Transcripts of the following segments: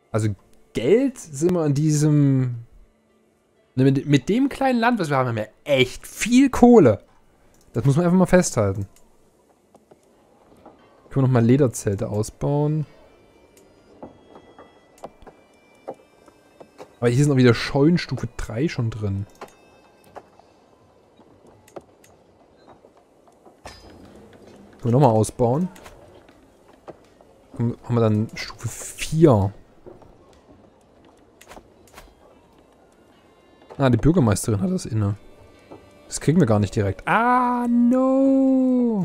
Also Geld sind wir in diesem... Mit dem kleinen Land, was wir haben, haben wir echt viel Kohle. Das muss man einfach mal festhalten. Können wir nochmal Lederzelte ausbauen. Aber hier sind auch wieder Scheunenstufe 3 schon drin. Können wir nochmal ausbauen. Haben wir dann Stufe 4. Ah, die Bürgermeisterin hat das inne. Das kriegen wir gar nicht direkt. Ah, no.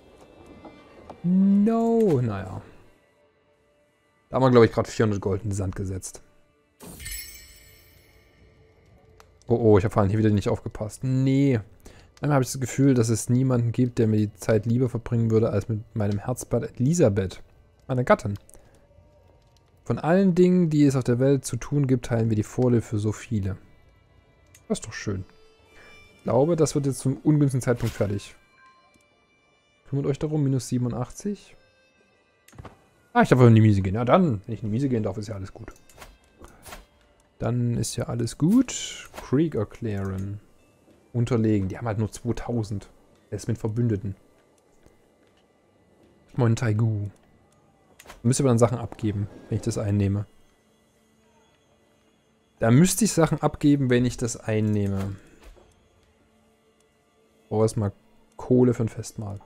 No. Naja. Da haben wir, glaube ich, gerade 400 Gold in den Sand gesetzt. Oh, oh, ich habe vor allem hier wieder nicht aufgepasst. Nee. Einmal habe ich das Gefühl, dass es niemanden gibt, der mir die Zeit lieber verbringen würde, als mit meinem Herzblatt Elisabeth, meiner Gattin. Von allen Dingen, die es auf der Welt zu tun gibt, teilen wir die Vorliebe für so viele. Das ist doch schön. Ich glaube, das wird jetzt zum ungünstigen Zeitpunkt fertig. Kümmert euch darum, minus 87. Ah, ich darf in die Miese gehen. Ja dann, wenn ich in die Miese gehen darf, ist ja alles gut. Dann ist ja alles gut. Krieg erklären. Unterlegen. Die haben halt nur 2000. Er ist mit Verbündeten. Montaigu. Müsste aber dann Sachen abgeben, wenn ich das einnehme. Da müsste ich Sachen abgeben, wenn ich das einnehme. Oh, erstmal Kohle für ein Festmahl.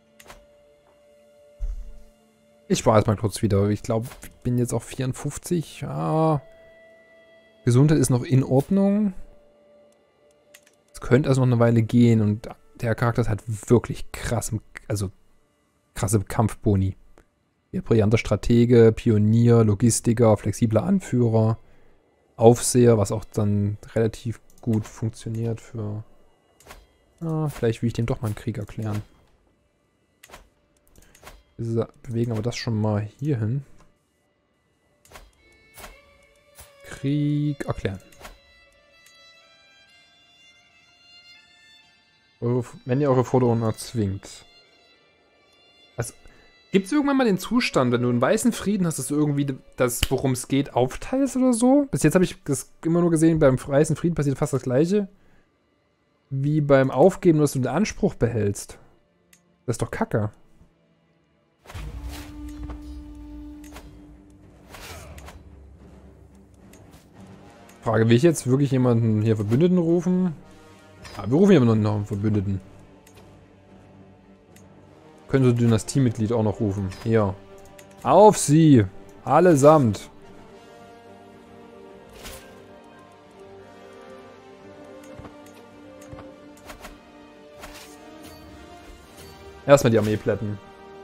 Ich war erstmal kurz wieder. Ich glaube, ich bin jetzt auf 54. Ja. Gesundheit ist noch in Ordnung. Es könnte also noch eine Weile gehen und der Charakter hat wirklich krasse Kampfboni. Hier brillanter Stratege, Pionier, Logistiker, flexibler Anführer, Aufseher, was auch dann relativ gut funktioniert für... Ah, vielleicht will ich dem doch mal einen Krieg erklären. Wir bewegen aber das schon mal hier hin. Krieg erklären. Wenn ihr eure Forderungen erzwingt. Also, gibt es irgendwann mal den Zustand, wenn du einen weißen Frieden hast, dass du irgendwie das, worum es geht, aufteilst oder so? Bis jetzt habe ich das immer nur gesehen, beim weißen Frieden passiert fast das Gleiche. Wie beim Aufgeben, dass du den Anspruch behältst. Das ist doch Kacke. Frage, will ich jetzt wirklich jemanden hier Verbündeten rufen? Ah, wir rufen hier aber noch einen Verbündeten. Können so Dynastiemitglied auch noch rufen. Hier. Auf sie! Allesamt! Erstmal die Armee plätten.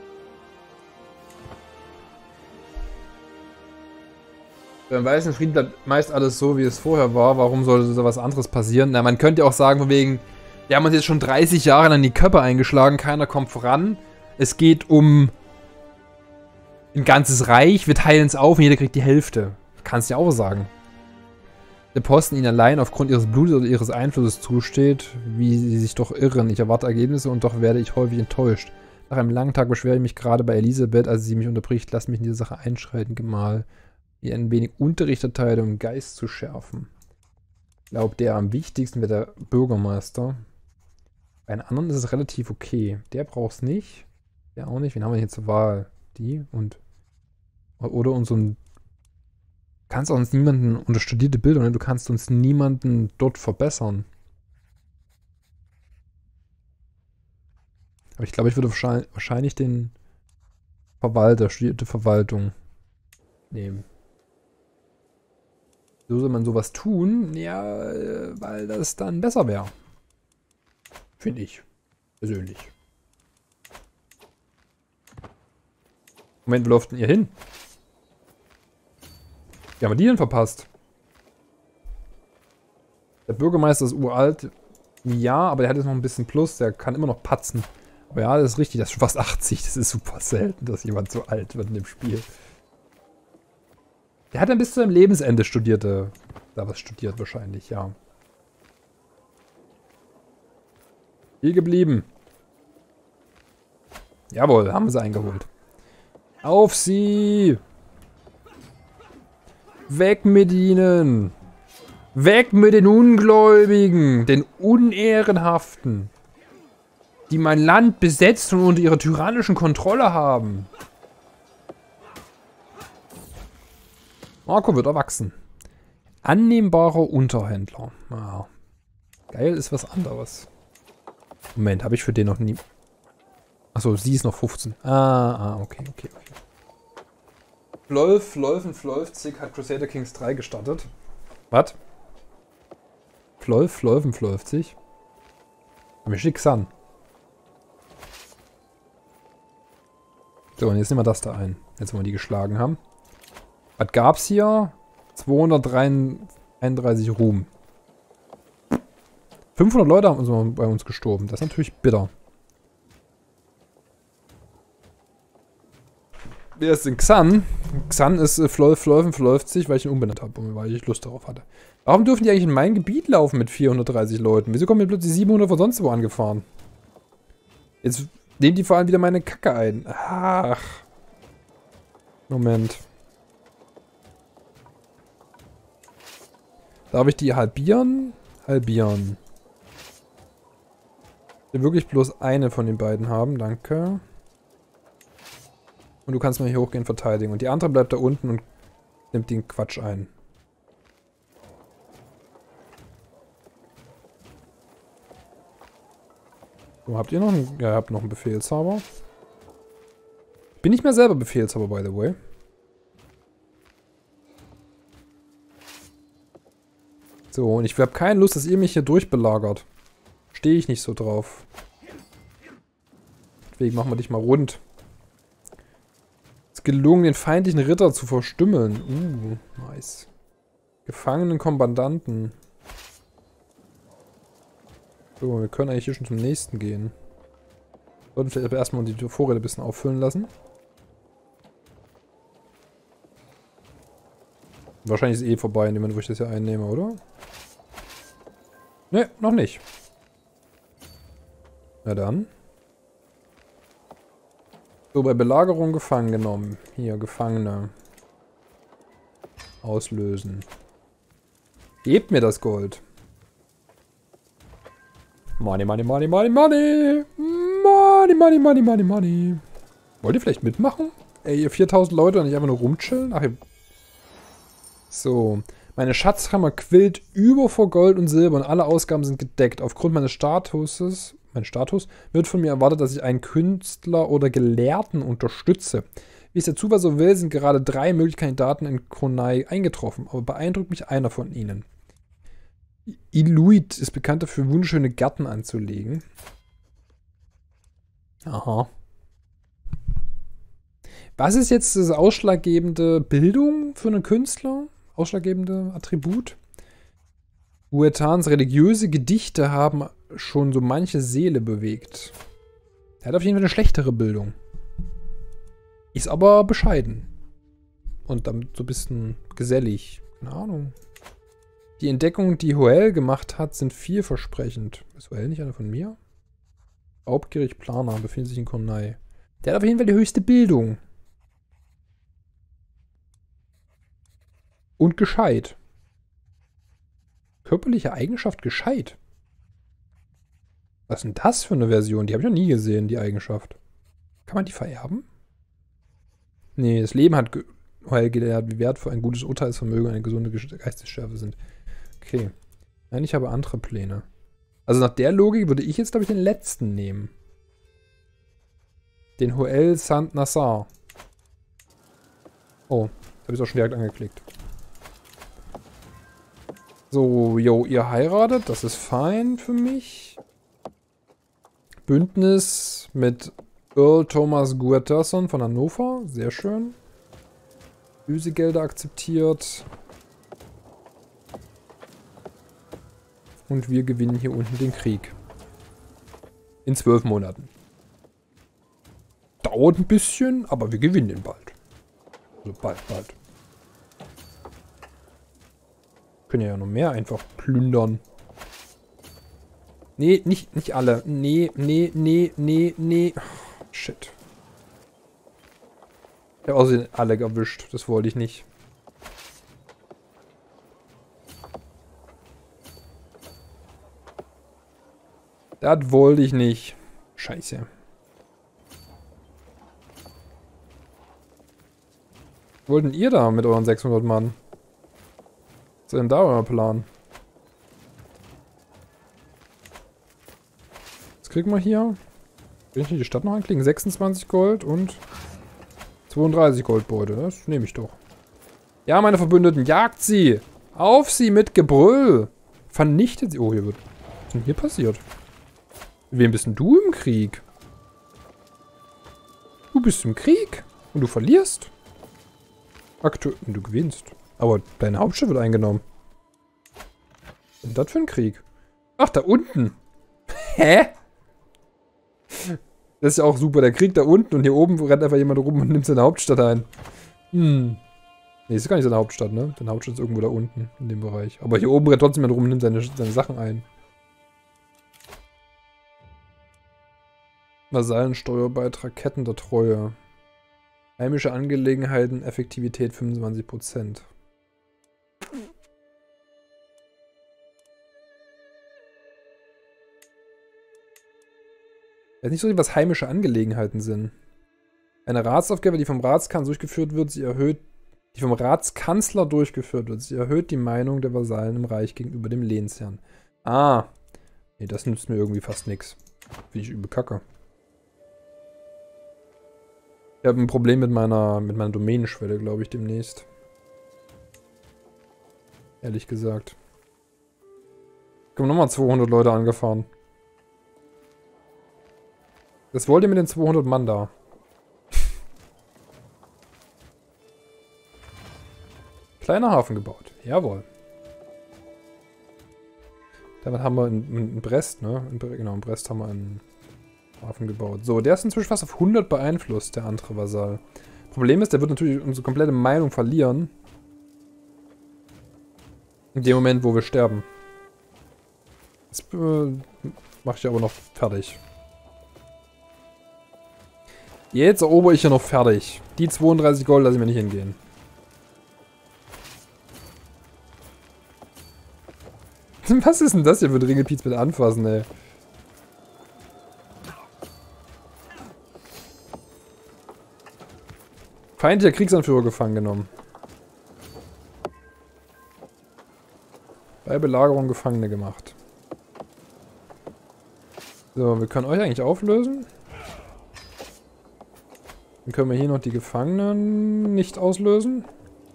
Beim Weißen Frieden bleibt meist alles so, wie es vorher war. Warum sollte so was anderes passieren? Na, man könnte ja auch sagen, von wegen, wir haben uns jetzt schon 30 Jahre lang die Köpfe eingeschlagen, keiner kommt voran. Es geht um ein ganzes Reich, wir teilen es auf und jeder kriegt die Hälfte. Kannst du ja auch sagen. Der Posten ihnen allein aufgrund ihres Blutes oder ihres Einflusses zusteht, wie sie sich doch irren. Ich erwarte Ergebnisse und doch werde ich häufig enttäuscht. Nach einem langen Tag beschwere ich mich gerade bei Elisabeth, als sie mich unterbricht. Lass mich in diese Sache einschreiten, Gemahl. Ihr ein wenig Unterricht erteilen, um den Geist zu schärfen. Ich glaube, der am wichtigsten wäre der Bürgermeister. Bei einem anderen ist es relativ okay. Der braucht es nicht. Der auch nicht. Wen haben wir hier zur Wahl? Die und... Oder unseren... Du kannst uns niemanden unter studierte Bildung, ne? Du kannst uns niemanden dort verbessern. Aber ich glaube, ich würde wahrscheinlich den Verwalter, studierte Verwaltung nehmen. So soll man sowas tun? Ja, weil das dann besser wäre. Finde ich. Persönlich. Moment, wo läuft denn ihr hin? Wie haben wir die denn verpasst? Der Bürgermeister ist uralt. Ja, aber der hat jetzt noch ein bisschen Plus. Der kann immer noch patzen. Aber ja, das ist richtig. Das ist schon fast 80. Das ist super selten, dass jemand so alt wird in dem Spiel. Der hat dann bis zu seinem Lebensende da was studiert wahrscheinlich, ja. Hier geblieben. Jawohl, haben wir sie eingeholt. Auf sie! Weg mit ihnen! Weg mit den Ungläubigen! Den Unehrenhaften! Die mein Land besetzen und unter ihrer tyrannischen Kontrolle haben. Marco wird erwachsen. Annehmbarer Unterhändler. Ah. Geil ist was anderes. Moment, habe ich für den noch nie... Achso, sie ist noch 15. Okay. Flolfen, hat Crusader Kings 3 gestartet. Was? Flolfen, mir schick's an. So, und jetzt nehmen wir das da ein. Jetzt, wo wir die geschlagen haben. Was gab's hier? 231 Ruhm. 500 Leute haben bei uns gestorben. Das ist natürlich bitter. Wer ist denn Xan? Xan ist Flolfen, weil ich ihn umbenannt habe und weil ich Lust darauf hatte. Warum dürfen die eigentlich in mein Gebiet laufen mit 430 Leuten? Wieso kommen hier plötzlich 700 von sonst wo angefahren? Jetzt nehmen die vor allem wieder meine Kacke ein. Ach. Moment. Darf ich die halbieren? Halbieren. Ich will wirklich bloß eine von den beiden haben, danke. Und du kannst mal hier hochgehen verteidigen. Und die andere bleibt da unten und nimmt den Quatsch ein. So, habt ihr noch einen... Ja, ihr habt noch einen Befehlshaber. Ich bin nicht mehr selber Befehlshaber, by the way. So, und ich habe keine Lust, dass ihr mich hier durchbelagert. Stehe ich nicht so drauf. Deswegen machen wir dich mal rund. Es ist gelungen, den feindlichen Ritter zu verstümmeln. Nice. Gefangenen Kommandanten. So, wir können eigentlich hier schon zum nächsten gehen. Sollten vielleicht aber erstmal die Vorräte ein bisschen auffüllen lassen. Wahrscheinlich ist es eh vorbei, in dem Moment, wo ich das hier einnehme, oder? Ne, noch nicht. Na dann. So, bei Belagerung gefangen genommen. Hier, Gefangene. Auslösen. Gebt mir das Gold. Money. Money. Wollt ihr vielleicht mitmachen? Ey, ihr 4000 Leute und nicht einfach nur rumchillen? Ach, ihr... So. Meine Schatzkammer quillt über vor Gold und Silber und alle Ausgaben sind gedeckt. Aufgrund meines Status wird von mir erwartet, dass ich einen Künstler oder Gelehrten unterstütze. Wie es der Zufall so will, sind gerade 3 mögliche Kandidaten in Kronai eingetroffen, aber beeindruckt mich einer von ihnen. Iluit ist bekannt dafür, wunderschöne Gärten anzulegen. Aha. Was ist jetzt das ausschlaggebende Bildung für einen Künstler? Ausschlaggebende Attribut? Uetans religiöse Gedichte haben schon so manche Seele bewegt. Er hat auf jeden Fall eine schlechtere Bildung. Ist aber bescheiden. Und damit so ein bisschen gesellig. Keine Ahnung. Die Entdeckungen, die Hoel gemacht hat, sind vielversprechend. Ist Hoel nicht einer von mir? Raubgierig Planer befindet sich in Kronai. Der hat auf jeden Fall die höchste Bildung. Und gescheit. Körperliche Eigenschaft gescheit. Was ist denn das für eine Version? Die habe ich noch nie gesehen, die Eigenschaft. Kann man die vererben? Nee, das Leben hat Hoel gelehrt, wie wertvoll ein gutes Urteilsvermögen und eine gesunde Geistesschärfe sind. Okay. Nein, ich habe andere Pläne. Also nach der Logik würde ich jetzt, glaube ich, den letzten nehmen. Den Hoel Sant Nassar. Oh, jetzt habe ich es auch schon direkt angeklickt. So, yo, ihr heiratet, das ist fein für mich. Bündnis mit Earl Thomas Guterson von Hannover, sehr schön. Lösegelder akzeptiert. Und wir gewinnen hier unten den Krieg. In 12 Monaten. Dauert ein bisschen, aber wir gewinnen ihn bald. Also bald. Können ja noch mehr einfach plündern. Nee, nicht alle. Nee. Shit. Ich habe außerdem alle erwischt. Das wollte ich nicht. Das wollte ich nicht. Scheiße. Was wollten ihr da mit euren 600 Mann? Was ist denn da euer Plan? Was kriegen wir hier? Will ich nicht die Stadt noch anklicken? 26 Gold und 32 Goldbeute. Das nehme ich doch. Ja, meine Verbündeten, jagt sie! Auf sie mit Gebrüll! Vernichtet sie. Oh, hier wird... Was ist denn hier passiert? Mit wem bist denn du im Krieg? Du bist im Krieg und du verlierst. Aktuell. Und du gewinnst. Aber deine Hauptstadt wird eingenommen. Was ist denn das für ein Krieg? Ach, da unten. Hä? Das ist ja auch super. Der Krieg da unten und hier oben rennt einfach jemand rum und nimmt seine Hauptstadt ein. Hm. Nee, ist gar nicht seine Hauptstadt, ne? Seine Hauptstadt ist irgendwo da unten, in dem Bereich. Aber hier oben rennt trotzdem jemand rum und nimmt seine Sachen ein. Vasallensteuerbeitrag, Ketten der Treue. Heimische Angelegenheiten, Effektivität 25%. Ich weiß nicht so, was heimische Angelegenheiten sind. Eine Ratsaufgabe, die vom Ratskanzler durchgeführt wird, sie erhöht die Meinung der Vasallen im Reich gegenüber dem Lehnsherrn. Ah. Nee, das nützt mir irgendwie fast nichts. Finde ich übel kacke. Ich habe ein Problem mit meiner Domänenschwelle, glaube ich, demnächst. Ehrlich gesagt. Kommen nochmal 200 Leute angefahren. Was wollt ihr mit den 200 Mann da? Kleiner Hafen gebaut. Jawohl. Damit haben wir in Brest, ne? Genau, in Brest haben wir einen Hafen gebaut. So, der ist inzwischen fast auf 100 beeinflusst, der andere Vasall. Problem ist, der wird natürlich unsere komplette Meinung verlieren. In dem Moment, wo wir sterben. Das mache ich aber noch fertig. Jetzt erober ich ja noch fertig. Die 32 Gold lasse ich mir nicht hingehen. Was ist denn das hier für ein Ringelpiez mit Anfassen, ey? Feindlicher Kriegsanführer gefangen genommen. Bei Belagerung Gefangene gemacht. So, wir können euch eigentlich auflösen. Dann können wir hier noch die Gefangenen nicht auslösen.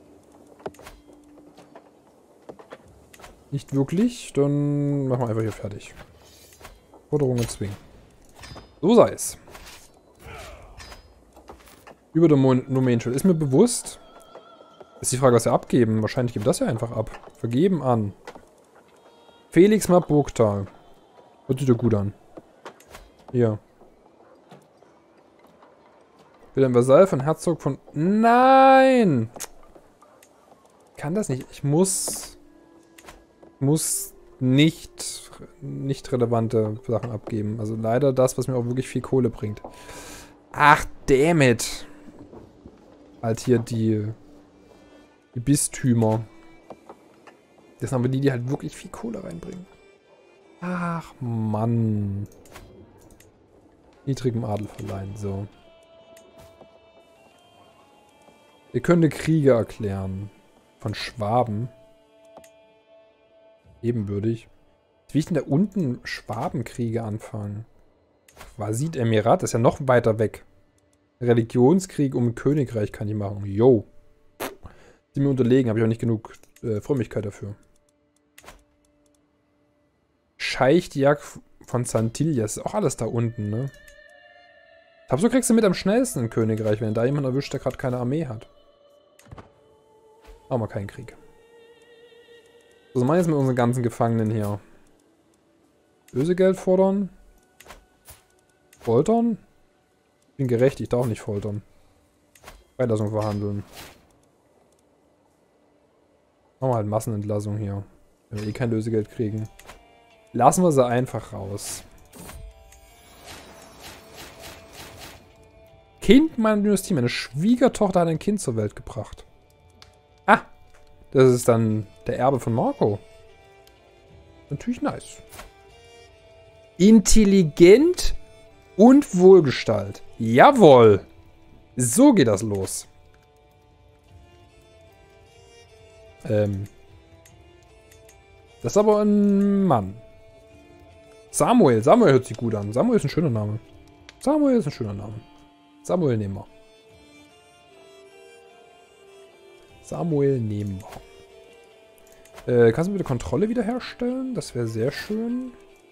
Nicht wirklich. Dann machen wir einfach hier fertig. Forderungen zwingen. So sei es. Über der Domänenschild. Ist mir bewusst. Ist die Frage, was wir abgeben. Wahrscheinlich geben wir das ja einfach ab. Vergeben an. Felix Map Burgtal. Hört sich doch gut an. Hier. Wieder ein Vasall von Herzog von... Nein! Ich kann das nicht. Ich muss nicht relevante Sachen abgeben. Also leider das, was mir auch wirklich viel Kohle bringt. Ach, dammit. Halt hier die Bistümer. Das sind aber die halt wirklich viel Kohle reinbringen. Ach, Mann. Niedrigem Adel verleihen, so. Wir können Kriege erklären. Von Schwaben. Ebenbürtig. Wie will ich denn da unten Schwabenkriege anfangen? Quasit-Emirat ist ja noch weiter weg. Religionskrieg um ein Königreich kann ich machen. Yo. Die mir unterlegen, habe ich auch nicht genug Frömmigkeit dafür. Scheich Diak von Santillas. Ist auch alles da unten, ne? Aber so kriegst du mit am schnellsten ein Königreich, wenn da jemand erwischt, der gerade keine Armee hat. Haben wir keinen Krieg. Was machen wir jetzt mit unseren ganzen Gefangenen hier? Lösegeld fordern? Foltern? Ich bin gerecht, ich darf nicht foltern. Freilassung verhandeln. Machen wir halt Massenentlassung hier. Wenn wir eh kein Lösegeld kriegen. Lassen wir sie einfach raus. Kind meiner Dynastie. Meine Schwiegertochter hat ein Kind zur Welt gebracht. Ah! Das ist dann der Erbe von Marco. Natürlich nice. Intelligent und Wohlgestalt. Jawohl. So geht das los. Das ist aber ein Mann. Samuel. Samuel hört sich gut an. Samuel ist ein schöner Name. Samuel ist ein schöner Name. Samuel nehmen wir. Samuel nehmen wir. Kannst du bitte Kontrolle wiederherstellen? Das wäre sehr schön.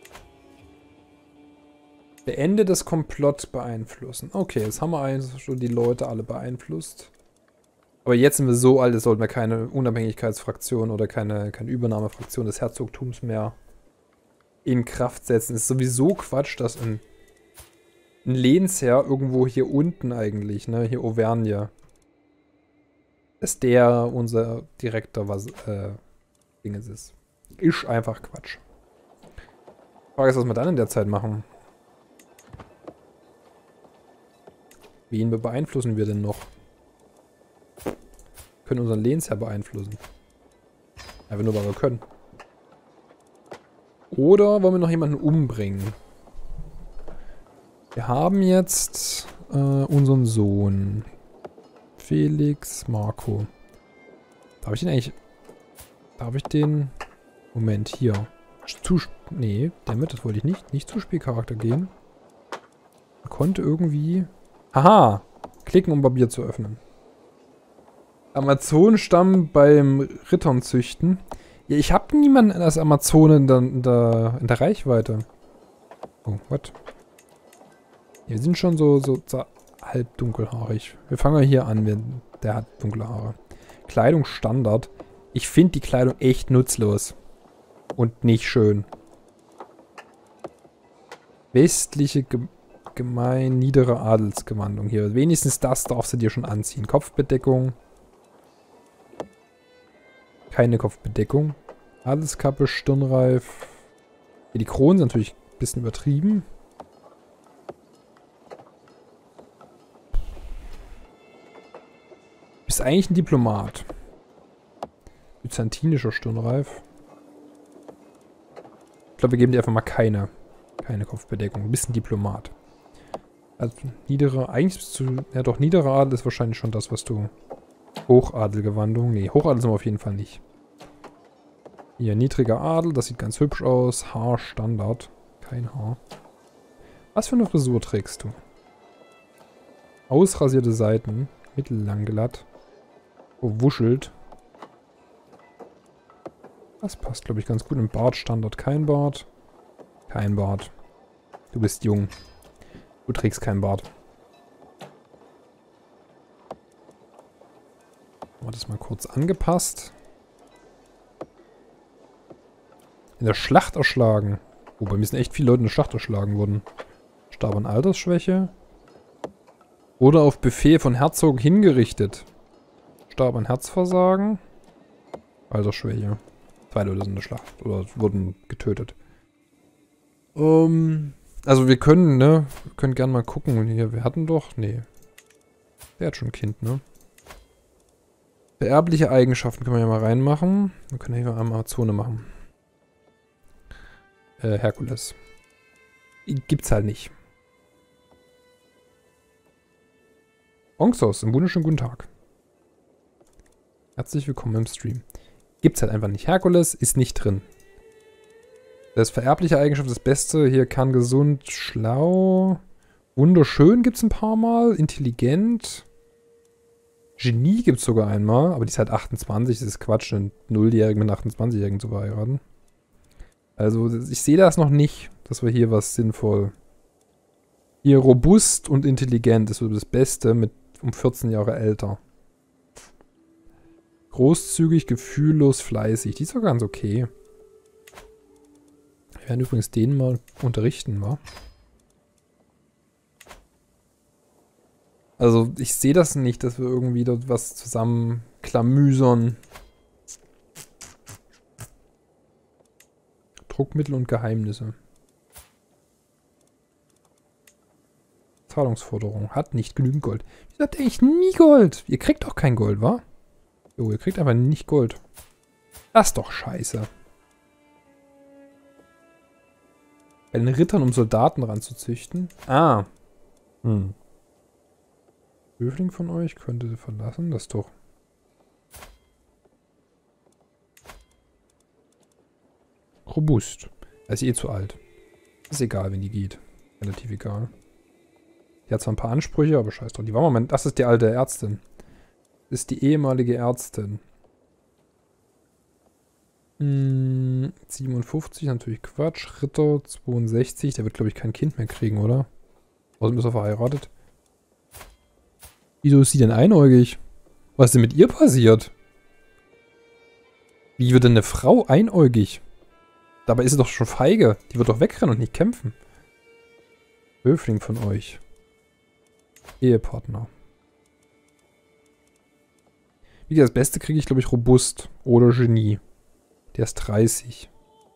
Beende das Komplott beeinflussen. Okay, jetzt haben wir eigentlich schon die Leute alle beeinflusst. Aber jetzt sind wir so alt, jetzt sollten wir keine Unabhängigkeitsfraktion oder keine Übernahmefraktion des Herzogtums mehr in Kraft setzen. Ist sowieso Quatsch, dass ein Lehnsherr irgendwo hier unten eigentlich, ne, hier Auvergne, dass der unser direkter Dinges ist. Ist einfach Quatsch. Die Frage ist, was wir dann in der Zeit machen. Wen beeinflussen wir denn noch? Wir können unseren Lehnsherr beeinflussen. Einfach nur, weil wir können. Oder wollen wir noch jemanden umbringen? Wir haben jetzt unseren Sohn. Felix Marco. Darf ich den eigentlich... Darf ich den... Moment, hier. Nee, damit, das wollte ich nicht. Nicht Zuspielcharakter gehen. Er konnte irgendwie... Haha! Klicken, um Barbier zu öffnen. Amazonenstamm beim Rittern züchten. Ja, ich habe niemanden als Amazone in der Reichweite. Oh, what? Ja, wir sind schon so halb dunkelhaarig. Wir fangen mal hier an, der hat dunkle Haare. Kleidung Standard. Ich finde die Kleidung echt nutzlos. Und nicht schön. Westliche niedere Adelsgewandung hier. Wenigstens das darfst du dir schon anziehen. Kopfbedeckung. Keine Kopfbedeckung. Adelskappe, Stirnreif. Ja, die Kronen sind natürlich ein bisschen übertrieben. Bist eigentlich ein Diplomat. Byzantinischer Stirnreif. Ich glaube, wir geben dir einfach mal keine Kopfbedeckung. Ein bisschen Diplomat. Also niedere, eigentlich bist du, ja doch, niedere Adel ist wahrscheinlich schon das, was du... Hochadelgewandung, nee, Hochadel sind wir auf jeden Fall nicht. Hier, niedriger Adel, das sieht ganz hübsch aus. Haar Standard, kein Haar. Was für eine Frisur trägst du? Ausrasierte Seiten, mittellang glatt. Verwuschelt. Das passt, glaube ich, ganz gut. Im Bart Standard, kein Bart. Kein Bart. Du bist jung. Du trägst keinen Bart. Haben wir das mal kurz angepasst. In der Schlacht erschlagen. Oh, bei mir sind echt viele Leute in der Schlacht erschlagen worden. Starb an Altersschwäche. Oder auf Befehl von Herzog hingerichtet. Starb an Herzversagen. Altersschwäche. 2 Leute sind in der Schlacht. Oder wurden getötet. Also wir können, ne? Wir können gerne mal gucken. Hier, wir hatten doch... Nee. Der hat schon ein Kind, ne? Vererbliche Eigenschaften können wir ja mal reinmachen. Wir können hier mal Amazone machen. Herkules. Gibt's halt nicht. Onxos, einen wunderschönen guten Tag. Herzlich willkommen im Stream. Gibt's halt einfach nicht. Herkules ist nicht drin. Das vererbliche Eigenschaft, das Beste. Hier kann gesund, schlau. Wunderschön gibt's ein paar Mal. Intelligent. Genie gibt's sogar einmal. Aber die ist halt 28. Das ist Quatsch, einen 0-Jährigen mit einem 28-Jährigen zu verheiraten. Also ich sehe das noch nicht, dass wir hier was sinnvoll... Hier robust und intelligent ist so das Beste mit um 14 Jahre älter. Großzügig, gefühllos, fleißig. Die ist doch ganz okay. Wir werden übrigens den mal unterrichten, wa? Also ich sehe das nicht, dass wir irgendwie dort was zusammen klamüsern. Druckmittel und Geheimnisse. Zahlungsforderung. Hat nicht genügend Gold. Wieso habt ihr eigentlich nie Gold? Ihr kriegt doch kein Gold, wa? Jo, ihr kriegt einfach nicht Gold. Das ist doch scheiße. Bei den Rittern, um Soldaten ranzuzüchten. Ah. Höfling von euch könnte sie verlassen. Das ist doch... Robust. Er ist eh zu alt. Ist egal, wenn die geht. Relativ egal. Die hat zwar ein paar Ansprüche, aber scheiß drauf. Die war Moment. Das ist die alte Ärztin. Das ist die ehemalige Ärztin. 57, natürlich Quatsch. Ritter 62. Der wird, glaube ich, kein Kind mehr kriegen, oder? Außerdem ist er verheiratet. Wieso ist sie denn einäugig? Was ist denn mit ihr passiert? Wie wird denn eine Frau einäugig? Dabei ist sie doch schon feige. Die wird doch wegrennen und nicht kämpfen. Höfling von euch. Ehepartner. Wie gesagt, das Beste kriege ich, glaube ich, robust. Oder Genie. Der ist 30.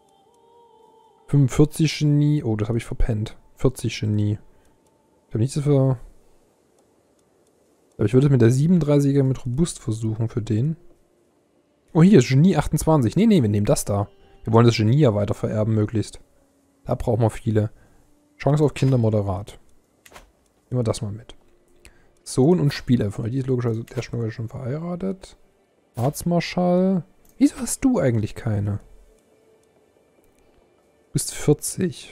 45 Genie. Oh, das habe ich verpennt. 40 Genie. Ich habe nichts dafür... Aber ich würde es mit der 37er mit robust versuchen für den. Oh, hier ist Genie 28. Nee, wir nehmen das da. Wir wollen das Genie ja weiter vererben, möglichst. Da brauchen wir viele. Chance auf Kinder moderat. Nehmen wir das mal mit. Sohn und Spieler von euch. Die ist logischerweise der schon verheiratet. Arztmarschall. Wieso hast du eigentlich keine? Du bist 40.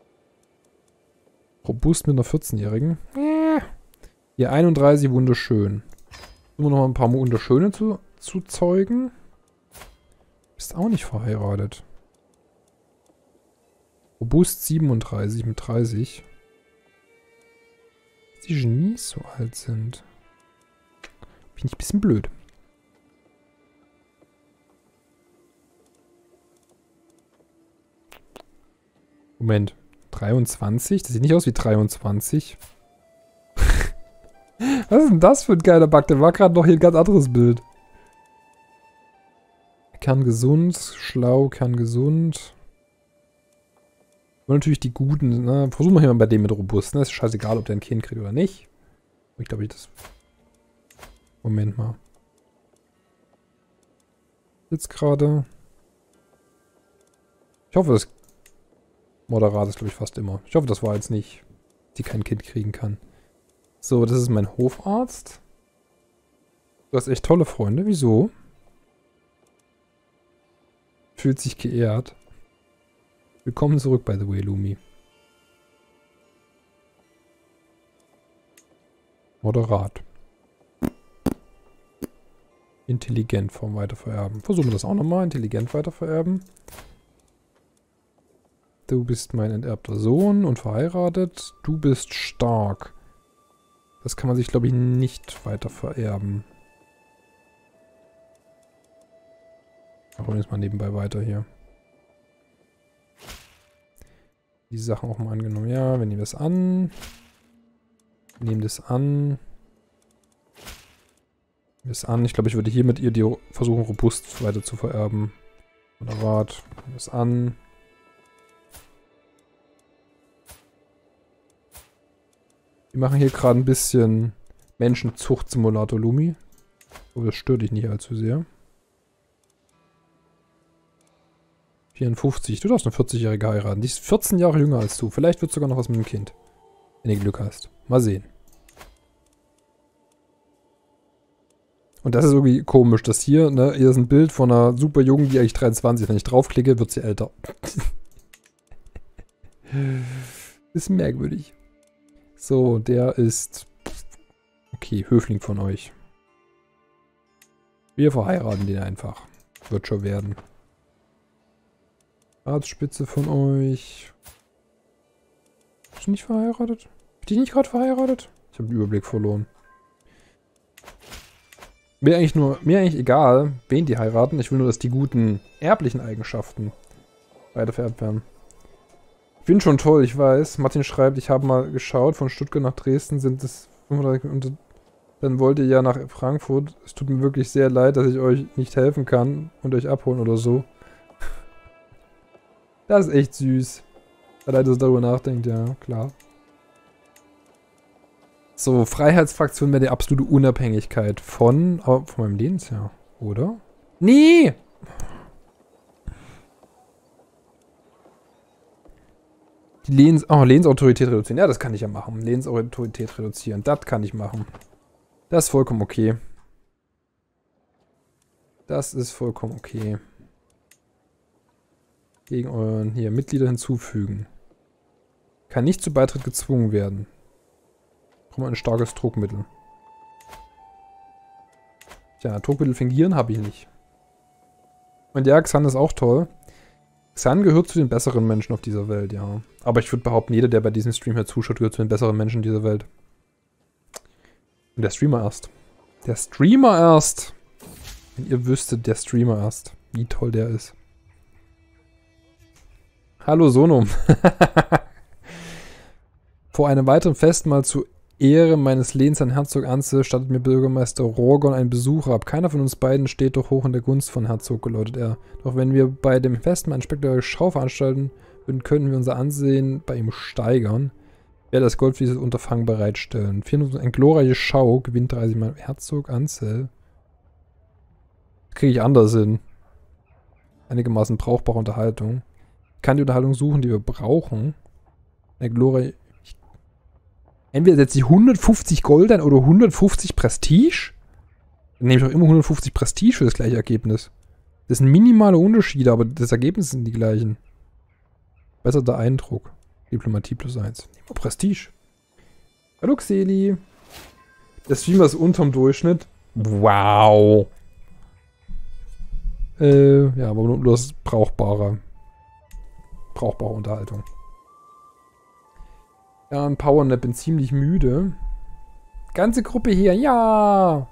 Robust mit einer 14-Jährigen. Hier 31, wunderschön. Immer noch ein paar wunderschöne zu zeugen. Bist auch nicht verheiratet. Robust 37 mit 30. Dass die Genies so alt sind. Bin ich ein bisschen blöd. Moment. 23? Das sieht nicht aus wie 23. Was ist denn das für ein geiler Bug? Der war gerade noch hier ein ganz anderes Bild. Kerngesund, schlau, kerngesund. Und natürlich die Guten, ne? Versuchen wir hier mal bei dem mit robust, ne? Ist scheißegal, ob der ein Kind kriegt oder nicht. Ich glaube, Moment mal. Jetzt gerade. Ich hoffe, das moderat ist, glaube ich, fast immer. Ich hoffe, das war jetzt nicht, die kein Kind kriegen kann. So, das ist mein Hofarzt. Du hast echt tolle Freunde. Wieso? Fühlt sich geehrt. Willkommen zurück, by the way, Lumi. Moderat. Intelligent vom Weitervererben. Versuchen wir das auch nochmal. Intelligent weitervererben. Du bist mein enterbter Sohn und verheiratet. Du bist stark. Das kann man sich, glaube ich, nicht weiter vererben. Wir holen jetzt mal nebenbei weiter hier. Die Sachen auch mal angenommen. Ja, wir nehmen das an. Wir nehmen das an. Nehmen das an. Ich glaube, ich würde hier mit ihr die versuchen, robust weiter zu vererben. Moderat. Nehmen das an. Wir machen hier gerade ein bisschen Menschenzucht-Simulator, Lumi. Aber das stört dich nicht allzu sehr. 54. Du darfst eine 40-Jährige heiraten. Die ist 14 Jahre jünger als du. Vielleicht wird sogar noch was mit dem Kind. Wenn du Glück hast. Mal sehen. Und das ist irgendwie komisch, dass hier, ne, hier ist ein Bild von einer super Jungen, die eigentlich 23. Wenn ich draufklicke, wird sie älter. Ist merkwürdig. So, der ist... Okay, Höfling von euch. Wir verheiraten den einfach. Wird schon werden. Arztspitze von euch. Bist du nicht verheiratet? Bin ich nicht gerade verheiratet? Ich habe den Überblick verloren. Mir eigentlich egal, wen die heiraten. Ich will nur, dass die guten erblichen Eigenschaften weitervererbt werden. Ich bin schon toll, ich weiß. Martin schreibt, ich habe mal geschaut, von Stuttgart nach Dresden sind es 35 und dann wollt ihr ja nach Frankfurt. Es tut mir wirklich sehr leid, dass ich euch nicht helfen kann und euch abholen oder so. Das ist echt süß. Leid, dass ihr darüber nachdenkt, ja, klar. So, Freiheitsfraktion wäre die absolute Unabhängigkeit von meinem Lebensjahr, oder? Nee! Die Lehnsautorität reduzieren. Ja, das kann ich ja machen. Lehnsautorität reduzieren. Das kann ich machen. Das ist vollkommen okay. Das ist vollkommen okay. Gegen euren hier Mitglieder hinzufügen. Kann nicht zu Beitritt gezwungen werden. Brauchen wir ein starkes Druckmittel. Tja, Druckmittel fingieren habe ich nicht. Und ja, Xan ist auch toll. Xan gehört zu den besseren Menschen auf dieser Welt, ja. Aber ich würde behaupten, jeder, der bei diesem Stream hier zuschaut, gehört zu den besseren Menschen dieser Welt. Und der Streamer erst. Der Streamer erst! Wenn ihr wüsstet, der Streamer erst. Wie toll der ist. Hallo Sono. Vor einem weiteren Festmahl zu Ehre meines Lehns an Herzog Anze stattet mir Bürgermeister Rorgon einen Besuch ab. Keiner von uns beiden steht doch hoch in der Gunst von Herzog, geläutet er. Doch wenn wir bei dem Festmahl eine spektakuläre Schau veranstalten würden, könnten wir unser Ansehen bei ihm steigern. Wer das Gold für dieses Unterfangen bereitstellen. Eine glorreiche Schau gewinnt 30 Mal Herzog Anze. Kriege ich anders hin. Einigermaßen brauchbare Unterhaltung. Ich kann die Unterhaltung suchen, die wir brauchen. Eine glorreiche... Entweder setze ich 150 Gold ein oder 150 Prestige. Dann nehme ich auch immer 150 Prestige für das gleiche Ergebnis. Das sind minimale Unterschiede, aber das Ergebnis sind die gleichen. Besser der Eindruck. Diplomatie +1. Nehmen wir Prestige. Hallo Xeli. Der Streamer ist unterm Durchschnitt. Wow. Ja, aber nur das brauchbare Unterhaltung. Ja, ein Powernap, bin ziemlich müde. Ganze Gruppe hier, ja!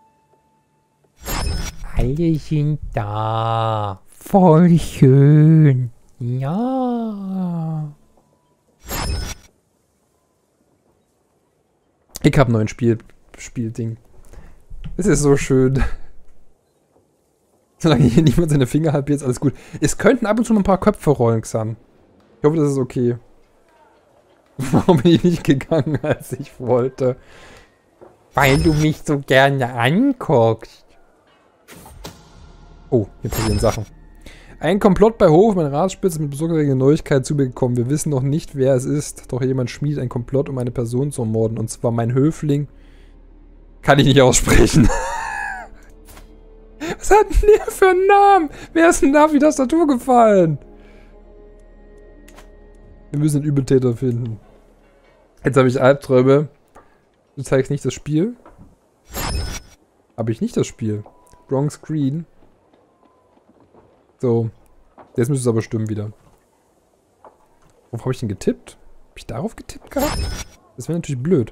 Alle sind da. Voll schön. Ja. Ich hab ein neues Spielding. Es ist so schön. Solange hier niemand seine Finger hat, jetzt alles gut. Es könnten ab und zu noch ein paar Köpfe rollen, Xan. Ich hoffe, das ist okay. Warum bin ich nicht gegangen, als ich wollte? Weil du mich so gerne anguckst. Oh, hier passieren Sachen. Ein Komplott bei Hof, meine Ratsspitze mit besorgniserregender Neuigkeit zu mir gekommen. Wir wissen noch nicht, wer es ist. Doch jemand schmiedet ein Komplott, um eine Person zu ermorden. Und zwar mein Höfling. Kann ich nicht aussprechen. Was hat denn der für einen Namen? Wer ist denn da auf die Tastatur gefallen? Wir müssen einen Übeltäter finden. Jetzt habe ich Albträume. Du zeigst nicht das Spiel. Habe ich nicht das Spiel. Wrong Screen. So. Jetzt müsste es aber stimmen wieder. Worauf habe ich denn getippt? Habe ich darauf getippt gehabt? Das wäre natürlich blöd.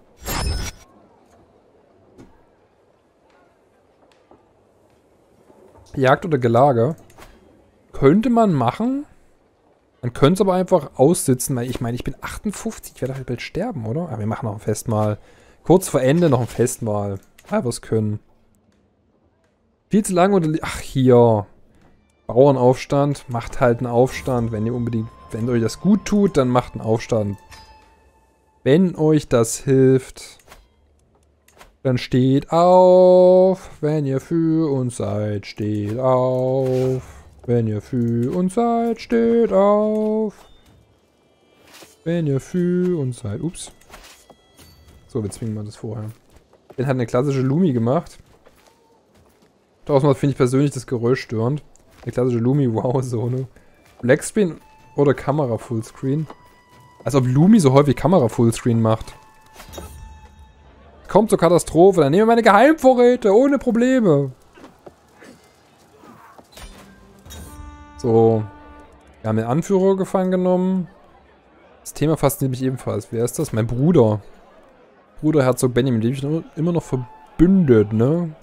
Jagd oder Gelager. Könnte man machen. Man könnte es aber einfach aussitzen, weil ich meine, ich bin 58, ich werde halt bald sterben, oder? Aber wir machen noch ein Festmahl. Kurz vor Ende noch ein Festmahl. Ah, was können. Viel zu lange oder... Ach, hier. Bauernaufstand. Macht halt einen Aufstand, wenn ihr unbedingt... Wenn euch das gut tut, dann macht einen Aufstand. Wenn euch das hilft, dann steht auf. Wenn ihr für uns seid, steht auf. Wenn ihr für uns seid, steht auf. Wenn ihr für uns seid. Ups. So, wir zwingen mal das vorher. Den hat eine klassische Lumi gemacht. Tausendmal finde ich persönlich das Geräusch störend. Eine klassische Lumi, wow, so, ne? Blackscreen oder Kamera Fullscreen? Als ob Lumi so häufig Kamera Fullscreen macht. Kommt zur Katastrophe, dann nehmen wir meine Geheimvorräte, ohne Probleme. So. Wir haben den Anführer gefangen genommen. Das Thema fasziniert mich ebenfalls. Wer ist das? Mein Bruder. Bruder Herzog Benjamin, den ich immer noch verbündet, ne?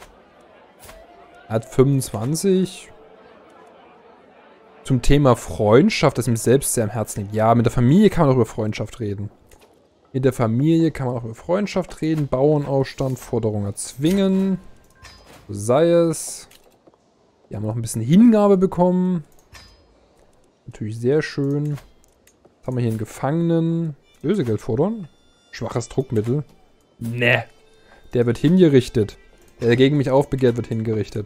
Er hat 25. Zum Thema Freundschaft, das ihm selbst sehr am Herzen liegt. Ja, mit der Familie kann man auch über Freundschaft reden. Mit der Familie kann man auch über Freundschaft reden. Bauernaufstand, Forderung erzwingen. So sei es. Wir haben noch ein bisschen Hingabe bekommen. Natürlich sehr schön. Was haben wir hier einen Gefangenen? Lösegeld fordern? Schwaches Druckmittel. Ne. Der wird hingerichtet. Der gegen mich aufbegehrt, wird hingerichtet.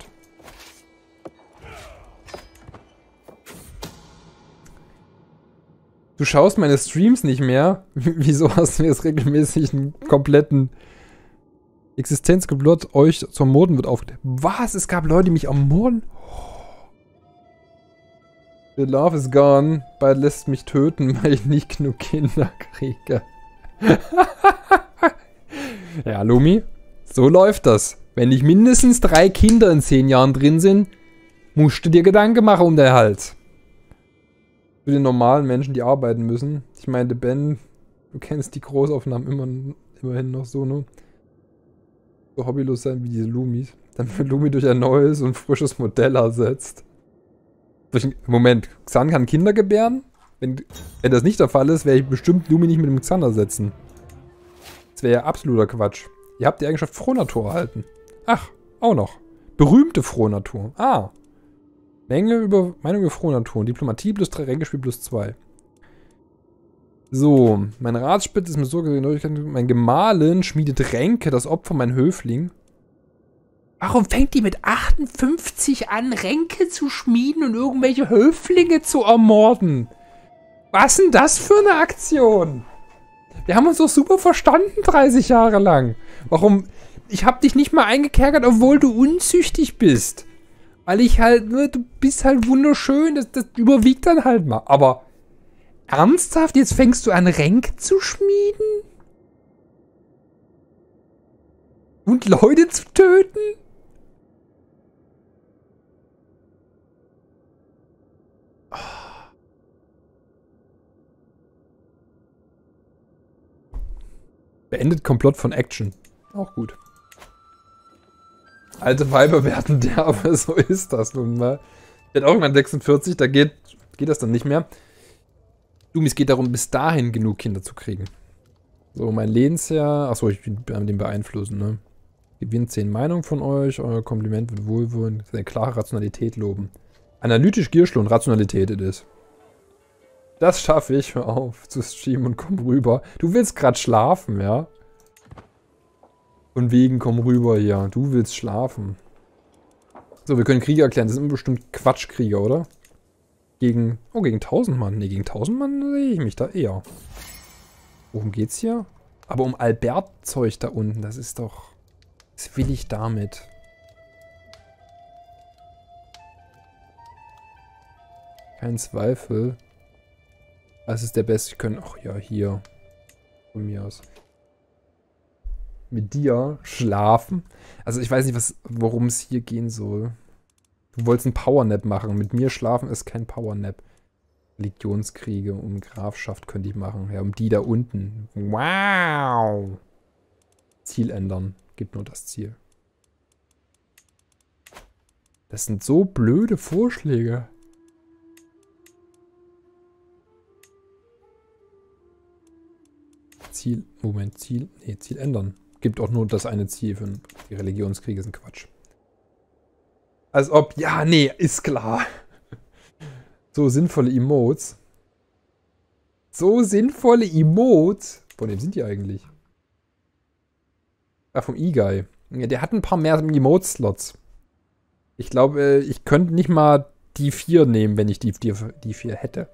Du schaust meine Streams nicht mehr. Wieso hast du mir jetzt regelmäßig einen kompletten Existenzgeblot euch zum Morden wird aufgedeckt? Was? Es gab Leute, die mich ermorden? The love is gone. Bald lässt mich töten, weil ich nicht genug Kinder kriege. Ja, Lumi, so läuft das. Wenn nicht mindestens 3 Kinder in 10 Jahren drin sind, musst du dir Gedanken machen um den Hals. Für den normalen Menschen, die arbeiten müssen. Ich meinte, Ben, du kennst die Großaufnahmen immerhin noch so, ne? So hobbylos sein wie diese Lumis. Dann wird Lumi durch ein neues und frisches Modell ersetzt. Moment, Xan kann Kinder gebären? Wenn das nicht der Fall ist, werde ich bestimmt Lumi nicht mit dem Xan ersetzen. Das wäre ja absoluter Quatsch. Ihr habt die Eigenschaft Frohnatur erhalten. Ach, auch noch. Berühmte Frohnatur. Ah. Meinung über Frohnatur. Diplomatie plus 3, Ränkespiel plus 2. So, mein Ratsspitz ist mir so gesehen, mein Gemahlin schmiedet Ränke, das Opfer mein Höfling. Warum fängt die mit 58 an, Ränke zu schmieden und irgendwelche Höflinge zu ermorden? Was denn das für eine Aktion? Wir haben uns doch super verstanden 30 Jahre lang. Warum? Ich hab dich nicht mal eingekerkert, obwohl du unzüchtig bist. Weil ich halt, ne, du bist halt wunderschön, das überwiegt dann halt mal. Aber ernsthaft, jetzt fängst du an, Ränke zu schmieden? Und Leute zu töten? Beendet Komplott von Action. Auch gut. Alte Weiber werden derbe, so ist das nun mal. Ich werde irgendwann 46, da geht das dann nicht mehr. Es geht darum, bis dahin genug Kinder zu kriegen. So, mein Lebensjahr. Achso, ich bin den beeinflussen, ne? Gewinnt 10 Meinungen von euch. Euer Kompliment wird wohlwollend. Seine klare Rationalität loben. Analytisch Gierschlund, Rationalität it is. Das schaffe ich. Hör auf zu streamen und komm rüber. Du willst gerade schlafen, ja? Und wegen komm rüber hier. Du willst schlafen. So, wir können Kriege erklären. Das sind bestimmt Quatschkrieger, oder? Gegen 1000 Mann. Ne, gegen 1000 Mann sehe ich mich da eher. Worum geht's hier? Aber um Albert-Zeug da unten. Das ist doch... Was will ich damit? Kein Zweifel. Das ist der Beste. Wir können... Ach ja, hier. Von mir aus. Mit dir schlafen. Also ich weiß nicht, worum es hier gehen soll. Du wolltest einen Powernap machen. Mit mir schlafen ist kein Powernap. Legionskriege um Grafschaft könnte ich machen. Ja, um die da unten. Wow. Ziel ändern. Gibt nur das Ziel. Das sind so blöde Vorschläge. Ziel ändern. Gibt auch nur das eine Ziel für die Religionskriege, sind Quatsch. Als ob, ja, nee, ist klar. So sinnvolle Emotes. So sinnvolle Emotes. Von wem sind die eigentlich? Ah, vom E-Guy. Ja, der hat ein paar mehr Emote-Slots. Ich glaube, ich könnte nicht mal die 4 nehmen, wenn ich die 4 hätte.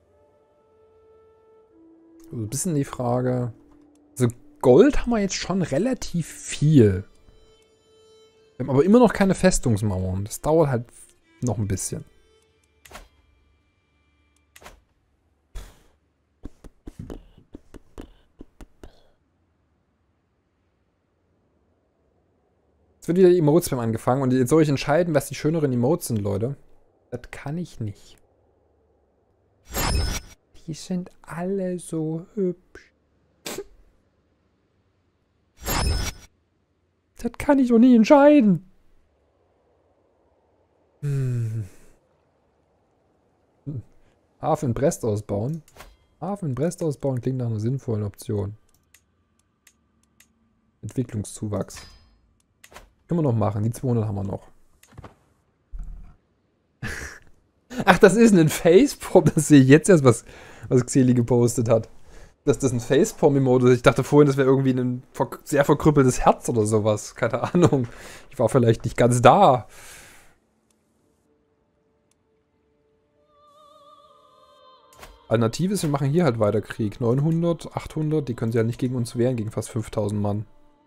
So ein bisschen die Frage. Also Gold haben wir jetzt schon relativ viel. Wir haben aber immer noch keine Festungsmauern. Das dauert halt noch ein bisschen. Jetzt wird wieder die Emotes angefangen und jetzt soll ich entscheiden, was die schöneren Emotes sind, Leute. Das kann ich nicht. Die sind alle so hübsch. Das kann ich doch nie entscheiden. Hafen in Brest ausbauen. Hafen in Brest ausbauen klingt nach einer sinnvollen Option. Entwicklungszuwachs. Können wir noch machen. Die 200 haben wir noch. Ach, das ist ein Facepalm. Das sehe ich jetzt erst, was Xeli gepostet hat. Dass das ein Facepalm-Emote ist. Ich dachte vorhin, das wäre irgendwie ein sehr verkrüppeltes Herz oder sowas. Keine Ahnung. Ich war vielleicht nicht ganz da. Alternative ist, wir machen hier halt weiter Krieg. 900, 800, die können sie ja nicht gegen uns wehren, gegen fast 5000 Mann.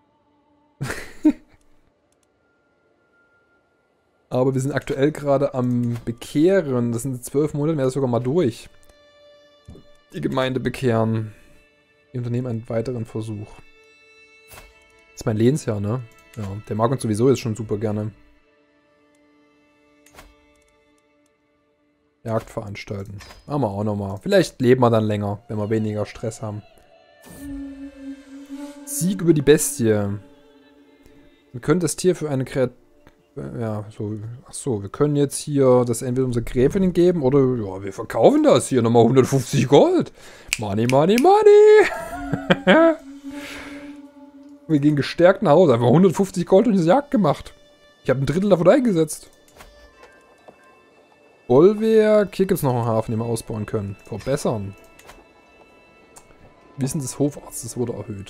Aber wir sind aktuell gerade am Bekehren. Das sind 12 Monate, wäre das sogar mal durch. Die Gemeinde bekehren. Wir unternehmen einen weiteren Versuch. Das ist mein Lehnsherr, ne? Ja, der mag uns sowieso jetzt schon super gerne. Jagd veranstalten. Machen wir auch nochmal. Vielleicht leben wir dann länger, wenn wir weniger Stress haben. Sieg über die Bestie. Wir können das Tier für eine Kreatur... Ja, so. Achso, wir können jetzt hier das entweder unsere Gräfin geben oder... Ja, wir verkaufen das hier nochmal 150 Gold. Money, money, money. Wir gehen gestärkt nach Hause. Einfach 150 Gold durch diese Jagd gemacht. Ich habe ein Drittel davon eingesetzt. Bollwerk. Hier gibt es noch einen Hafen, den wir ausbauen können. Verbessern. Wissen des Hofarztes wurde erhöht.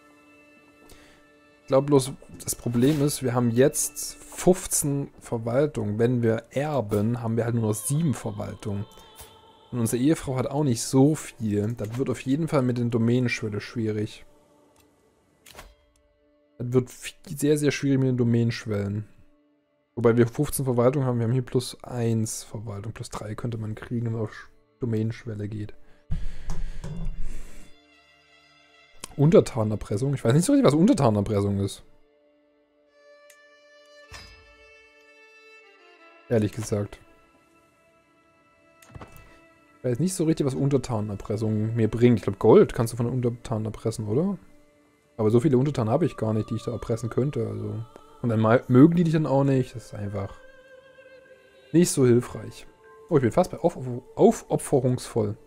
Ich glaube bloß, das Problem ist, wir haben jetzt 15 Verwaltungen. Wenn wir erben, haben wir halt nur noch 7 Verwaltungen. Und unsere Ehefrau hat auch nicht so viel. Das wird auf jeden Fall mit den Domänenschwelle schwierig. Das wird sehr, sehr schwierig mit den Domänenschwellen. Wobei wir 15 Verwaltungen haben. Wir haben hier plus 1 Verwaltung. Plus 3 könnte man kriegen, wenn man auf Domänenschwelle geht. Untertanenerpressung? Ich weiß nicht so richtig, was Untertanenerpressung ist. Ehrlich gesagt. Ich weiß nicht so richtig, was Untertanenerpressung mir bringt. Ich glaube, Gold kannst du von den Untertanen erpressen, oder? Aber so viele Untertanen habe ich gar nicht, die ich da erpressen könnte. Also. Und dann mögen die dich dann auch nicht. Das ist einfach nicht so hilfreich. Oh, ich bin fast bei aufopferungsvoll.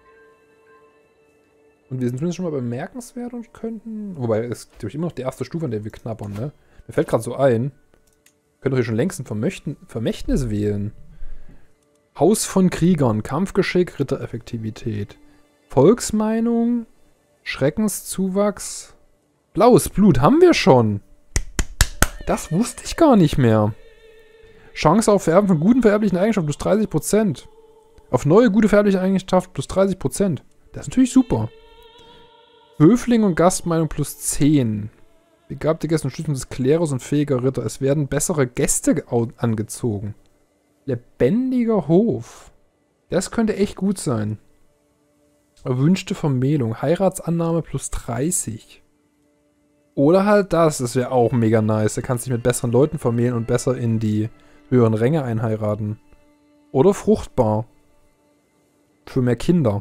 Und wir sind zumindest schon mal bemerkenswert und könnten... Wobei, es ist glaube ich immer noch die erste Stufe, an der wir knabbern, ne? Mir fällt gerade so ein. Wir können doch hier schon längst ein Vermächtnis wählen. Haus von Kriegern, Kampfgeschick, Rittereffektivität. Volksmeinung, Schreckenszuwachs. Blaues Blut haben wir schon. Das wusste ich gar nicht mehr. Chance auf Vererben von guten vererblichen Eigenschaften plus 30%. Auf neue gute vererbliche Eigenschaften plus 30%. Das ist natürlich super. Höfling und Gastmeinung plus 10. Begabte Gäste und Stützen des Klerus und fähiger Ritter. Es werden bessere Gäste angezogen. Lebendiger Hof. Das könnte echt gut sein. Erwünschte Vermählung. Heiratsannahme plus 30. Oder halt das. Das wäre auch mega nice. Da kannst du dich mit besseren Leuten vermählen und besser in die höheren Ränge einheiraten. Oder fruchtbar. Für mehr Kinder.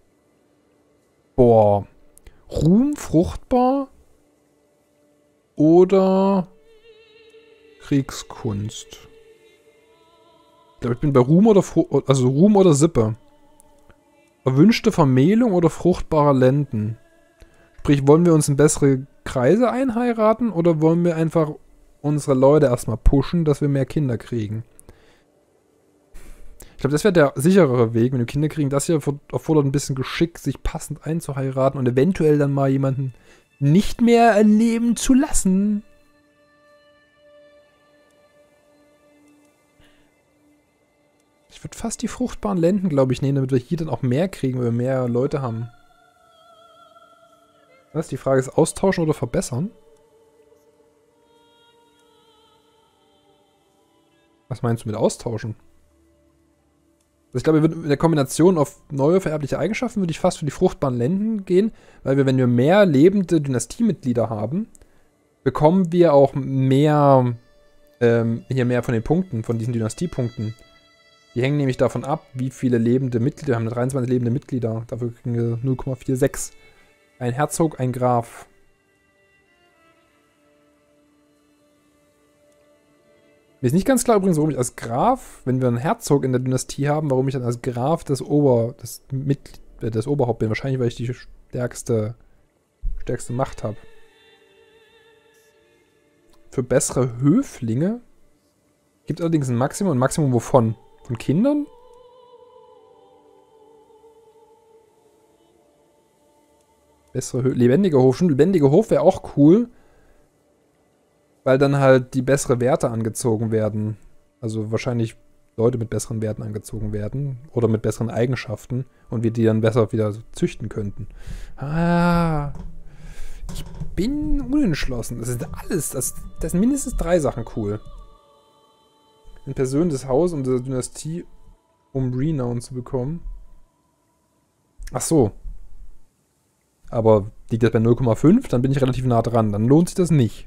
Boah. Ruhm, fruchtbar oder Kriegskunst. Ich glaube, ich bin bei Ruhm oder Ruhm oder Sippe. Erwünschte Vermählung oder fruchtbarer Lenden. Sprich, wollen wir uns in bessere Kreise einheiraten oder wollen wir einfach unsere Leute erstmal pushen, dass wir mehr Kinder kriegen? Ich glaube, das wäre der sicherere Weg, wenn wir Kinder kriegen. Das hier erfordert ein bisschen Geschick, sich passend einzuheiraten und eventuell dann mal jemanden nicht mehr erleben zu lassen. Ich würde fast die fruchtbaren Lenden, glaube ich, nehmen, damit wir hier dann auch mehr kriegen, weil wir mehr Leute haben. Was? Die Frage ist, austauschen oder verbessern? Was meinst du mit austauschen? Also ich glaube, in der Kombination auf neue vererbliche Eigenschaften würde ich fast für die fruchtbaren Lenden gehen, weil wenn wir mehr lebende Dynastiemitglieder haben, bekommen wir auch mehr, hier mehr von den Punkten, von diesen Dynastiepunkten. Die hängen nämlich davon ab, wie viele lebende Mitglieder, wir haben 23 lebende Mitglieder, dafür kriegen wir 0,46. Ein Herzog, ein Graf. Mir ist nicht ganz klar übrigens, warum ich als Graf, wenn wir einen Herzog in der Dynastie haben, warum ich dann als Graf das Oberhaupt bin. Wahrscheinlich, weil ich die stärkste Macht habe. Für bessere Höflinge gibt es allerdings ein Maximum. Ein Maximum wovon? Von Kindern? Lebendiger Hof. Schon lebendiger Hof wäre auch cool. Weil dann halt die bessere Werte angezogen werden. Also wahrscheinlich Leute mit besseren Werten angezogen werden oder mit besseren Eigenschaften und wir die dann besser wieder züchten könnten. Ah, ich bin unentschlossen. Das ist alles, das sind mindestens 3 Sachen cool. In Person des Hauses und der Dynastie, um Renown zu bekommen. Ach so. Aber liegt das bei 0,5, dann bin ich relativ nah dran. Dann lohnt sich das nicht.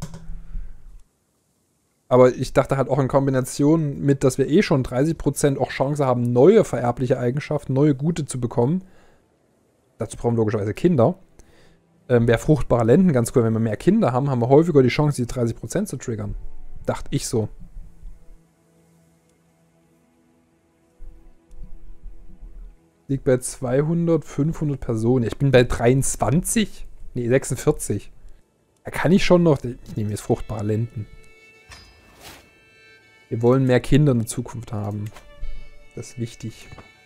Aber ich dachte halt auch in Kombination mit, dass wir eh schon 30% auch Chance haben, neue vererbliche Eigenschaften, neue gute zu bekommen. Dazu brauchen wir logischerweise Kinder. Wäre fruchtbare Lenden ganz cool. Wenn wir mehr Kinder haben, haben wir häufiger die Chance, die 30% zu triggern. Dachte ich so. Liegt bei 200, 500 Personen. Ich bin bei 23? Nee, 46. Da kann ich schon noch... Ich nehme jetzt fruchtbare Lenden. Wir wollen mehr Kinder in der Zukunft haben. Das ist wichtig.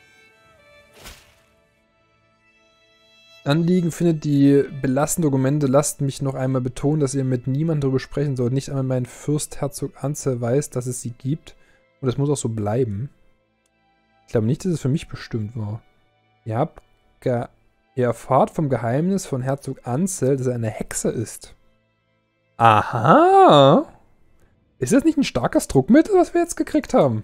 Anliegen findet die belastenden Dokumente. Lasst mich noch einmal betonen, dass ihr mit niemandem darüber sprechen sollt. Nicht einmal mein Fürst Herzog Ansel weiß, dass es sie gibt. Und das muss auch so bleiben. Ich glaube nicht, dass es für mich bestimmt war. Ihr erfahrt vom Geheimnis von Herzog Ansel, dass er eine Hexe ist. Aha! Ist das nicht ein starkes Druckmittel, was wir jetzt gekriegt haben?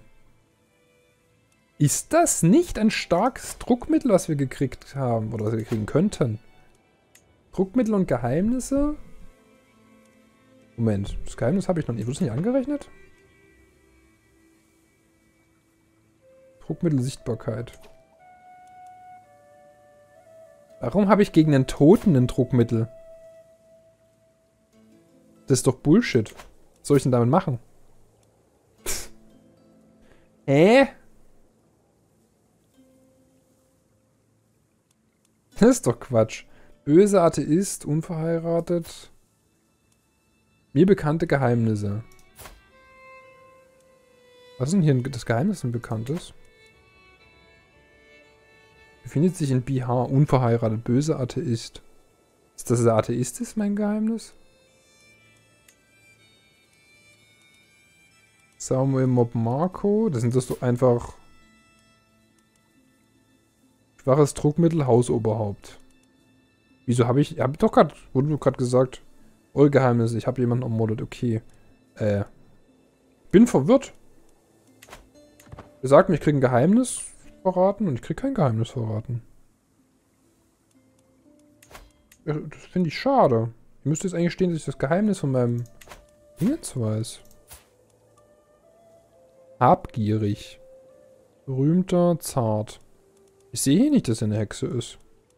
Ist das nicht ein starkes Druckmittel, was wir gekriegt haben? Oder was wir kriegen könnten? Druckmittel und Geheimnisse? Moment, das Geheimnis habe ich noch nicht. Wurde es nicht angerechnet? Druckmittel Sichtbarkeit. Warum habe ich gegen den Toten ein Druckmittel? Das ist doch Bullshit. Was soll ich denn damit machen? Hä? Das ist doch Quatsch. Böse Atheist, unverheiratet. Mir bekannte Geheimnisse. Was ist denn hier das Geheimnis, ein bekanntes? Befindet sich in BH, unverheiratet, böse Atheist. Ist das der Atheist ist, mein Geheimnis? Samuel Mob Marco, das sind das doch einfach schwaches Druckmittel, Hausoberhaupt. Wieso habe ich doch gerade, wurde mir gerade gesagt, Geheimnis, ich habe jemanden ermordet, okay. Bin verwirrt. Ihr sagt mir, ich kriege ein Geheimnis verraten und ich kriege kein Geheimnis verraten. Ja, das finde ich schade. Hier müsste jetzt eigentlich stehen, dass ich das Geheimnis von meinem Dingens weiß. Habgierig. Berühmter, zart. Ich sehe hier nicht, dass er eine Hexe ist.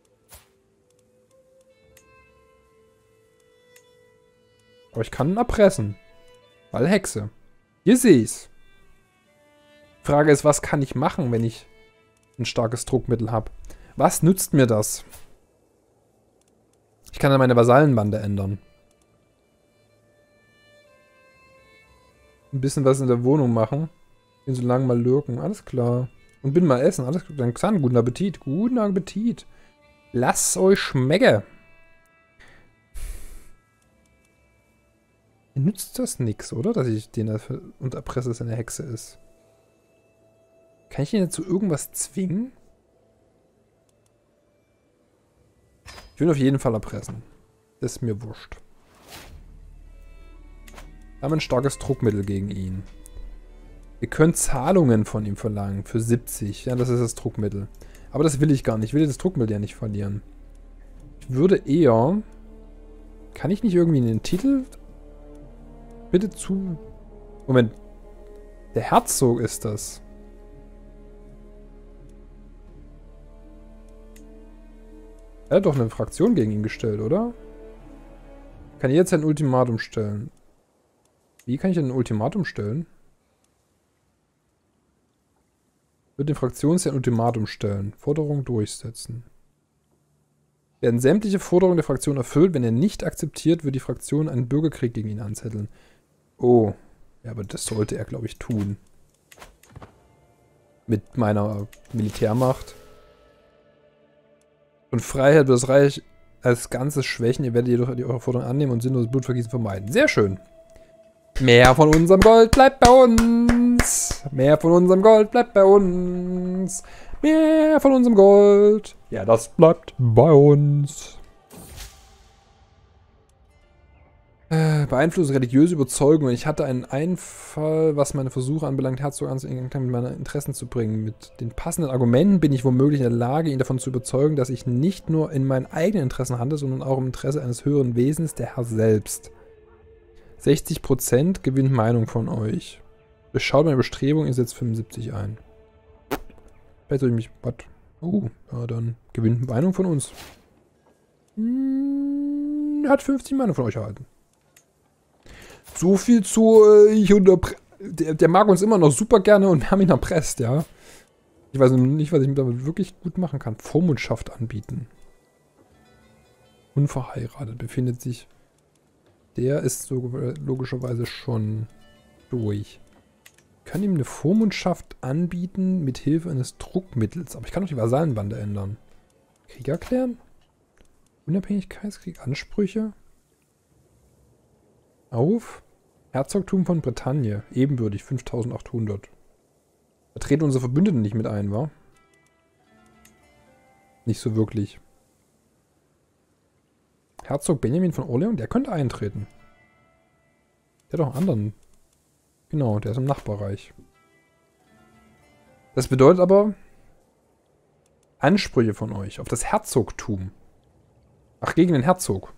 Aber ich kann ihn erpressen. Weil Hexe. Hier sehe ich's. Die Frage ist, was kann ich machen, wenn ich ein starkes Druckmittel habe? Was nützt mir das? Ich kann dann meine Vasallenbande ändern. Ein bisschen was in der Wohnung machen. Bin so lange mal lurken. Alles klar. Und bin mal essen. Alles klar. Dann Xan, guten Appetit. Guten Appetit. Lasst euch schmecken. Mir nützt das nix, oder? Dass ich den dafür unterpresse, dass er eine Hexe ist. Kann ich ihn jetzt zu irgendwas zwingen? Ich will ihn auf jeden Fall erpressen. Das ist mir wurscht. Wir haben ein starkes Druckmittel gegen ihn. Wir können Zahlungen von ihm verlangen für 70. Ja, das ist das Druckmittel. Aber das will ich gar nicht. Ich will das Druckmittel ja nicht verlieren. Ich würde eher... Kann ich nicht irgendwie einen Titel... Bitte zu... Moment. Der Herzog ist das. Er hat doch eine Fraktion gegen ihn gestellt, oder? Kann ich jetzt ein Ultimatum stellen? Wie kann ich ein Ultimatum stellen? Wird den Fraktionsherrn ein Ultimatum stellen. Forderung durchsetzen. Werden sämtliche Forderungen der Fraktion erfüllt. Wenn er nicht akzeptiert, wird die Fraktion einen Bürgerkrieg gegen ihn anzetteln. Oh. Ja, aber das sollte er, glaube ich, tun. Mit meiner Militärmacht. Und Freiheit wird das Reich als Ganzes schwächen. Ihr werdet jedoch eure Forderung annehmen und sinnloses Blutvergießen vermeiden. Sehr schön. Mehr von unserem Gold bleibt bei uns. uns. Mehr von unserem Gold bleibt bei uns. Mehr von unserem Gold. Ja, das bleibt bei uns. Beeinflusst religiöse Überzeugung. Ich hatte einen Einfall, was meine Versuche anbelangt, Herzog in mit meinen Interessen zu bringen. Mit den passenden Argumenten bin ich womöglich in der Lage, ihn davon zu überzeugen, dass ich nicht nur in meinen eigenen Interessen handle, sondern auch im Interesse eines höheren Wesens, der Herr selbst. 60% gewinnt Meinung von euch. Beschaut meine Bestrebung, ihr setzt 75 ein. Vielleicht soll ich mich... Was? Ja, dann gewinnt Meinung von uns. Hat 50 Meinung von euch erhalten. So viel zu... der mag uns immer noch super gerne und wir haben ihn erpresst, ja. Ich weiß nicht, was ich damit wirklich gut machen kann. Vormundschaft anbieten. Unverheiratet befindet sich... Der ist so logischerweise schon durch. Ich kann ihm eine Vormundschaft anbieten mit Hilfe eines Druckmittels. Aber ich kann auch die Vasallenbande ändern. Krieg erklären? Unabhängigkeitskrieg? Ansprüche? Auf? Herzogtum von Bretagne. Ebenbürtig. 5800. Da treten unsere Verbündeten nicht mit ein, wa? Nicht so wirklich. Herzog Benjamin von Orleans, der könnte eintreten. Der hat doch einen anderen. Genau, der ist im Nachbarreich. Das bedeutet aber Ansprüche von euch auf das Herzogtum. Ach, gegen den Herzog.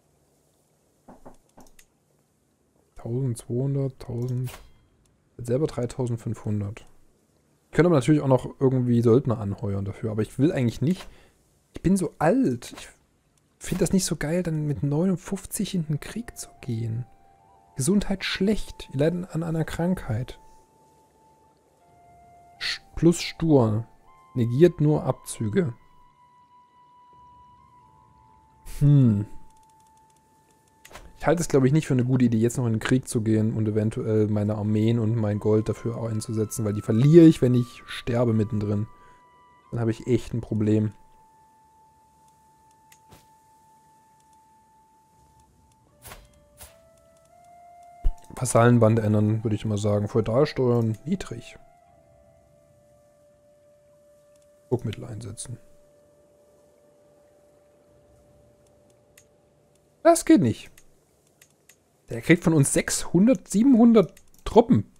1200, 1000. Hat selber 3500. Ich könnte aber natürlich auch noch irgendwie Söldner anheuern dafür, aber ich will eigentlich nicht. Ich bin so alt. Ich finde das nicht so geil, dann mit 59 in den Krieg zu gehen. Gesundheit schlecht. Ihr leidet an einer Krankheit. Plus stur. Negiert nur Abzüge. Ich halte es, glaube ich, nicht für eine gute Idee, jetzt noch in den Krieg zu gehen und eventuell meine Armeen und mein Gold dafür auch einzusetzen, weil die verliere ich, wenn ich sterbe mittendrin. Dann habe ich echt ein Problem. Vasallenbande ändern, würde ich mal sagen. Feudalsteuern niedrig. Druckmittel einsetzen. Das geht nicht. Der kriegt von uns 600, 700 Truppen.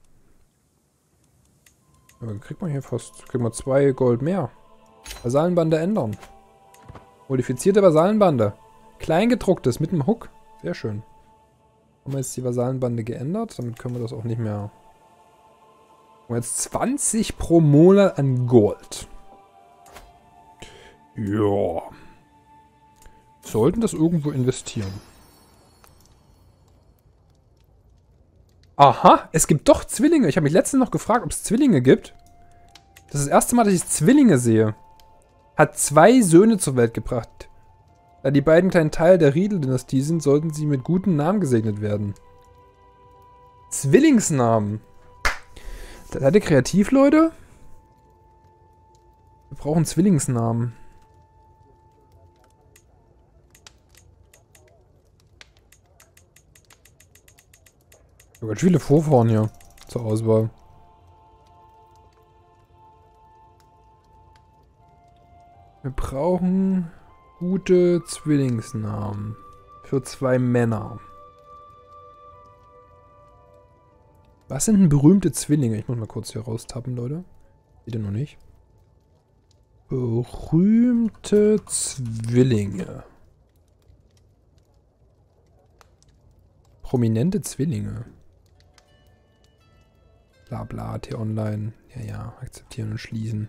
Ja, kriegt man hier fast. Kriegt man 2 Gold mehr. Vasallenbande ändern. Modifizierte Vasallenbande. Kleingedrucktes mit einem Hook. Sehr schön. Haben wir jetzt die Vasallenbande geändert. Damit können wir das auch nicht mehr... Und jetzt 20 pro Monat an Gold. Ja. Sollten das irgendwo investieren. Aha, es gibt doch Zwillinge. Ich habe mich letztens noch gefragt, ob es Zwillinge gibt. Das ist das erste Mal, dass ich Zwillinge sehe. Hat 2 Söhne zur Welt gebracht. Da die beiden kleinen Teil der Riedel-Dynastie sind, sollten sie mit guten Namen gesegnet werden. Zwillingsnamen. Seid ihr kreativ, Leute? Wir brauchen Zwillingsnamen. Ich habe ganz viele Vorfahren hier zur Auswahl. Wir brauchen gute Zwillingsnamen. Für 2 Männer. Was sind denn berühmte Zwillinge? Ich muss mal kurz hier raustappen, Leute. Seht ihr noch nicht? Berühmte Zwillinge. Prominente Zwillinge. Blabla, T-Online. Ja, ja, akzeptieren und schließen.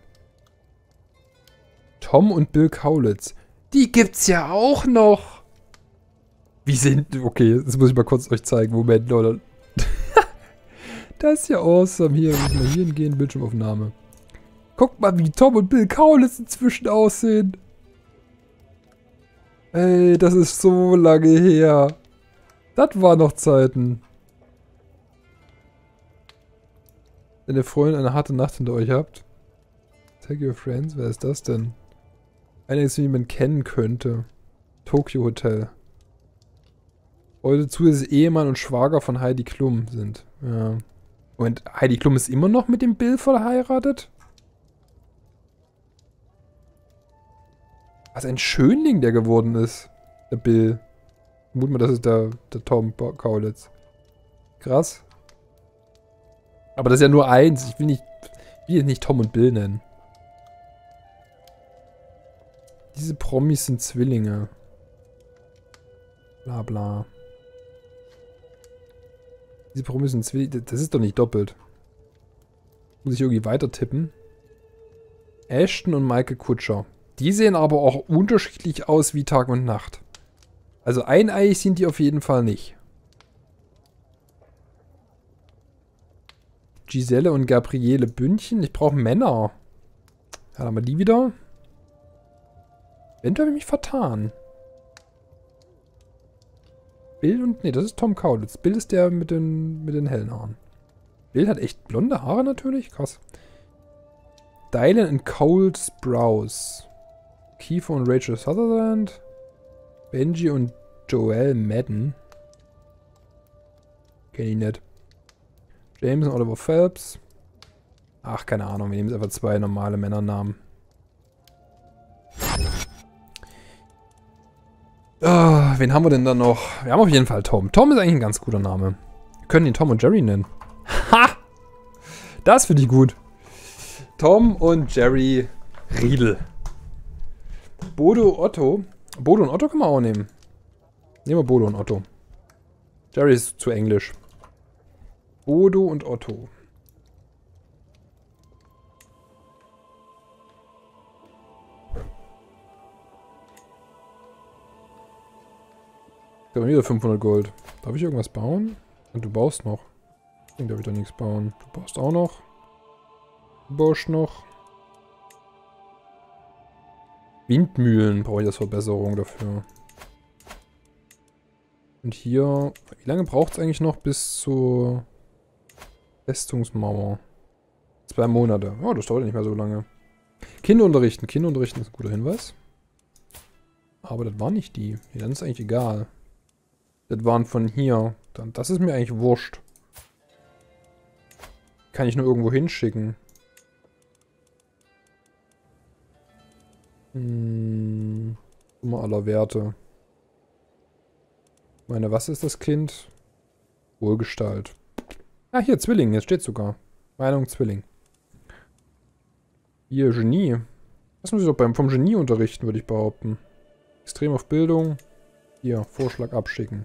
Tom und Bill Kaulitz. Die gibt's ja auch noch. Wie sind... Okay, das muss ich mal kurz euch zeigen. Moment, Leute. Das ist ja awesome. Hier, müssen wir hier hingehen. Bildschirmaufnahme. Guckt mal, wie Tom und Bill Kaulitz inzwischen aussehen. Ey, das ist so lange her. Das waren noch Zeiten. Wenn ihr Freunde eine harte Nacht hinter euch habt. Tag your friends, wer ist das denn? Einiges, wie man kennen könnte. Tokyo Hotel. Heute zusätzlich Ehemann und Schwager von Heidi Klum sind. Ja. Und Heidi Klum ist immer noch mit dem Bill verheiratet? Was ein Schönling der geworden ist. Der Bill. Vermuten wir, das ist der Tom Kaulitz. Krass. Aber das ist ja nur eins. Ich will jetzt nicht Tom und Bill nennen. Diese Promis sind Zwillinge. Bla bla. Diese Promis sind Zwillinge. Das ist doch nicht doppelt. Muss ich irgendwie weiter tippen. Ashton und Michael Kutscher. Die sehen aber auch unterschiedlich aus wie Tag und Nacht. Also eineig sind die auf jeden Fall nicht. Giselle und Gabriele Bündchen. Ich brauche Männer. Ja, dann haben wir die wieder. Eventuell habe ich mich vertan. Bill und... Ne, das ist Tom Kaulitz. Bill ist der mit den hellen Haaren. Bill hat echt blonde Haare natürlich. Krass. Dylan und Cole Sprouse. Kiefer und Rachel Sutherland. Benji und Joel Madden. Kenn ich nicht. James und Oliver Phelps. Ach, keine Ahnung. Wir nehmen jetzt einfach zwei normale Männernamen. Oh, wen haben wir denn da noch? Wir haben auf jeden Fall Tom. Tom ist eigentlich ein ganz guter Name. Wir können ihn Tom und Jerry nennen. Ha! Das finde ich gut. Tom und Jerry Riedel. Bodo Otto. Bodo und Otto können wir auch nehmen. Nehmen wir Bodo und Otto. Jerry ist zu englisch. Bodo und Otto. Ich habe wieder 500 Gold. Darf ich irgendwas bauen? Und du baust noch. Ich darf ich doch nichts bauen. Du baust auch noch. Du baust noch. Windmühlen brauche ich als Verbesserung dafür. Und hier... Wie lange braucht es eigentlich noch bis zur Festungsmauer? 2 Monate. Oh, das dauert nicht mehr so lange. Kinder unterrichten. Kinder unterrichten ist ein guter Hinweis. Aber das war nicht die. Ja, dann ist eigentlich egal. Das waren von hier. Das ist mir eigentlich wurscht. Kann ich nur irgendwo hinschicken. Summe aller Werte. Ich meine, was ist das Kind? Wohlgestalt. Ah, hier, Zwilling. Jetzt steht sogar. Meinung Zwilling. Hier, Genie. Lass uns doch vom Genie unterrichten, würde ich behaupten. Extrem auf Bildung. Hier, Vorschlag abschicken.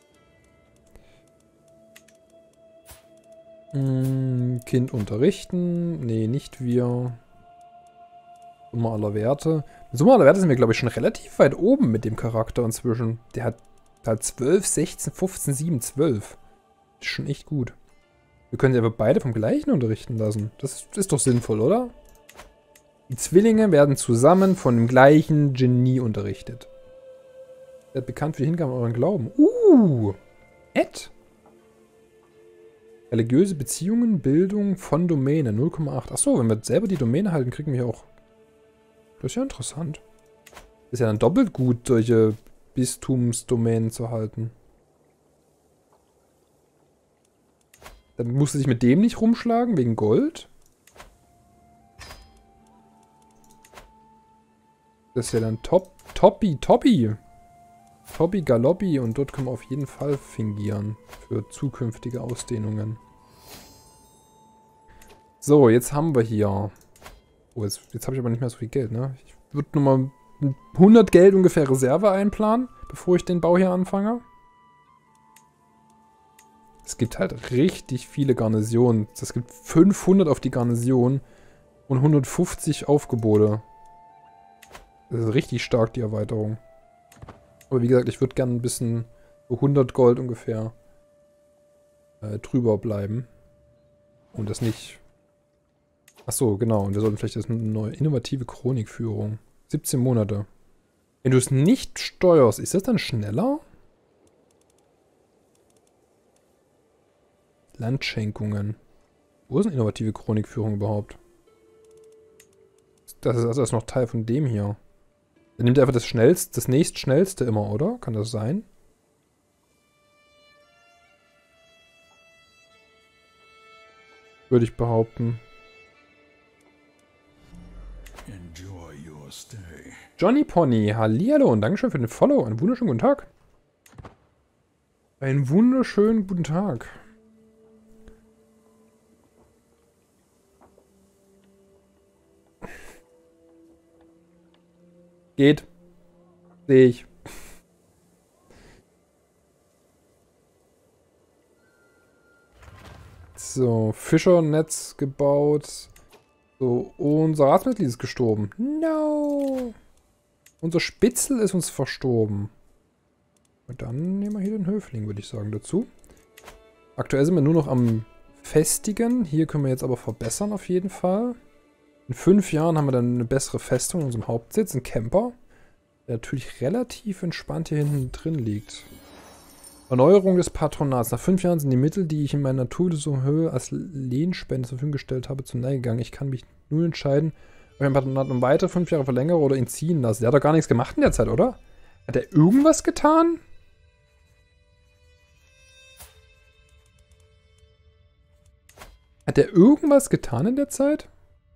Kind unterrichten. Nee, nicht wir. Summe aller Werte. Summe aller Werte sind wir, glaube ich, schon relativ weit oben mit dem Charakter inzwischen. Der hat 12, 16, 15, 7, 12. Ist schon echt gut. Wir können sie aber beide vom gleichen unterrichten lassen. Das ist doch sinnvoll, oder? Die Zwillinge werden zusammen von dem gleichen Genie unterrichtet. Er ist bekannt für die Hingabe an euren Glauben. Ed? Religiöse Beziehungen, Bildung von Domäne, 0,8. Achso, wenn wir selber die Domäne halten, kriegen wir auch... Das ist ja interessant. Ist ja dann doppelt gut, solche Bistumsdomänen zu halten. Dann musst du dich mit dem nicht rumschlagen, wegen Gold. Das ist ja dann Toppi Galoppi und dort können wir auf jeden Fall fingieren für zukünftige Ausdehnungen. So, jetzt haben wir hier... Oh, jetzt habe ich aber nicht mehr so viel Geld, ne? Ich würde nochmal 100 Geld ungefähr Reserve einplanen, bevor ich den Bau hier anfange. Es gibt halt richtig viele Garnisonen. Es gibt 500 auf die Garnison und 150 Aufgebote. Das ist richtig stark, die Erweiterung. Aber wie gesagt, ich würde gerne ein bisschen so 100 Gold ungefähr drüber bleiben. Und das nicht... Achso, genau. Und wir sollten vielleicht das eine neue innovative Chronikführung. 17 Monate. Wenn du es nicht steuerst, ist das dann schneller? Landschenkungen. Wo ist eine innovative Chronikführung überhaupt? Das ist also noch Teil von dem hier. Dann nimmt er einfach das nächstschnellste immer, oder? Kann das sein? Würde ich behaupten. Johnny Pony, hallihallo und Dankeschön für den Follow. Einen wunderschönen guten Tag. Einen wunderschönen guten Tag. Geht. Sehe ich. So, Fischernetz gebaut. So, unser Ratsmitglied ist gestorben. No! Unser Spitzel ist uns verstorben. Und dann nehmen wir hier den Höfling, würde ich sagen, dazu. Aktuell sind wir nur noch am Festigen. Hier können wir jetzt aber verbessern auf jeden Fall. In 5 Jahren haben wir dann eine bessere Festung in unserem Hauptsitz, ein Camper. Der natürlich relativ entspannt hier hinten drin liegt. Erneuerung des Patronats. Nach 5 Jahren sind die Mittel, die ich in meiner Naturlösung als Lehnspende zur Verfügung gestellt habe, zu Neige gegangen. Ich kann mich nun entscheiden, ob ich mein Patronat um weitere 5 Jahre verlängere oder ihn ziehen lasse. Der hat doch gar nichts gemacht in der Zeit, oder? Hat er irgendwas getan? Hat er irgendwas getan in der Zeit?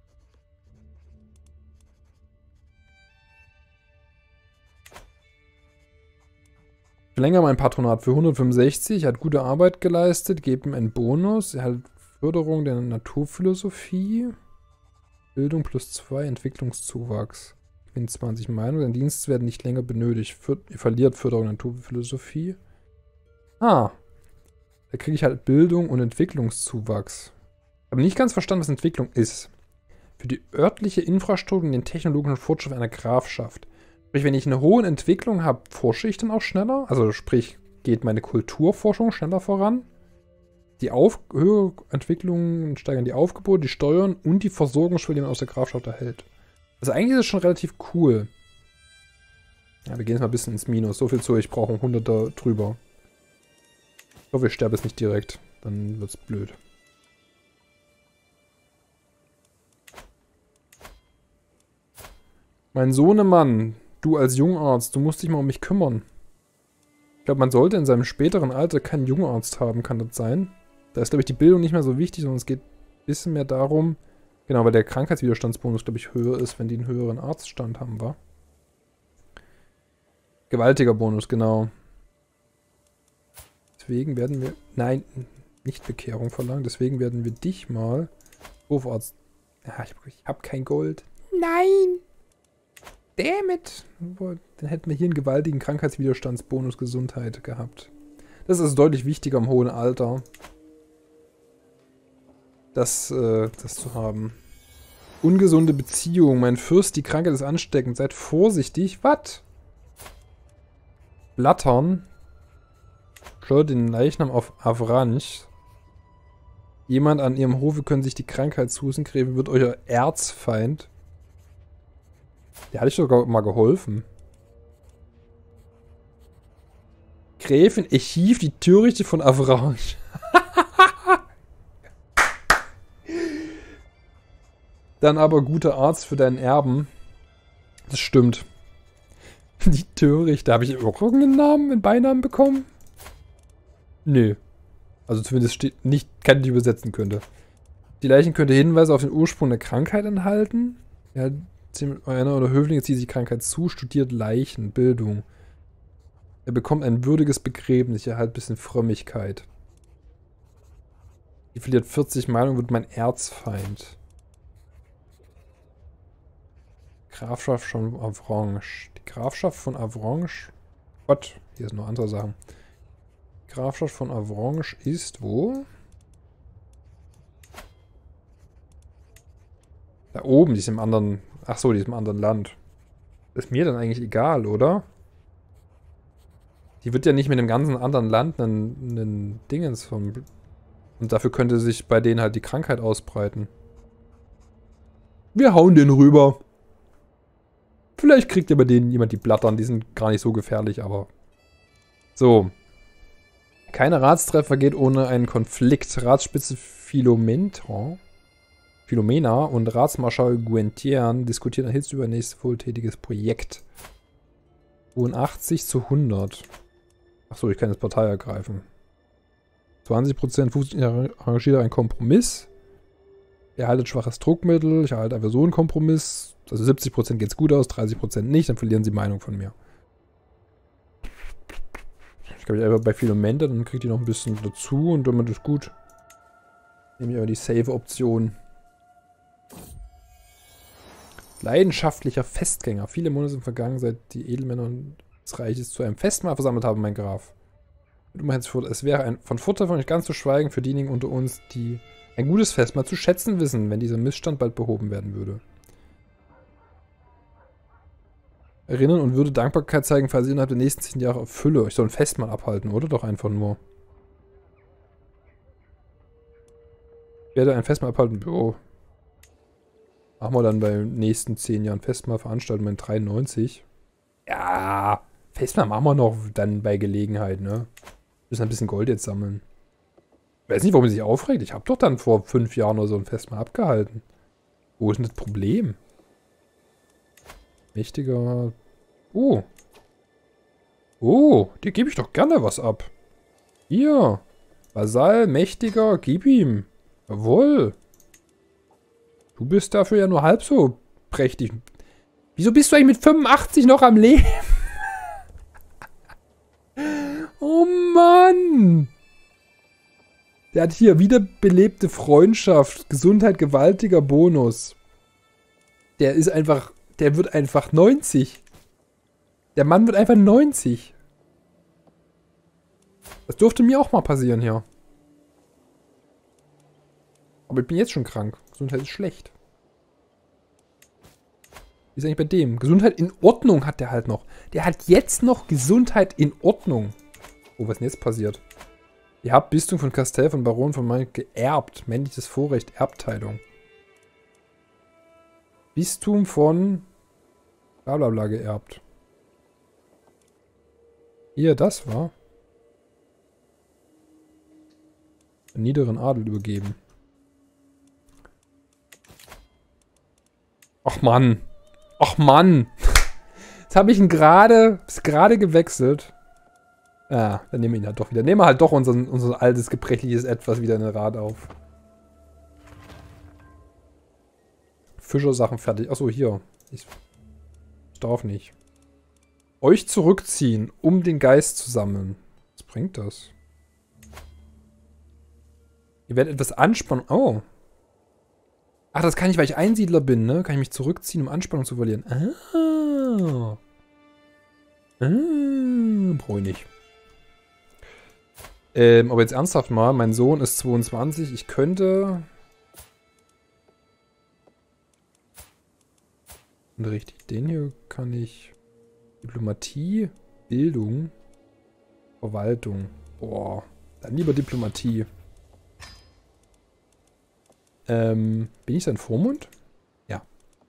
Ich verlängere mein Patronat für 165. Er hat gute Arbeit geleistet. Gebe ihm einen Bonus. Er hat Förderung der Naturphilosophie. Bildung +2. Entwicklungszuwachs. Gewinnt 20 Meinungen. Seine Dienste werden nicht länger benötigt. Ihr verliert Förderung der Naturphilosophie. Ah. Da kriege ich halt Bildung und Entwicklungszuwachs. Ich habe nicht ganz verstanden, was Entwicklung ist. Für die örtliche Infrastruktur und den technologischen Fortschritt einer Grafschaft. Sprich, wenn ich eine hohe Entwicklung habe, forsche ich dann auch schneller? Also sprich, geht meine Kulturforschung schneller voran? Die höhere Entwicklungen steigern die Aufgebote, die Steuern und die Versorgungsschwelle, die man aus der Grafschaft erhält. Also eigentlich ist es schon relativ cool. Ja, wir gehen jetzt mal ein bisschen ins Minus. So viel zu, ich brauche 100er drüber. Ich hoffe, ich sterbe jetzt nicht direkt. Dann wird's blöd. Mein Sohnemann, du als Jungarzt, du musst dich mal um mich kümmern. Ich glaube, man sollte in seinem späteren Alter keinen Jungarzt haben, kann das sein? Da ist, glaube ich, die Bildung nicht mehr so wichtig, sondern es geht ein bisschen mehr darum, genau, weil der Krankheitswiderstandsbonus, glaube ich, höher ist, wenn die einen höheren Arztstand haben, wa? Gewaltiger Bonus, genau. Deswegen werden wir, nein, nicht Bekehrung verlangen, deswegen werden wir dich mal, Hofarzt, ja, ich habe kein Gold. Nein! Dammit! Dann hätten wir hier einen gewaltigen Krankheitswiderstandsbonus Gesundheit gehabt. Das ist deutlich wichtiger im hohen Alter. Das zu haben. Ungesunde Beziehung. Mein Fürst, die Krankheit ist ansteckend. Seid vorsichtig. Was? Blattern. Schleudert den Leichnam auf Avranch. Jemand an ihrem Hofe können sich die Krankheit zusen. Wird euer Erzfeind. Der hatte ich sogar mal geholfen. Gräfin Echiv, die Törichte von Avranch. Dann aber guter Arzt für deinen Erben. Das stimmt. Die Törichte. Habe ich auch irgendeinen Namen, einen Beinamen bekommen? Nö. Also zumindest steht nicht, kann ich übersetzen könnte. Die Leichen könnte Hinweise auf den Ursprung der Krankheit enthalten. Ja, einer oder Höflinge zieht sich die Krankheit zu, studiert Leichen, Bildung. Er bekommt ein würdiges Begräbnis, er hat ein bisschen Frömmigkeit. Die verliert 40 Meinungen, wird mein Erzfeind. Grafschaft von Avranches. Die Grafschaft von Avranches. Gott, hier sind noch andere Sachen. Die Grafschaft von Avranches ist wo? Da oben, die ist im anderen. Ach so, die ist im anderen Land. Ist mir dann eigentlich egal, oder? Die wird ja nicht mit dem ganzen anderen Land einen Dingens vom. Und dafür könnte sich bei denen halt die Krankheit ausbreiten. Wir hauen den rüber. Vielleicht kriegt ja bei denen jemand die Blattern. Die sind gar nicht so gefährlich, aber. So. Keine Ratstreffer geht ohne einen Konflikt. Ratsspitze Philomena und Ratsmarschall Guentian diskutieren erhitzt über ein nächstes wohltätiges Projekt. 82 zu 100. Achso, ich kann jetzt Partei ergreifen. 20% arrangiert ein Kompromiss. Ihr erhaltet schwaches Druckmittel, ich erhalte einfach so einen Kompromiss. Also 70% geht's gut aus, 30% nicht, dann verlieren sie Meinung von mir. Ich glaube, ich einfach bei Philomente, dann kriegt ihr noch ein bisschen dazu und damit ist gut. Nehme ich aber die Save-Option. Leidenschaftlicher Festgänger. Viele Monate sind vergangen, seit die Edelmänner des Reiches zu einem Festmahl versammelt haben, mein Graf. Es wäre von Vorteil von euch ganz zu schweigen für diejenigen unter uns, die ein gutes Festmahl zu schätzen wissen, wenn dieser Missstand bald behoben werden würde. Erinnern und würde Dankbarkeit zeigen, falls ihr innerhalb der nächsten 10 Jahre erfülle. Ich soll ein Festmahl abhalten, oder? Doch einfach nur. Ich werde ein Festmahl abhalten. Oh. Machen wir dann bei den nächsten 10 Jahren Festmahl veranstalten wir in 93. Ja, Festmahl machen wir noch dann bei Gelegenheit, ne? Müssen ein bisschen Gold jetzt sammeln. Ich weiß nicht, warum sie sich aufregt. Ich habe doch dann vor 5 Jahren oder so ein Festmahl abgehalten. Wo ist denn das Problem? Mächtiger. Oh. Oh, dir gebe ich doch gerne was ab. Hier. Vasall, mächtiger, gib ihm. Jawohl. Du bist dafür ja nur halb so prächtig. Wieso bist du eigentlich mit 85 noch am Leben? Oh Mann. Der hat hier wiederbelebte Freundschaft, Gesundheit, gewaltiger Bonus. Der ist einfach, der wird einfach 90. Der Mann wird einfach 90. Das durfte mir auch mal passieren hier. Aber ich bin jetzt schon krank. Gesundheit ist schlecht. Wie ist eigentlich bei dem? Gesundheit in Ordnung hat der halt noch. Der hat jetzt noch Gesundheit in Ordnung. Oh, was ist denn jetzt passiert? Ihr habt Bistum von Castell von Baron von Mainz geerbt. Männliches Vorrecht, Erbteilung. Bistum von Blablabla geerbt. Hier, das war. Einen niederen Adel übergeben. Ach Mann. Ach Mann. Jetzt habe ich ihn gerade gewechselt. Ja, dann nehmen wir ihn halt doch wieder. Nehmen wir halt doch unser altes, gebrechliches Etwas wieder in den Rad auf. Fischersachen fertig. Achso, hier. Ich darf nicht. Euch zurückziehen, um den Geist zu sammeln. Was bringt das? Ihr werdet etwas Anspannung... Oh. Ach, das kann ich, weil ich Einsiedler bin, ne? Kann ich mich zurückziehen, um Anspannung zu verlieren. Ah. Brauche ich nicht. Aber jetzt ernsthaft mal, mein Sohn ist 22, ich könnte... Und richtig, den hier kann ich... Diplomatie, Bildung, Verwaltung. Boah, dann lieber Diplomatie. Bin ich sein Vormund? Ja.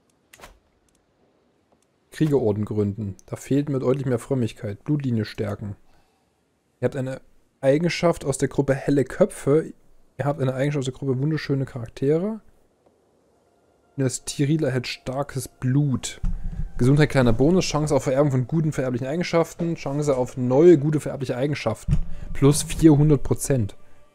Kriegerorden gründen. Da fehlt mir deutlich mehr Frömmigkeit. Blutlinie stärken. Ihr habt eine Eigenschaft aus der Gruppe helle Köpfe. Ihr habt eine Eigenschaft aus der Gruppe wunderschöne Charaktere. Das Tiril erhält starkes Blut. Gesundheit kleiner Bonus. Chance auf Vererbung von guten vererblichen Eigenschaften. Chance auf neue gute vererbliche Eigenschaften. Plus 400%.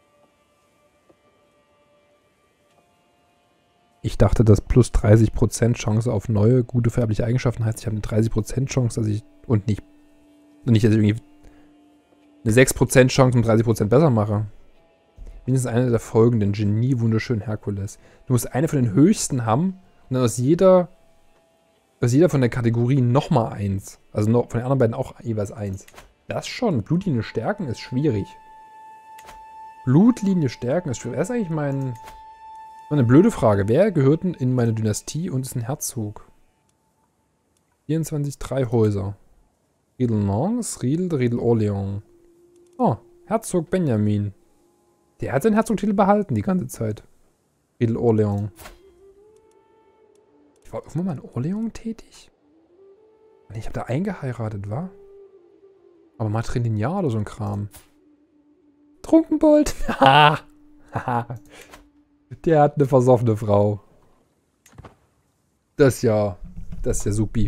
Ich dachte, dass plus 30% Chance auf neue, gute vererbliche Eigenschaften heißt, ich habe eine 30% Chance, dass ich, und nicht, dass ich irgendwie eine 6% Chance um 30% besser mache. Mindestens eine der folgenden. Genie, wunderschön, Herkules. Du musst eine von den höchsten haben und dann aus jeder von der Kategorie nochmal 1. Also noch von den anderen beiden auch jeweils 1. Das schon. Blutlinie stärken ist schwierig. Blutlinie stärken ist schwierig. Das ist eigentlich eine blöde Frage. Wer gehört denn in meine Dynastie und ist ein Herzog? 24, 3 Häuser. Riedel Nantes, Riedel Orléans. Oh, Herzog Benjamin. Der hat seinen Herzogtitel behalten die ganze Zeit. Riedel Orléans. Ich war irgendwann mal in Orléans tätig? Ich habe da eingeheiratet, wa? Aber Matrilineal oder so ein Kram. Trunkenbold. Haha. Der hat eine versoffene Frau. Das ist ja supi.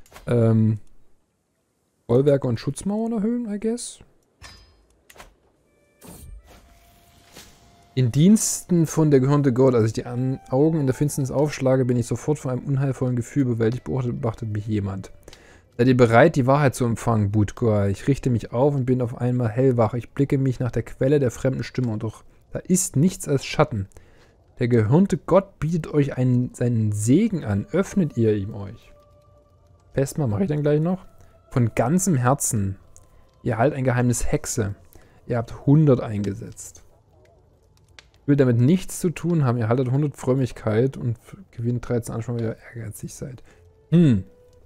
Bollwerke und Schutzmauern erhöhen, I guess. In Diensten von der gehörnte Gott, als ich die Augen in der Finsternis aufschlage, bin ich sofort von einem unheilvollen Gefühl bewältigt, beobachtet mich jemand. Seid ihr bereit, die Wahrheit zu empfangen, Budgoa? Ich richte mich auf und bin auf einmal hellwach. Ich blicke mich nach der Quelle der fremden Stimme und doch da ist nichts als Schatten. Der gehörnte Gott bietet euch seinen Segen an. Öffnet ihr ihm euch. Festmahl mache ich dann gleich noch. Von ganzem Herzen. Ihr halt ein Geheimnis Hexe. Ihr habt 100 eingesetzt. Ich will damit nichts zu tun haben. Ihr haltet 100 Frömmigkeit und gewinnt 13 Anspruch, weil ihr ehrgeizig seid. Will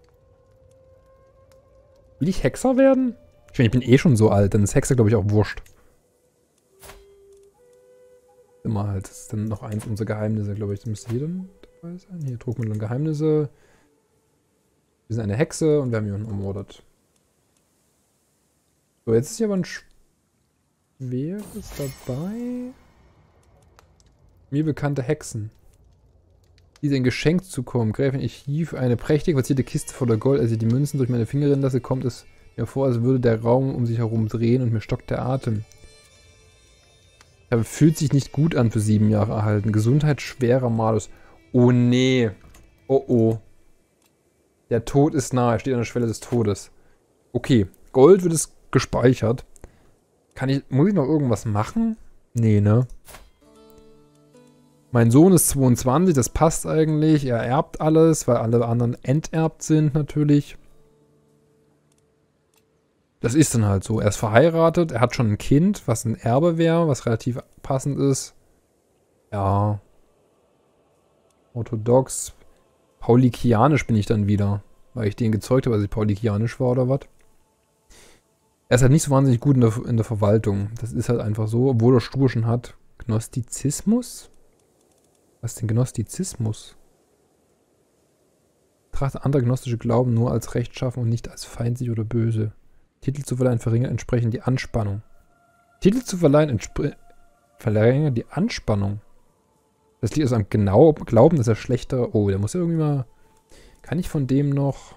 ich Hexer werden? Ich meine, ich bin eh schon so alt. Dann ist Hexer, glaube ich, auch wurscht. Immer halt. Das ist dann noch eins unserer Geheimnisse, glaube ich. Das müsste hier dann dabei sein. Hier, Druckmittel und Geheimnisse. Wir sind eine Hexe und wir haben jemanden ermordet. So, jetzt ist hier aber ein schweres dabei. Mir bekannte Hexen. Diese ein Geschenk zu kommen. Gräfin, ich hief eine prächtig verzierte Kiste voller Gold. Als ich die Münzen durch meine Finger rinnen lasse, kommt es mir vor, als würde der Raum um sich herum drehen und mir stockt der Atem. Aber fühlt sich nicht gut an für 7 Jahre erhalten. Gesundheit schwerer Malus. Oh nee. Oh oh. Der Tod ist nahe. Er steht an der Schwelle des Todes. Okay. Gold wird es gespeichert. Muss ich noch irgendwas machen? Nee, ne? Mein Sohn ist 22, das passt eigentlich. Er erbt alles, weil alle anderen enterbt sind natürlich. Das ist dann halt so. Er ist verheiratet, er hat schon ein Kind, was ein Erbe wäre, was relativ passend ist. Ja. Orthodox. Paulikianisch bin ich dann wieder. Weil ich den gezeugt habe, als ich paulikianisch war oder was. Er ist halt nicht so wahnsinnig gut in der Verwaltung. Das ist halt einfach so, obwohl er Stur schon hat. Gnostizismus? Was ist denn Gnostizismus? Betrachte andere gnostische Glauben nur als rechtschaffen und nicht als feindlich oder böse. Titel zu verleihen verringert entsprechend die Anspannung. Titel zu verleihen verringert die Anspannung. Das liegt also am genau Glauben, dass er schlechter... Oh, der muss ja irgendwie mal... Kann ich von dem noch...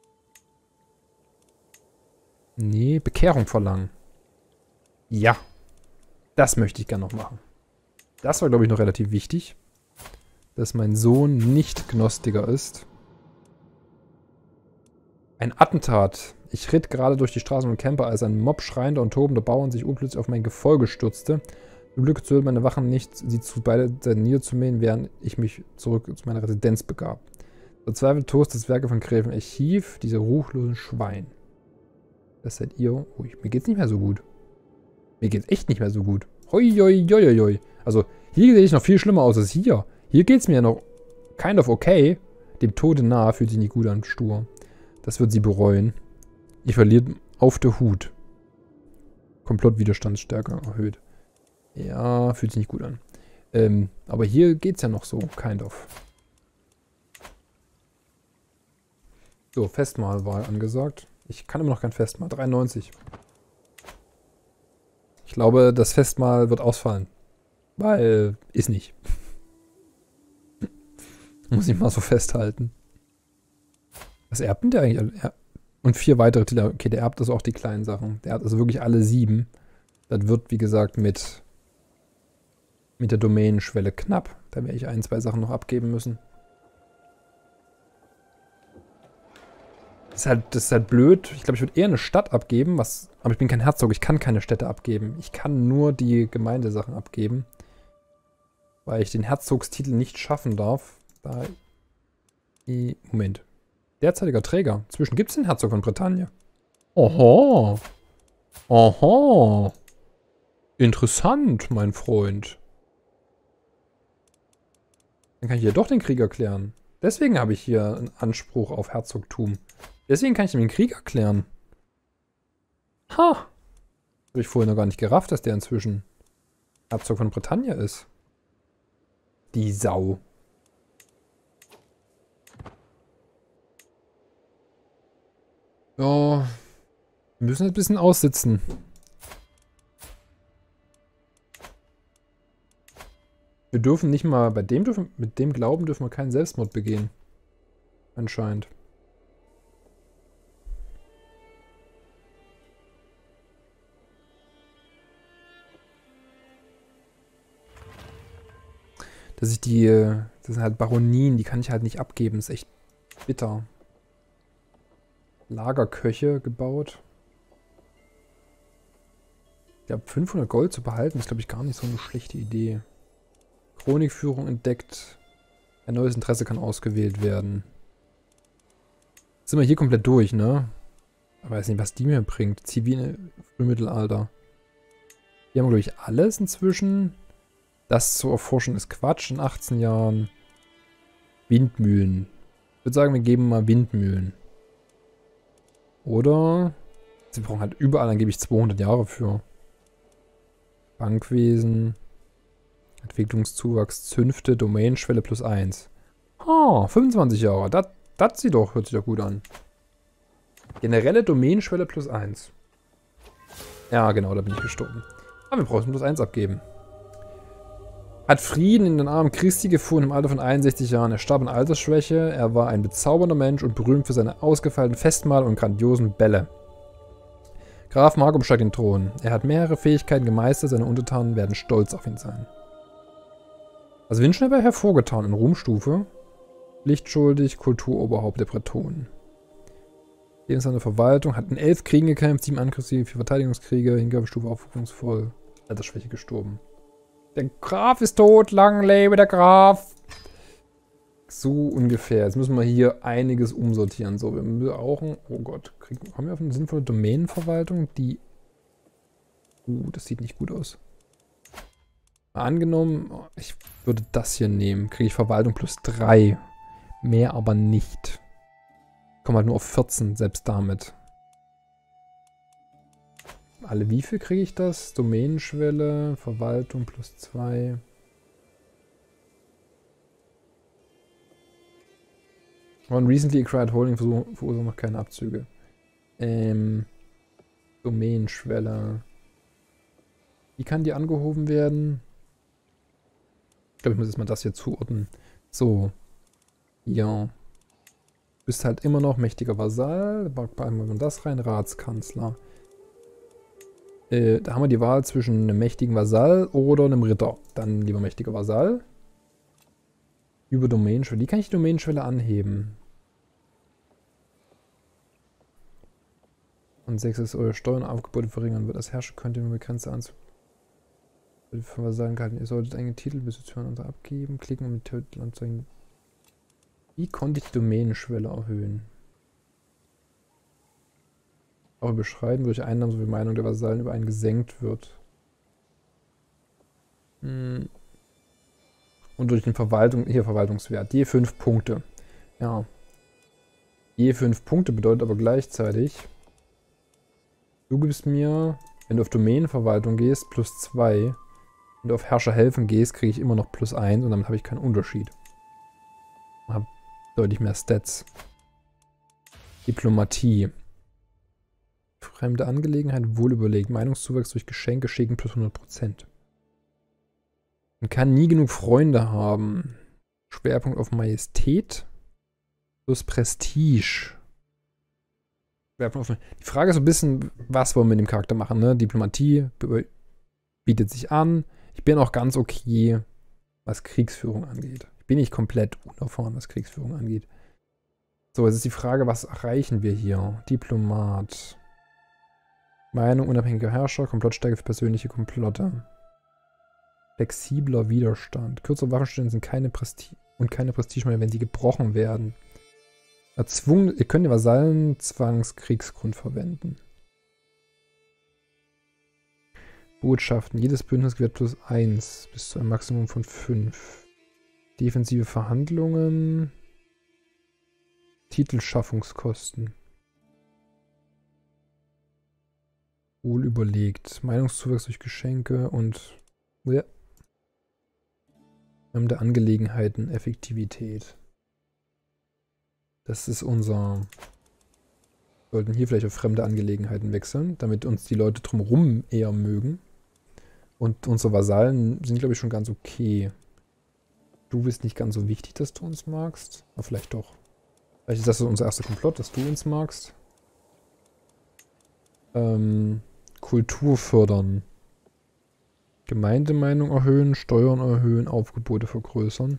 Nee, Bekehrung verlangen. Ja. Das möchte ich gerne noch machen. Das war, glaube ich, noch relativ wichtig. Dass mein Sohn nicht Gnostiker ist. Ein Attentat. Ich ritt gerade durch die Straßen und Camper, als ein Mob schreiender und tobender Bauern sich urplötzlich auf mein Gefolge stürzte. Zum Glück zögerten meine Wachen nicht, sie zu beide Seiten niederzumähen, während ich mich zurück zu meiner Residenz begab. Verzweifelt tost das Werke von Gräfin Archiv, diese ruchlosen Schwein. Das seid ihr. Oh, mir geht's nicht mehr so gut. Mir geht's echt nicht mehr so gut. Hoi, hoi, hoi, hoi. Also, hier sehe ich noch viel schlimmer aus als hier. Hier geht's mir ja noch kind of okay. Dem Tode nahe fühlt sich nicht gut an, stur. Das wird sie bereuen. Ihr verliert auf der Hut. Komplottwiderstandsstärke erhöht. Ja, fühlt sich nicht gut an. Aber hier geht's ja noch so, kind of. So, Festmahl war angesagt. Ich kann immer noch kein Festmahl. 93. Ich glaube, das Festmahl wird ausfallen. Weil, ist nicht. Muss ich mal so festhalten. Was erbt denn der eigentlich? Und 4 weitere Titel. Okay, der erbt also auch die kleinen Sachen. Der erbt also wirklich alle 7. Das wird, wie gesagt, mit der Domänenschwelle knapp. Da werde ich 1, 2 Sachen noch abgeben müssen. Das ist halt blöd. Ich glaube, ich würde eher eine Stadt abgeben, aber ich bin kein Herzog, ich kann keine Städte abgeben. Ich kann nur die Gemeindesachen abgeben. Weil ich den Herzogstitel nicht schaffen darf. Moment. Derzeitiger Träger. Zwischen gibt es den Herzog von Bretagne. Oho. Oho. Interessant, mein Freund. Dann kann ich hier doch den Krieg erklären. Deswegen habe ich hier einen Anspruch auf Herzogtum. Deswegen kann ich den Krieg erklären. Ha! Habe ich vorher noch gar nicht gerafft, dass der inzwischen Herzog von Bretagne ist. Die Sau. Ja. Wir müssen ein bisschen aussitzen. Wir dürfen nicht mal, mit dem Glauben dürfen wir keinen Selbstmord begehen. Anscheinend. dass ich die, das sind halt Baronien, die kann ich halt nicht abgeben. Das ist echt bitter. Lagerköche gebaut. Ich glaube, 500 Gold zu behalten, ist, glaube ich, gar nicht so eine schlechte Idee. Chronikführung entdeckt. Ein neues Interesse kann ausgewählt werden. Jetzt sind wir hier komplett durch, ne? Ich weiß nicht, was die mir bringt. Zivile Frühmittelalter. Hier haben wir, glaube ich, alles inzwischen. Das zu erforschen ist Quatsch in 18 Jahren. Windmühlen. Ich würde sagen, wir geben mal Windmühlen. Oder? Sie brauchen halt überall, dann gebe ich 200 Jahre für. Bankwesen. Entwicklungszuwachs, Zünfte, Domainschwelle plus 1. Oh, 25 Jahre. Das sieht doch, hört sich doch gut an. Generelle Domainschwelle plus 1. Ja, genau, da bin ich gestorben. Aber wir brauchen plus 1 abgeben. Hat Frieden in den Armen Christi gefunden im Alter von 61 Jahren. Er starb an Altersschwäche. Er war ein bezaubernder Mensch und berühmt für seine ausgefeilten Festmahle und grandiosen Bälle. Graf Mark umsteigt den Thron. Er hat mehrere Fähigkeiten gemeistert. Seine Untertanen werden stolz auf ihn sein. Also Windschnell war hervorgetan in Ruhmstufe. Lichtschuldig, Kulturoberhaupt der Bretonen. Lebenslange Verwaltung, hat in 11 Kriegen gekämpft, 7 Angriffskriege, 4 Verteidigungskriege, Hingabestufe aufrüstungsvoll, Altersschwäche gestorben. Der Graf ist tot, lang lebe der Graf. So ungefähr. Jetzt müssen wir hier einiges umsortieren. So, wir brauchen, oh Gott, kommen wir auf eine sinnvolle Domänenverwaltung, die... das sieht nicht gut aus. Angenommen, ich würde das hier nehmen. Kriege ich Verwaltung plus 3. Mehr aber nicht. Ich komme halt nur auf 14, selbst damit. Alle wie viel kriege ich das? Domänenschwelle, Verwaltung plus 2. One recently acquired holding verursacht noch keine Abzüge. Domänenschwelle. Wie kann die angehoben werden? Ich glaube, ich muss jetzt mal das hier zuordnen. So. Ja. Du bist halt immer noch mächtiger Vasall. Da packen wir das rein. Ratskanzler. Da haben wir die Wahl zwischen einem mächtigen Vasall oder einem Ritter. Dann lieber mächtiger Vasall. Über Domänenschwelle. Wie kann ich die Domänenschwelle anheben? Und 6 ist eure Steuern und Aufgebote verringern wird. Als Herrscher könnt ihr nur begrenzte Anzahl von Vasallen gehalten. Ihr solltet einen Titelbesitz hören und abgeben. Klicken, um die Titel anzeigen. Wie konnte ich die Domänenschwelle erhöhen? Auch überschreiten, durch Einnahmen sowie Meinung der Vasallen über einen gesenkt wird. Und durch den Verwaltungswert. Je 5 Punkte. Ja. Je 5 Punkte bedeutet aber gleichzeitig, du gibst mir, wenn du auf Domänenverwaltung gehst, plus 2. Wenn du auf Herrscher helfen gehst, kriege ich immer noch plus 1 und damit habe ich keinen Unterschied. Ich habe deutlich mehr Stats. Diplomatie. Fremde Angelegenheit, wohlüberlegt. Meinungszuwachs durch Geschenke schicken plus 100%. Man kann nie genug Freunde haben. Schwerpunkt auf Majestät plus Prestige. Schwerpunkt auf... Die Frage ist so ein bisschen, was wollen wir mit dem Charakter machen, ne? Diplomatie bietet sich an. Ich bin auch ganz okay, was Kriegsführung angeht. Ich bin nicht komplett unerfahren, was Kriegsführung angeht. So, jetzt ist die Frage, was erreichen wir hier? Diplomat. Meinung unabhängiger Herrscher, Komplottstärke für persönliche Komplotte. Flexibler Widerstand. Kürzere Waffenstände sind keine Prestige mehr, wenn sie gebrochen werden. Erzwungen, ihr könnt den Vasallen Zwangskriegsgrund verwenden. Botschaften. Jedes Bündnis gewährt plus 1 bis zu einem Maximum von 5. Defensive Verhandlungen. Titelschaffungskosten. Wohl überlegt. Meinungszuwachs durch Geschenke und fremde Angelegenheiten, Effektivität. Das ist unser... Wir sollten hier vielleicht auf fremde Angelegenheiten wechseln, damit uns die Leute drumherum eher mögen. Und unsere Vasallen sind, glaube ich, schon ganz okay. Du bist nicht ganz so wichtig, dass du uns magst. Aber vielleicht doch. Vielleicht ist das so unser erster Komplott, dass du uns magst. Kultur fördern. Gemeindemeinung erhöhen, Steuern erhöhen, Aufgebote vergrößern.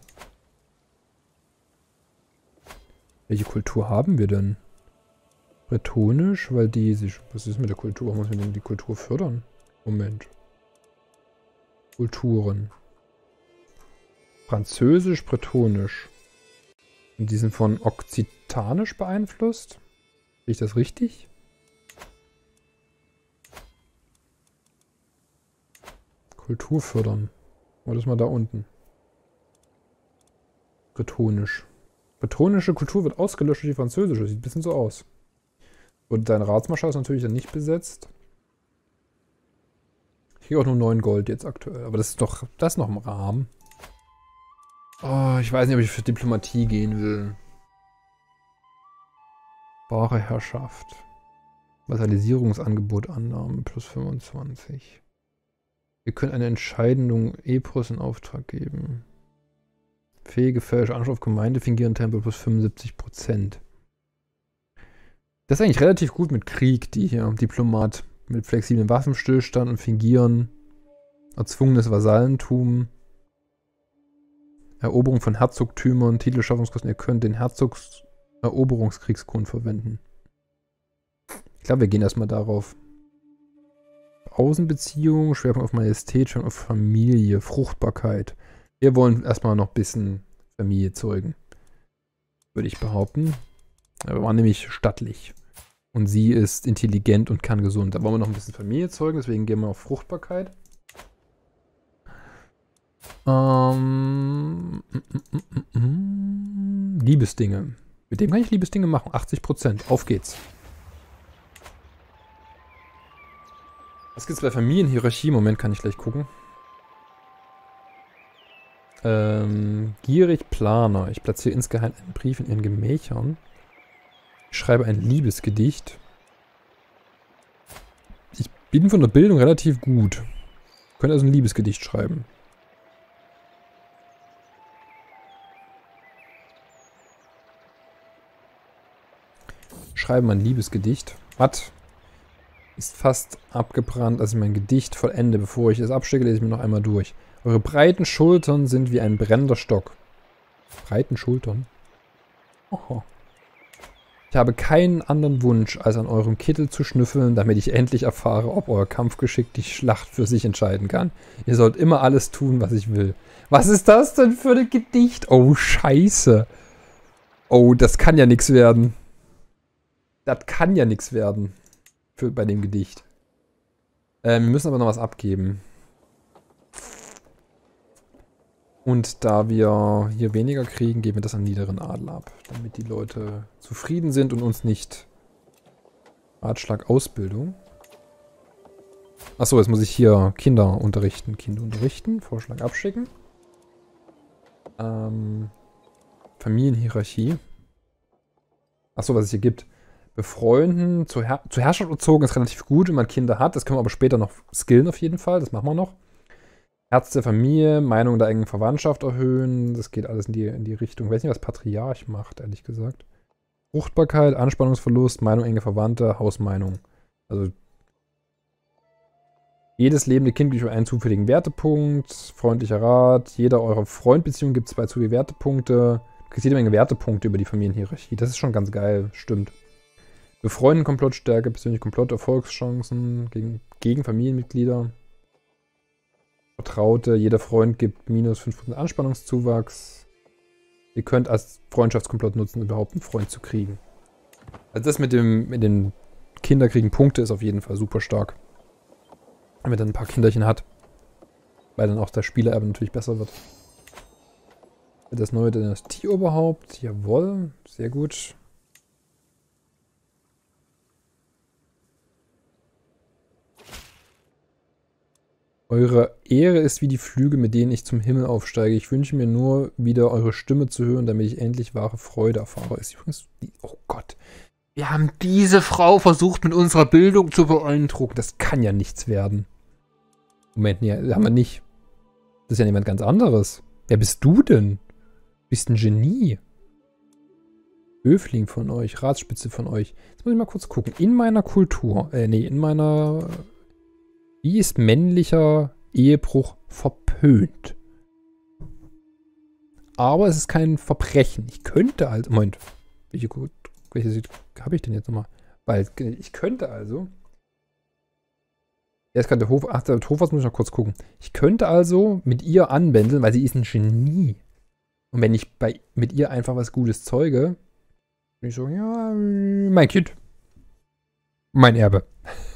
Welche Kultur haben wir denn? Bretonisch, weil die sich... Was ist mit der Kultur? Warum muss man denn die Kultur fördern? Moment. Kulturen. Französisch, Bretonisch. Und die sind von Okzitanisch beeinflusst? Sehe ich das richtig? Kultur fördern. Oder ist mal da unten? Bretonisch. Bretonische Kultur wird ausgelöscht durch die französische. Sieht ein bisschen so aus. Und dein Ratsmarschall ist natürlich dann nicht besetzt. Ich kriege auch nur 9 Gold jetzt aktuell. Aber das ist doch... Das ist noch im Rahmen. Oh, ich weiß nicht, ob ich für Diplomatie gehen will. Wahre Herrschaft. Vassalisierungsangebot Annahmen plus 25. Wir können eine Entscheidung Epros in Auftrag geben. Fähige fähische Anspruch auf Gemeinde fingieren Tempel plus 75%. Das ist eigentlich relativ gut mit Krieg, die hier. Diplomat mit flexiblen Waffenstillstand und Fingieren. Erzwungenes Vasallentum. Eroberung von Herzogtümern, Titelschaffungskosten. Ihr könnt den Herzogseroberungskriegsgrund verwenden. Ich glaube, wir gehen erstmal darauf. Außenbeziehung, Schwerpunkt auf Majestät, Schwerpunkt auf Familie, Fruchtbarkeit. Wir wollen erstmal noch ein bisschen Familie zeugen. Würde ich behaupten. Wir waren nämlich stattlich. Und sie ist intelligent und kann gesund. Da wollen wir noch ein bisschen Familie zeugen, deswegen gehen wir auf Fruchtbarkeit. Liebesdinge. Mit dem kann ich Liebesdinge machen. 80%. Auf geht's. Was gibt's bei Familienhierarchie? Moment, kann ich gleich gucken. Gierig Planer. Ich platziere insgeheim einen Brief in ihren Gemächern. Ich schreibe ein Liebesgedicht. Ich bin von der Bildung relativ gut. Ich könnte also ein Liebesgedicht schreiben. Schreibe mein Liebesgedicht. Was? Ist fast abgebrannt, als ich mein Gedicht vollende. Bevor ich es abschicke, lese ich mir noch einmal durch. Eure breiten Schultern sind wie ein brennender Stock. Breiten Schultern? Oho. Ich habe keinen anderen Wunsch, als an eurem Kittel zu schnüffeln, damit ich endlich erfahre, ob euer Kampfgeschick die Schlacht für sich entscheiden kann. Ihr sollt immer alles tun, was ich will. Was ist das denn für ein Gedicht? Oh, scheiße. Oh, das kann ja nichts werden. Das kann ja nichts werden. Bei dem Gedicht. Wir müssen aber noch was abgeben. Und da wir hier weniger kriegen, geben wir das an niederen Adel ab. Damit die Leute zufrieden sind und uns nicht... Ratschlag Ausbildung. Achso, jetzt muss ich hier Kinder unterrichten. Kinder unterrichten. Vorschlag abschicken. Familienhierarchie. Achso, was es hier gibt. Befreunden, zur Herrschaft erzogen ist relativ gut, wenn man Kinder hat. Das können wir aber später noch skillen auf jeden Fall. Das machen wir noch. Herz der Familie, Meinung der engen Verwandtschaft erhöhen. Das geht alles in die Richtung. Ich weiß nicht, was Patriarch macht, ehrlich gesagt. Fruchtbarkeit, Anspannungsverlust, Meinung enge Verwandte, Hausmeinung. Also jedes lebende Kind kriegt einen zufälligen Wertepunkt. Freundlicher Rat. Jeder eurer Freundbeziehung gibt 2 zufällige Wertepunkte. Du kriegst jede Menge Wertepunkte über die Familienhierarchie. Das ist schon ganz geil, stimmt. Befreunden, Komplottstärke, persönliche Komplott, Erfolgschancen gegen Familienmitglieder. Vertraute, jeder Freund gibt minus 5% Anspannungszuwachs. Ihr könnt als Freundschaftskomplott nutzen, überhaupt einen Freund zu kriegen. Also das mit den Kinder kriegen Punkte ist auf jeden Fall super stark. Wenn man dann ein paar Kinderchen hat. Weil dann auch der Spielererbe natürlich besser wird. Das neue Dynastieoberhaupt, jawohl, sehr gut. Eure Ehre ist wie die Flügel, mit denen ich zum Himmel aufsteige. Ich wünsche mir nur, wieder eure Stimme zu hören, damit ich endlich wahre Freude erfahre. Ist übrigens oh Gott. Wir haben diese Frau versucht, mit unserer Bildung zu beeindrucken. Das kann ja nichts werden. Moment, nee, haben wir nicht. Das ist ja jemand ganz anderes. Wer bist du denn? Du bist ein Genie. Höfling von euch, Ratsspitze von euch. Jetzt muss ich mal kurz gucken. In meiner Kultur, in meiner... Wie ist männlicher Ehebruch verpönt. Aber es ist kein Verbrechen. Ich könnte also... Moment. Welche Sicht habe ich denn jetzt nochmal? Weil ich könnte also... Jetzt kann der Hof... Ach, der Hofarzt muss ich noch kurz gucken. Ich könnte also mit ihr anbändeln, weil sie ist ein Genie. Und wenn ich mit ihr einfach was Gutes zeuge, würde ich sagen, ja, mein Kind. Mein Erbe.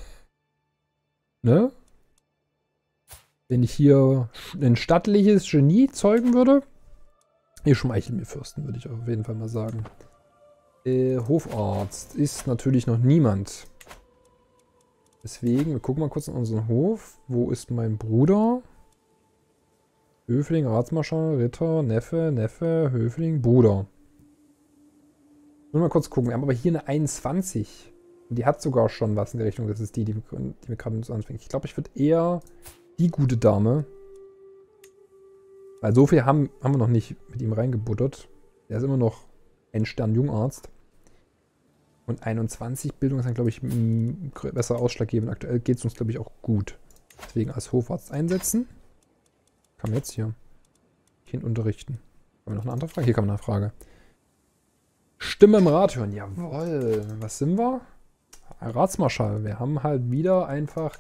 Ne? Wenn ich hier ein stattliches Genie zeugen würde, ihr schmeichelt mir Fürsten, würde ich auf jeden Fall mal sagen. Hofarzt ist natürlich noch niemand. Deswegen, wir gucken mal kurz in unseren Hof. Wo ist mein Bruder? Höfling, Ratsmarschall, Ritter, Neffe, Höfling, Bruder. Nur mal kurz gucken. Wir haben aber hier eine 21. Und die hat sogar schon was in der Richtung. Das ist die wir gerade mit uns anfängt. Ich glaube, ich würde eher die gute Dame. Weil so viel haben wir noch nicht mit ihm reingebuttert. Der ist immer noch ein Stern Jungarzt. Und 21 Bildung ist dann, glaube ich, besser ausschlaggebend. Aktuell geht es uns, glaube ich, auch gut. Deswegen als Hofarzt einsetzen. Kann man jetzt hier Kind unterrichten. Haben wir noch eine andere Frage? Hier kam eine Frage. Stimme im Rat hören. Jawohl. Was sind wir? Ratsmarschall. Wir haben halt wieder einfach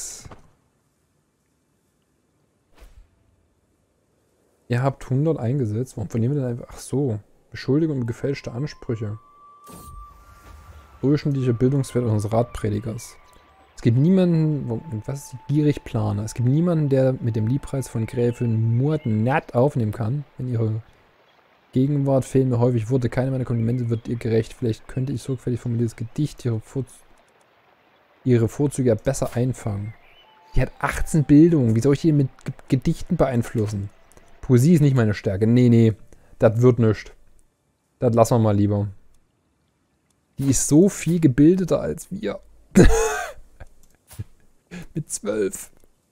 Ihr habt 100 eingesetzt. Warum vernehmen wir denn einfach... Ach so. Beschuldigung und gefälschte Ansprüche. Durchschnittlicher Bildungswert unseres Ratpredigers. Es gibt niemanden... Was ist die Gierigplaner? Es gibt niemanden, der mit dem Liebpreis von Gräfin Murtenat aufnehmen kann. In ihrer Gegenwart fehlen mir häufig Worte. Keine meiner Komplimente wird ihr gerecht. Vielleicht könnte ich sorgfältig formuliertes Gedicht ihre Vorzüge ja besser einfangen. Die hat 18 Bildung. Wie soll ich die mit Gedichten beeinflussen? Poesie ist nicht meine Stärke. Nee. Das wird nichts. Das lassen wir mal lieber. Die ist so viel gebildeter als wir. Mit 12.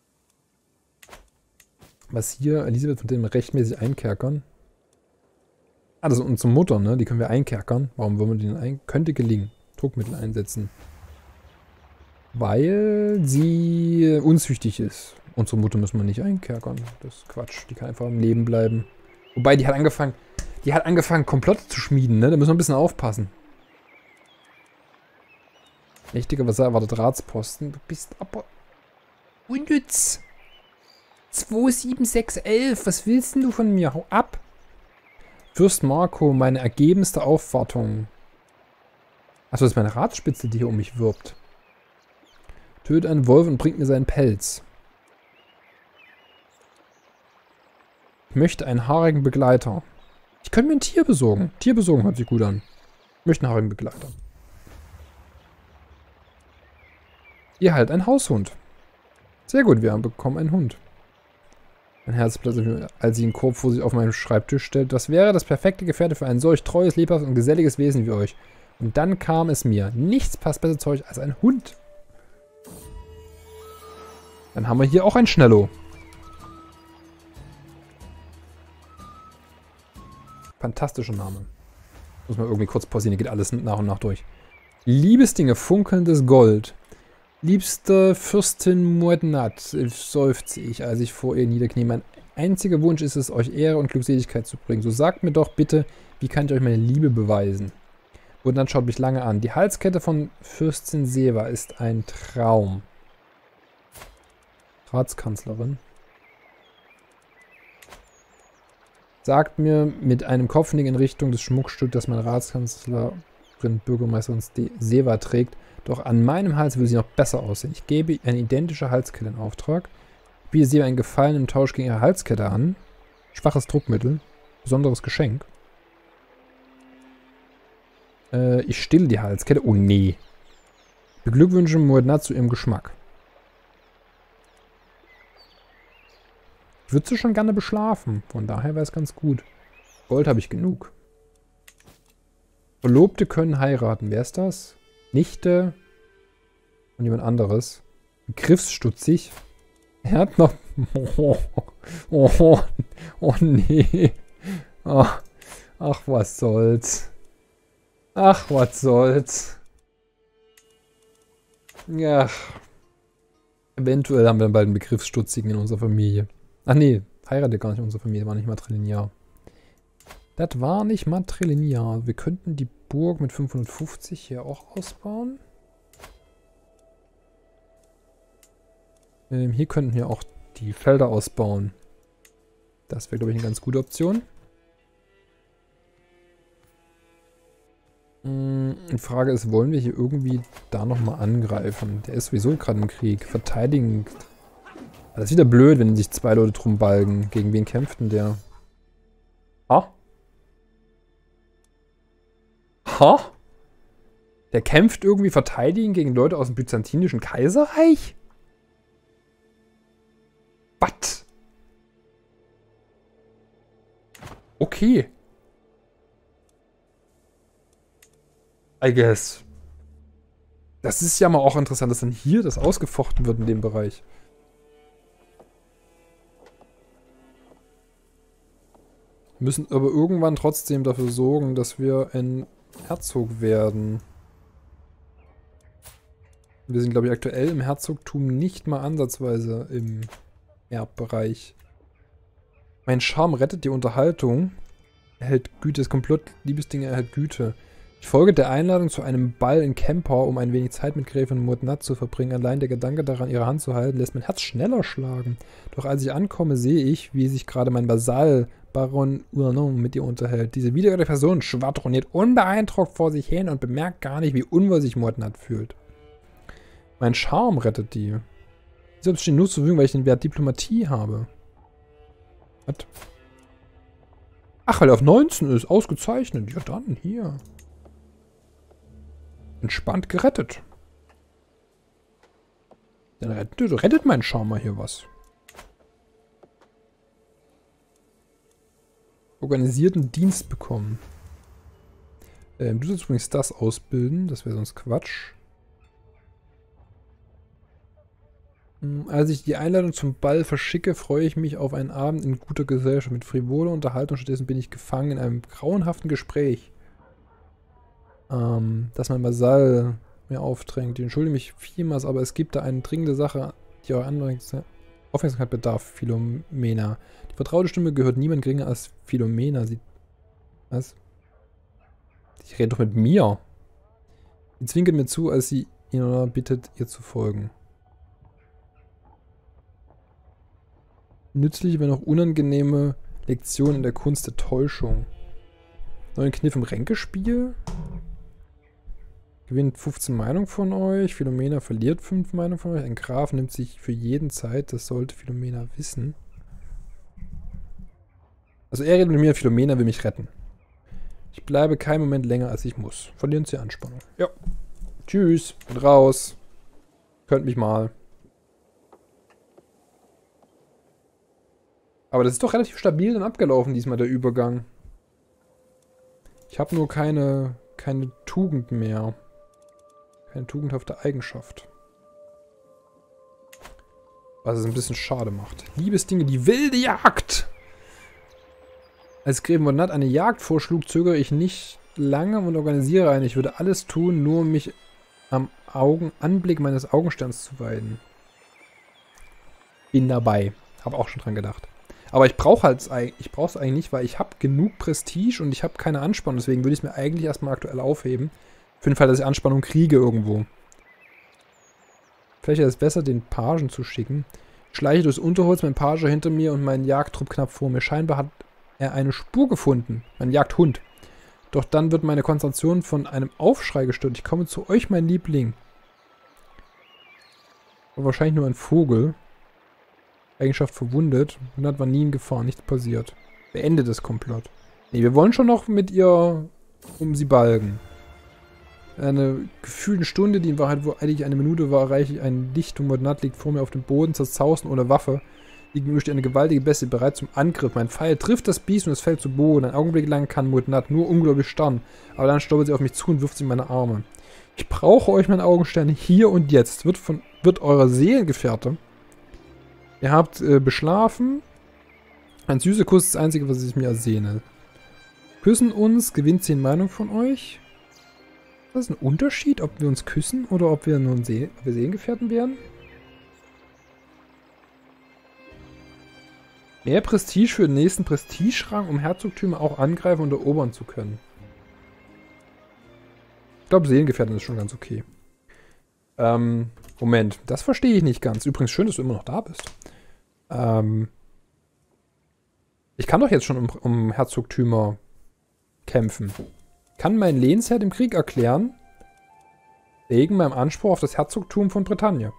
Was hier? Elisabeth mit dem rechtmäßig einkerkern. Ah, das ist unsere Mutter, ne? Die können wir einkerkern. Warum wollen wir den ein? Könnte gelingen. Druckmittel einsetzen. Weil sie unzüchtig ist. Unsere Mutter müssen wir nicht einkerkern. Das ist Quatsch. Die kann einfach im Leben bleiben. Wobei, die hat angefangen, Komplotte zu schmieden, ne? Da müssen wir ein bisschen aufpassen. Mächtiger Vasall erwartet Ratsposten. Du bist aber unnütz. 27611. Was willst denn du von mir? Hau ab. Fürst Marco, meine ergebenste Aufwartung. Achso, das ist meine Ratsspitze, die hier um mich wirbt. Tötet einen Wolf und bringt mir seinen Pelz. Ich möchte einen haarigen Begleiter. Ich könnte mir ein Tier besorgen. Tier besorgen hört sich gut an. Ich möchte einen haarigen Begleiter. Ihr halt ein Haushund. Sehr gut, wir bekommen einen Hund. Mein Herz plötzlich, als sie einen Korb vor sich auf meinen Schreibtisch stellt. Das wäre das perfekte Gefährte für ein solch treues, lebhaftes und geselliges Wesen wie euch. Und dann kam es mir. Nichts passt besser zu euch als ein Hund. Dann haben wir hier auch ein Schnello. Fantastischer Name. Muss man irgendwie kurz pausieren, geht alles nach und nach durch. Liebesdinge, funkelndes Gold. Liebste Fürstin Mordnat, seufzte ich, als ich vor ihr niederknie. Mein einziger Wunsch ist es, euch Ehre und Glückseligkeit zu bringen. So sagt mir doch bitte, wie kann ich euch meine Liebe beweisen? Mordnat schaut mich lange an. Die Halskette von Fürstin Seva ist ein Traum. Ratskanzlerin. Sagt mir mit einem Kopfnicken in Richtung des Schmuckstücks, das meine Ratskanzlerin Bürgermeisterin Seva trägt. Doch an meinem Hals würde sie noch besser aussehen. Ich gebe eine identische Halskette in Auftrag. Ich biete Seva einen Gefallen im Tausch gegen ihre Halskette an. Schwaches Druckmittel. Besonderes Geschenk. Ich stille die Halskette. Oh nee. Beglückwünsche Mordnat zu ihrem Geschmack. Ich würde sie schon gerne beschlafen. Von daher wäre es ganz gut. Gold habe ich genug. Verlobte können heiraten. Wer ist das? Nichte und jemand anderes. Begriffsstutzig. Er hat noch... Oh nee. Ach, was soll's. Ach, was soll's. Ja. Eventuell haben wir dann bald einen Begriffsstutzigen in unserer Familie. Ach nee, heiratet gar nicht in unserer Familie, war nicht matrilinear. Das war nicht matrilinear. Wir könnten die Burg mit 550 hier auch ausbauen. Hier könnten wir auch die Felder ausbauen. Das wäre, glaube ich, eine ganz gute Option. Die Frage ist, wollen wir hier irgendwie da nochmal angreifen? Der ist sowieso gerade im Krieg. Verteidigen. Das ist wieder blöd, wenn sich zwei Leute drum balgen. Gegen wen kämpft denn der? Ha? Ha? Der kämpft irgendwie verteidigen gegen Leute aus dem byzantinischen Kaiserreich? Was? Okay. I guess. Das ist ja mal auch interessant, dass dann hier das ausgefochten wird in dem Bereich. Wir müssen aber irgendwann trotzdem dafür sorgen, dass wir ein Herzog werden. Wir sind, glaube ich, aktuell im Herzogtum nicht mal ansatzweise im Erbbereich. Mein Charme rettet die Unterhaltung. Erhält Güte. Das Komplott Liebesdinge erhält Güte. Ich folge der Einladung zu einem Ball in Kemper, um ein wenig Zeit mit Gräfin Mordnat zu verbringen. Allein der Gedanke daran, ihre Hand zu halten, lässt mein Herz schneller schlagen. Doch als ich ankomme, sehe ich, wie sich gerade mein Vasall Baron Urnon mit ihr unterhält. Diese widerliche Person schwadroniert unbeeindruckt vor sich hin und bemerkt gar nicht, wie unwohl sich Mordnat fühlt. Mein Charme rettet die. Wieso steht nur zu Verfügung, weil ich den Wert Diplomatie habe? Was? Ach, weil er auf 19 ist. Ausgezeichnet. Ja dann, hier. Entspannt gerettet. Dann rettet mein Charme hier was. Organisierten Dienst bekommen. Du sollst übrigens das ausbilden. Das wäre sonst Quatsch. Als ich die Einladung zum Ball verschicke, freue ich mich auf einen Abend in guter Gesellschaft mit frivoler Unterhaltung. Stattdessen bin ich gefangen in einem grauenhaften Gespräch. Dass mein Vasall mir aufdrängt. Ich entschuldige mich vielmals, aber es gibt da eine dringende Sache, die eure Aufmerksamkeit bedarf, Philomena. Die vertraute Stimme gehört niemand geringer als Philomena. Sie... Was? Ich rede doch mit mir. Sie zwinkert mir zu, als sie ihn bittet, ihr zu folgen. Nützliche, wenn auch unangenehme Lektion in der Kunst der Täuschung. Neuen Kniff im Ränkespiel. Gewinnt 15 Meinungen von euch. Philomena verliert 5 Meinungen von euch. Ein Graf nimmt sich für jeden Zeit. Das sollte Philomena wissen. Also er redet mit mir, Philomena will mich retten. Ich bleibe keinen Moment länger, als ich muss. Verlieren Sie Anspannung. Ja. Tschüss. Bin raus. Könnt mich mal. Aber das ist doch relativ stabil dann abgelaufen diesmal, der Übergang. Ich habe nur keine Tugend mehr. Keine tugendhafte Eigenschaft. Was es ein bisschen schade macht. Liebesdinge, die wilde Jagd! Als Gräfin Mordnat eine Jagd vorschlug, zögere ich nicht lange und organisiere eine. Ich würde alles tun, nur um mich am Anblick meines Augensterns zu weiden. Bin dabei. Habe auch schon dran gedacht. Aber ich brauche es eigentlich nicht, weil ich habe genug Prestige und ich habe keine Anspannung. Deswegen würde ich es mir eigentlich erstmal aktuell aufheben. Für den Fall, dass ich Anspannung kriege irgendwo. Vielleicht ist es besser, den Pagen zu schicken. Ich schleiche durchs Unterholz, mein Page hinter mir und mein Jagdtrupp knapp vor mir. Scheinbar hat er eine Spur gefunden. Mein Jagdhund. Doch dann wird meine Konzentration von einem Aufschrei gestört. Ich komme zu euch, mein Liebling. War wahrscheinlich nur ein Vogel. Eigenschaft verwundet. Und hat war nie in Gefahr. Nichts passiert. Beendet das Komplott. Nee, wir wollen schon noch mit ihr um sie balgen. Eine gefühlte Stunde, die in Wahrheit wo eigentlich eine Minute war, erreiche ich ein Licht und Mordnat liegt vor mir auf dem Boden, zerzausten ohne Waffe. Gegenüber steht eine gewaltige Bestie bereit zum Angriff. Mein Pfeil trifft das Biest und es fällt zu Boden. Einen Augenblick lang kann Mordnat nur unglaublich starren, aber dann stolpert sie auf mich zu und wirft sie in meine Arme. Ich brauche euch, mein Augenstern, hier und jetzt. Wird eurer Seelengefährte. Ihr habt beschlafen. Ein süßer Kuss ist das Einzige, was ich mir ersehne. Küssen uns, gewinnt 10 Meinungen von euch. Ist das ein Unterschied, ob wir uns küssen oder ob wir nun Seelengefährten werden? Mehr Prestige für den nächsten Prestigerang, um Herzogtümer auch angreifen und erobern zu können. Ich glaube, Seelengefährtin ist schon ganz okay. Moment, das verstehe ich nicht ganz. Übrigens, schön, dass du immer noch da bist. Ich kann doch jetzt schon um Herzogtümer kämpfen. Kann mein Lehnsherr dem Krieg erklären, wegen meinem Anspruch auf das Herzogtum von Bretagne.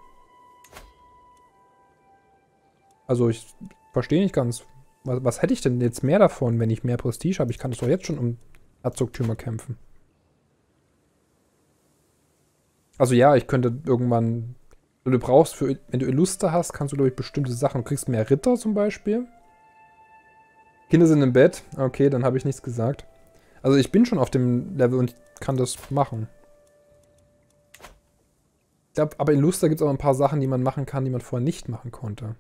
Also ich verstehe nicht ganz. Was hätte ich denn jetzt mehr davon, wenn ich mehr Prestige habe? Ich kann das doch jetzt schon um Herzogtümer kämpfen. Also ja, ich könnte irgendwann... Du brauchst, wenn du Illuster hast, kannst du, glaube ich, bestimmte Sachen. Du kriegst mehr Ritter zum Beispiel. Kinder sind im Bett. Okay, dann habe ich nichts gesagt. Also ich bin schon auf dem Level und kann das machen. Ich glaube, aber in Illuster gibt es auch ein paar Sachen, die man machen kann, die man vorher nicht machen konnte.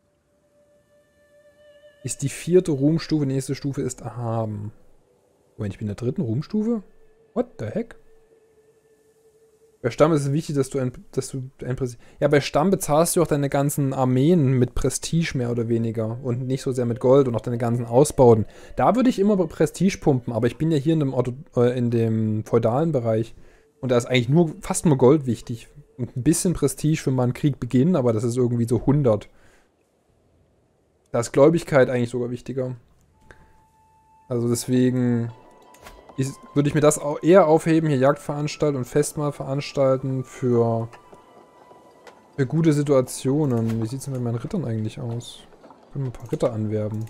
Ist die 4. Ruhmstufe, die nächste Stufe ist erhaben. Moment, ich bin in der 3. Ruhmstufe? What the heck? Bei Stamm ist es wichtig, dass du ein Prestige... Ja, bei Stamm bezahlst du auch deine ganzen Armeen mit Prestige mehr oder weniger. Und nicht so sehr mit Gold und auch deine ganzen Ausbauten. Da würde ich immer Prestige pumpen, aber ich bin ja hier in dem feudalen Bereich. Und da ist eigentlich fast nur Gold wichtig. Und ein bisschen Prestige für mal einen Krieg beginnen, aber das ist irgendwie so 100. Da ist Gläubigkeit eigentlich sogar wichtiger. Also deswegen... würde ich mir das auch eher aufheben, hier Jagdveranstalten und Festmahl veranstalten für gute Situationen. Wie sieht es denn mit meinen Rittern eigentlich aus? Können wir ein paar Ritter anwerben.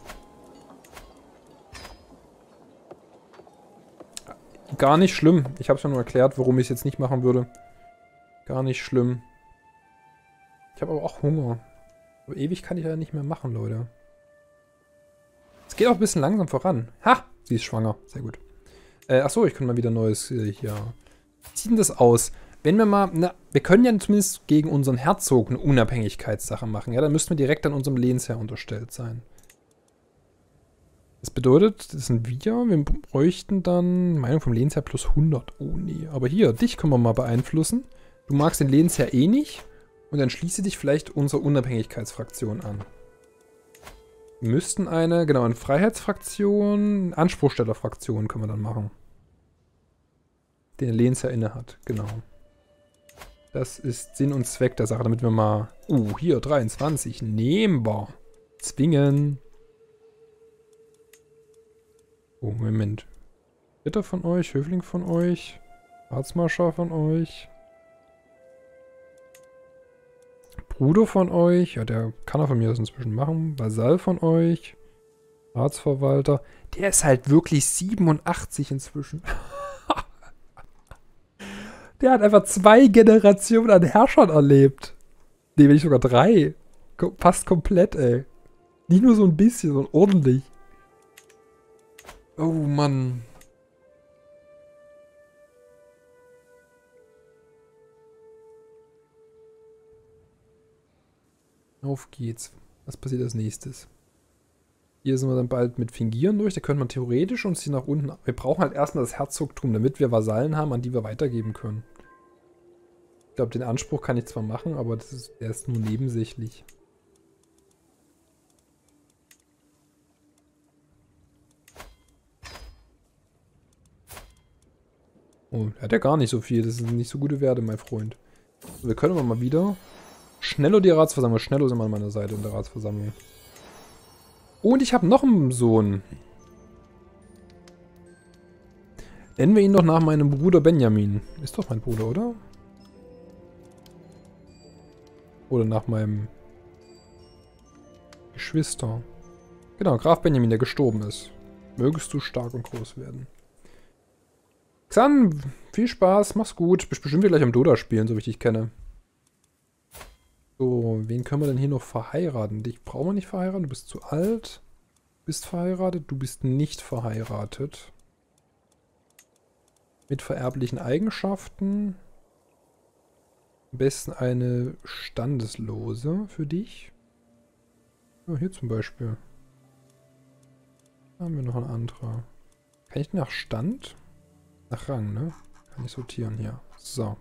Gar nicht schlimm. Ich habe es ja nur erklärt, warum ich es jetzt nicht machen würde. Gar nicht schlimm. Ich habe aber auch Hunger. Aber ewig kann ich ja nicht mehr machen, Leute. Es geht auch ein bisschen langsam voran. Ha! Sie ist schwanger. Sehr gut. Achso, ich kann mal wieder neues hier. Wie sieht denn das aus? Wenn wir mal, wir können ja zumindest gegen unseren Herzog eine Unabhängigkeitssache machen. Ja, dann müssten wir direkt an unserem Lehnsherr unterstellt sein. Das bedeutet, das sind wir bräuchten dann Meinung vom Lehnsherr plus 100. Oh nee, aber hier, dich können wir mal beeinflussen. Du magst den Lehnsherr eh nicht und dann schließe dich vielleicht unserer Unabhängigkeitsfraktion an. Wir müssten eine Freiheitsfraktion, Anspruchstellerfraktion können wir dann machen. Den Lehnsherr inne hat, genau. Das ist Sinn und Zweck der Sache, damit wir mal... hier, 23, nehmbar. Zwingen. Oh, Moment. Ritter von euch, Höfling von euch, Ratsmarschall von euch. Bruder von euch, ja, der kann er von mir das inzwischen machen. Vasall von euch. Ratsverwalter. Der ist halt wirklich 87 inzwischen. Der hat einfach 2 Generationen an Herrschern erlebt. Nee, wenn nicht sogar 3. Fast komplett, ey. Nicht nur so ein bisschen, sondern ordentlich. Oh, Mann. Auf geht's. Was passiert als nächstes? Hier sind wir dann bald mit Fingieren durch. Da könnte man theoretisch uns hier nach unten... Wir brauchen halt erstmal das Herzogtum, damit wir Vasallen haben, an die wir weitergeben können. Ich glaube, den Anspruch kann ich zwar machen, aber der ist nur nebensächlich. Oh, er hat ja gar nicht so viel. Das sind nicht so gute Werte, mein Freund. Wir können aber mal wieder... Schnello die Ratsversammlung. Schnello ist immer an meiner Seite in der Ratsversammlung. Und ich habe noch einen Sohn. Nennen wir ihn doch nach meinem Bruder Benjamin. Ist doch mein Bruder, oder? Oder nach meinem Geschwister. Genau, Graf Benjamin, der gestorben ist. Mögest du stark und groß werden. Xan, viel Spaß, mach's gut. Bist bestimmt gleich am Dota spielen, so wie ich dich kenne. So, wen können wir denn hier noch verheiraten? Dich brauchen wir nicht verheiraten, du bist zu alt. Du bist verheiratet, du bist nicht verheiratet. Mit vererblichen Eigenschaften. Am besten eine Standeslose für dich. Ja, hier zum Beispiel. Da haben wir noch ein anderer. Kann ich nach Stand? Nach Rang, ne? Kann ich sortieren hier. So.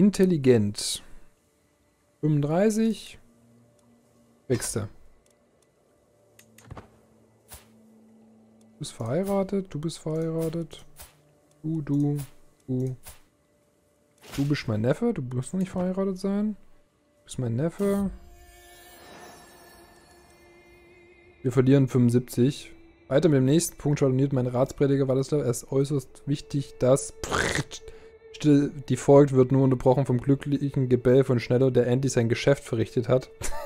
Intelligent. 35. Wächste. bist verheiratet, du bist verheiratet. Du. Du bist mein Neffe, du musst noch nicht verheiratet sein. Du bist mein Neffe. Wir verlieren 75. Weiter mit dem nächsten Punkt schwadroniert mein Ratsprediger Władysław. Es ist äußerst wichtig, dass die Folge wird nur unterbrochen vom glücklichen Gebell von Schneller, der endlich sein Geschäft verrichtet hat.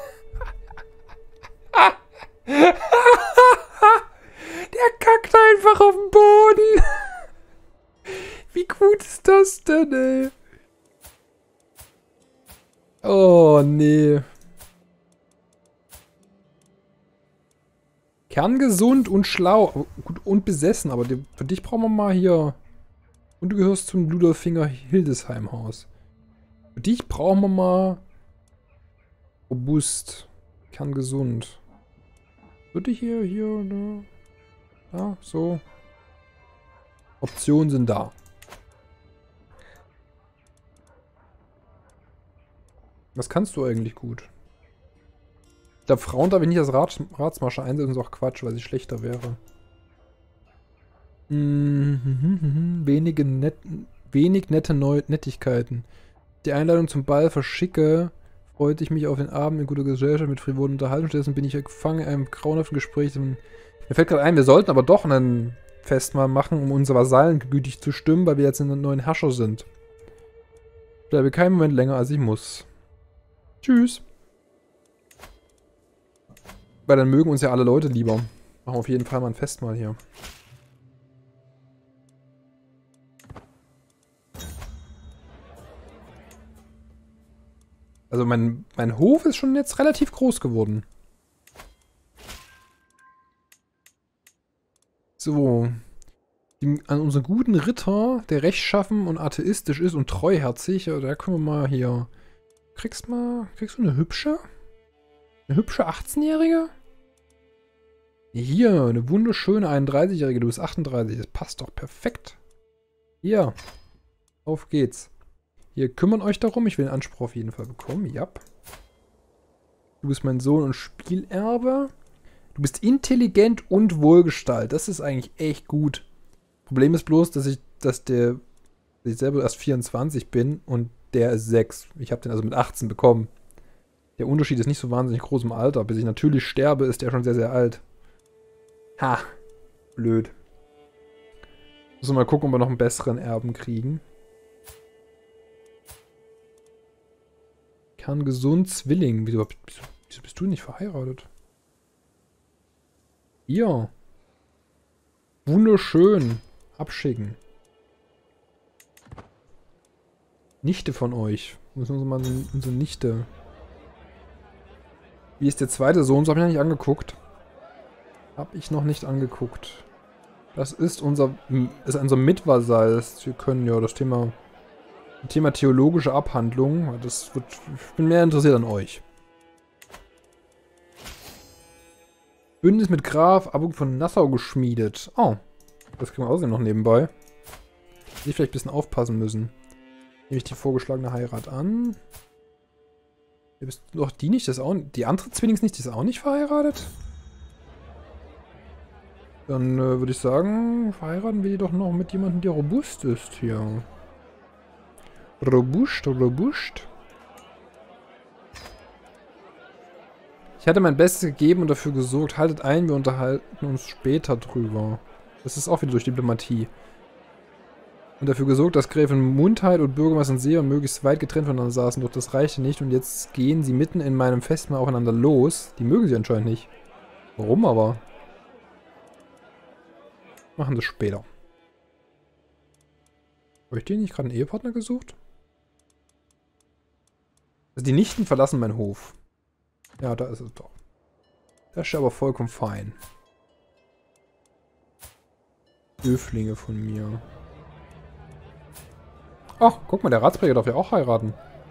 Der kackt einfach auf den Boden. Wie gut ist das denn, ey? Oh, nee. Kerngesund und schlau. Gut, und besessen, aber für dich brauchen wir mal hier... Und du gehörst zum Luderfinger Hildesheim Haus. Für dich brauchen wir mal... Robust. Kerngesund. Würde ich hier, da... Ja, so. Optionen sind da. Was kannst du eigentlich gut? Ich glaube, Frauen darf ich nicht als Ratsmarschall einsetzen, ist auch Quatsch, weil sie schlechter wäre. Wenig nette Nettigkeiten. Die Einladung zum Ball verschicke, freute ich mich auf den Abend in guter Gesellschaft mit frivolen Unterhaltung. Stattdessen bin ich gefangen in einem grauenhaften Gespräch. Mir fällt gerade ein, wir sollten aber doch ein Festmahl machen, um unsere Vasallen gütig zu stimmen, weil wir jetzt in einem neuen Herrscher sind. Ich bleibe keinen Moment länger, als ich muss. Tschüss. Weil dann mögen uns ja alle Leute lieber. Machen wir auf jeden Fall mal ein Festmahl hier. Also mein Hof ist schon jetzt relativ groß geworden. So. An unseren guten Ritter, der rechtschaffen und atheistisch ist und treuherzig, da können wir mal hier... Kriegst du eine hübsche? Eine hübsche 18-Jährige? Hier, eine wunderschöne 31-Jährige. Du bist 38. Das passt doch perfekt. Hier. Auf geht's. Ihr kümmert euch darum. Ich will den Anspruch auf jeden Fall bekommen. Ja. Du bist mein Sohn und Spielerbe. Du bist intelligent und wohlgestaltet. Das ist eigentlich echt gut. Problem ist bloß, dass ich selber erst 24 bin und der ist 6. Ich habe den also mit 18 bekommen. Der Unterschied ist nicht so wahnsinnig groß im Alter. Bis ich natürlich sterbe, ist der schon sehr, sehr alt. Ha. Blöd. Müssen wir mal gucken, ob wir noch einen besseren Erben kriegen. Kerngesund Zwilling. Wieso bist du nicht verheiratet? Hier. Wunderschön. Abschicken. Nichte von euch. Müssen wir mal unsere Nichte. Wie ist der zweite Sohn? So habe ich noch nicht angeguckt. Habe ich noch nicht angeguckt. Das ist unser Mitvasall. Wir können ja das Thema theologische Abhandlung. Ich bin mehr interessiert an euch. Bündnis mit Graf Abuk von Nassau geschmiedet. Oh. Das kriegen wir außerdem noch nebenbei. Hätte ich vielleicht ein bisschen aufpassen müssen. Nehme ich die vorgeschlagene Heirat an. Bist doch die nicht, das auch nicht. Die andere Zwillings nicht, die ist auch nicht verheiratet? Dann würde ich sagen, verheiraten wir die doch noch mit jemandem, der robust ist hier. Robust. Ich hatte mein Bestes gegeben und dafür gesorgt. Haltet ein, wir unterhalten uns später drüber. Das ist auch wieder durch Diplomatie. Und dafür gesorgt, dass Gräfin Mundheit und Bürgermeister Seher möglichst weit getrennt voneinander saßen. Doch das reichte nicht und jetzt gehen sie mitten in meinem Festmahl aufeinander los. Die mögen sie anscheinend nicht. Warum aber? Machen das später. Habe ich denen nicht gerade einen Ehepartner gesucht? Also die Nichten verlassen meinen Hof. Ja, da ist es doch. Das ist aber vollkommen fein. Höflinge von mir. Ach, guck mal, der Ratspräger darf ja auch heiraten.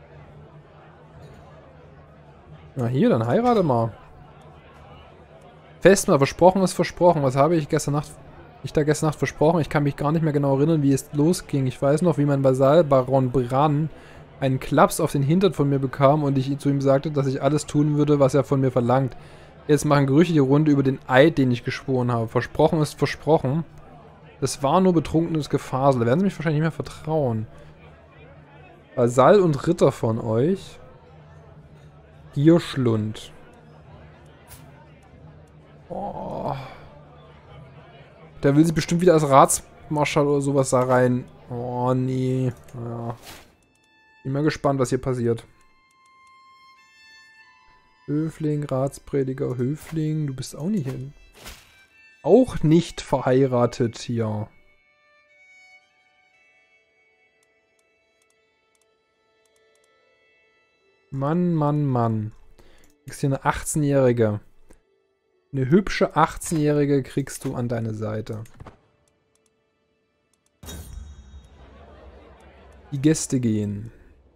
Na hier, dann heirate mal. Festmahl, versprochen ist versprochen. Was habe ich gestern Nacht versprochen? Ich kann mich gar nicht mehr genau erinnern, wie es losging. Ich weiß noch, wie mein Vasall, Baron Bran, einen Klaps auf den Hintern von mir bekam und ich zu ihm sagte, dass ich alles tun würde, was er von mir verlangt. Jetzt machen Gerüche die Runde über den Eid, den ich geschworen habe. Versprochen ist versprochen. Das war nur betrunkenes Gefasel. Da werden sie mich wahrscheinlich nicht mehr vertrauen. Vasall und Ritter von euch. Gierschlund. Oh. Der will sich bestimmt wieder als Ratsmarschall oder sowas da rein. Oh, nee. Ja. Bin mal gespannt, was hier passiert. Höfling, Ratsprediger, Höfling. Du bist auch nicht hin. Auch nicht verheiratet hier. Mann, Mann, Mann. Du kriegst hier eine 18-Jährige. Eine hübsche 18-Jährige kriegst du an deine Seite. Die Gäste gehen.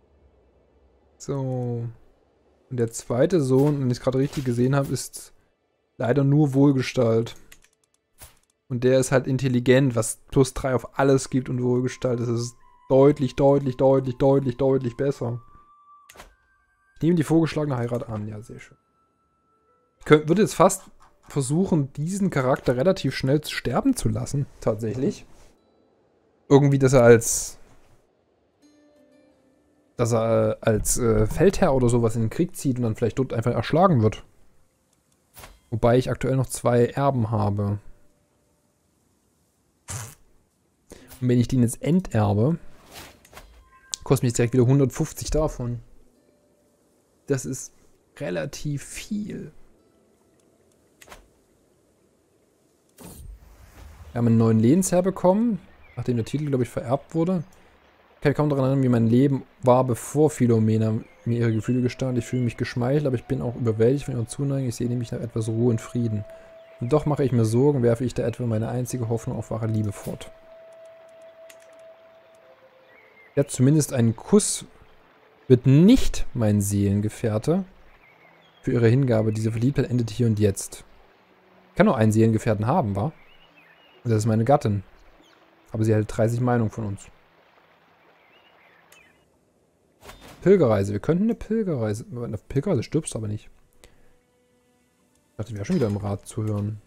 So. Und der zweite Sohn, wenn ich es gerade richtig gesehen habe, ist leider nur Wohlgestalt. Und der ist halt intelligent, was +3 auf alles gibt und Wohlgestalt. Das ist deutlich, deutlich, deutlich, deutlich, deutlich besser. Ich nehme die vorgeschlagene Heirat an. Ja, sehr schön. Ich würde jetzt fast versuchen, diesen Charakter relativ schnell sterben zu lassen. Tatsächlich. Irgendwie, dass er als Feldherr oder sowas in den Krieg zieht und dann vielleicht dort einfach erschlagen wird. Wobei ich aktuell noch 2 Erben habe. Und wenn ich den jetzt enterbe, kostet mich direkt wieder 150 davon. Das ist relativ viel. Wir haben einen neuen Lehnsherr bekommen, nachdem der Titel, glaube ich, vererbt wurde. Ich kann mich kaum daran erinnern, wie mein Leben war, bevor Philomena mir ihre Gefühle gestand. Ich fühle mich geschmeichelt, aber ich bin auch überwältigt von ihrer Zuneigung. Ich sehe nämlich nach etwas Ruhe und Frieden. Und doch mache ich mir Sorgen, werfe ich da etwa meine einzige Hoffnung auf wahre Liebe fort. Ja, zumindest einen Kuss wird nicht mein Seelengefährte. Für ihre Hingabe. Diese Verliebtheit endet hier und jetzt. Ich kann nur einen Seelengefährten haben, wa? Und das ist meine Gattin. Aber sie hält 30 Meinungen von uns. Pilgerreise. Wir könnten eine Pilgerreise... Eine Pilgerreise stirbst du aber nicht. Ich dachte, ich wäre schon wieder im Rat zu hören.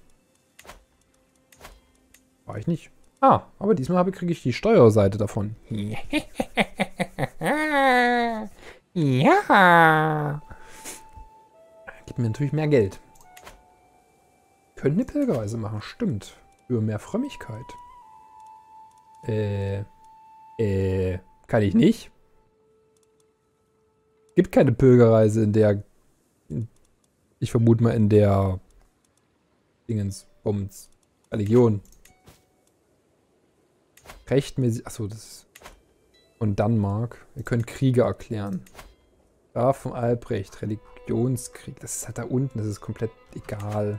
War ich nicht. Ah, aber diesmal kriege ich die Steuerseite davon. Ja. Gibt mir natürlich mehr Geld. Können eine Pilgerreise machen, stimmt. Für mehr Frömmigkeit. Kann ich nicht. Gibt keine Pilgerreise, in der... Ich vermute mal in der... Bums, Religion. Rechtmäßig... Achso, das ist... Von Danmark. Wir können Kriege erklären. Graf von Albrecht, Religionskrieg. Das ist halt da unten, das ist komplett egal.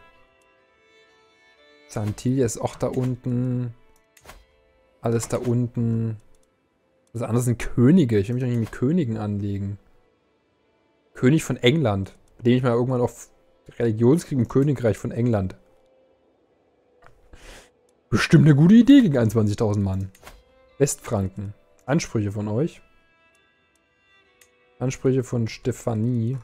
Santilia ist auch da unten. Alles da unten. Das andere sind Könige. Ich will mich doch nicht mit Königen anlegen. König von England. Bei dem ich mal irgendwann auf Religionskrieg im Königreich von England. Bestimmt eine gute Idee gegen 21.000 Mann. Westfranken. Ansprüche von euch. Ansprüche von Stefanie.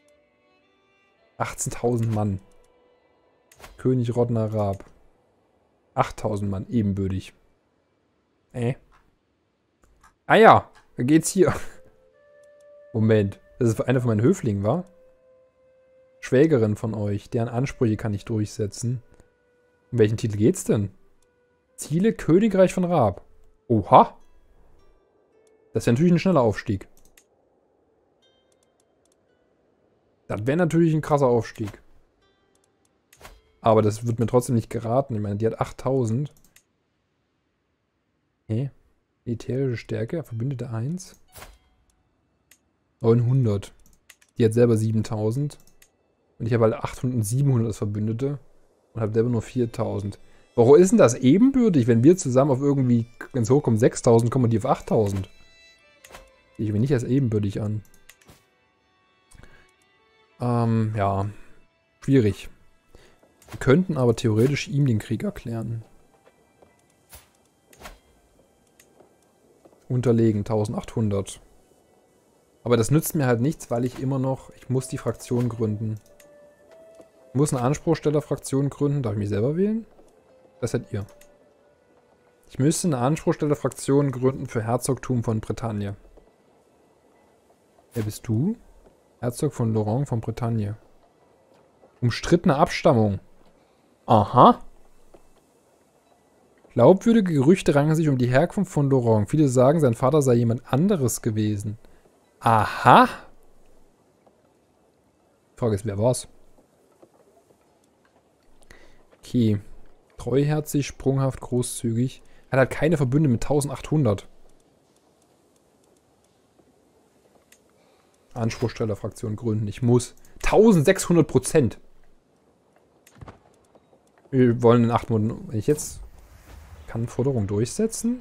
18.000 Mann. König Rodner Raab. 8.000 Mann, ebenbürtig. Ah ja, da geht's hier. Moment, das ist einer von meinen Höflingen, wa? Schwägerin von euch, deren Ansprüche kann ich durchsetzen. Um welchen Titel geht's denn? Ziele Königreich von Raab. Oha. Das wäre natürlich ein schneller Aufstieg. Das wäre natürlich ein krasser Aufstieg. Aber das wird mir trotzdem nicht geraten. Ich meine, die hat 8000. Okay. Militärische Stärke, Verbündete 1. 900. Die hat selber 7000. Und ich habe halt 800 und 700 als Verbündete. Und habe selber nur 4000. Warum ist denn das ebenbürtig, wenn wir zusammen auf irgendwie, wenn es hochkommt, 6000, kommen die auf 8000? Sehe ich mir nicht als ebenbürtig an. Ja. Schwierig. Wir könnten aber theoretisch ihm den Krieg erklären. Unterlegen, 1800. Aber das nützt mir halt nichts, weil ich immer noch... Ich muss die Fraktion gründen. Ich muss eine Anspruchstellerfraktion gründen. Darf ich mich selber wählen? Das seid ihr. Ich müsste eine Anspruchstellerfraktion gründen für Herzogtum von Bretagne. Wer bist du? Herzog von Laurent von Bretagne. Umstrittene Abstammung. Aha. Glaubwürdige Gerüchte ranken sich um die Herkunft von Laurent. Viele sagen, sein Vater sei jemand anderes gewesen. Aha. Die Frage ist, wer war's? Okay. Treuherzig, sprunghaft, großzügig. Er hat keine Verbünde mit 1800. Anspruchstellerfraktion gründen. Ich muss. 1600%. Wir wollen in 8 Monaten. Wenn ich jetzt. Kann Forderung durchsetzen?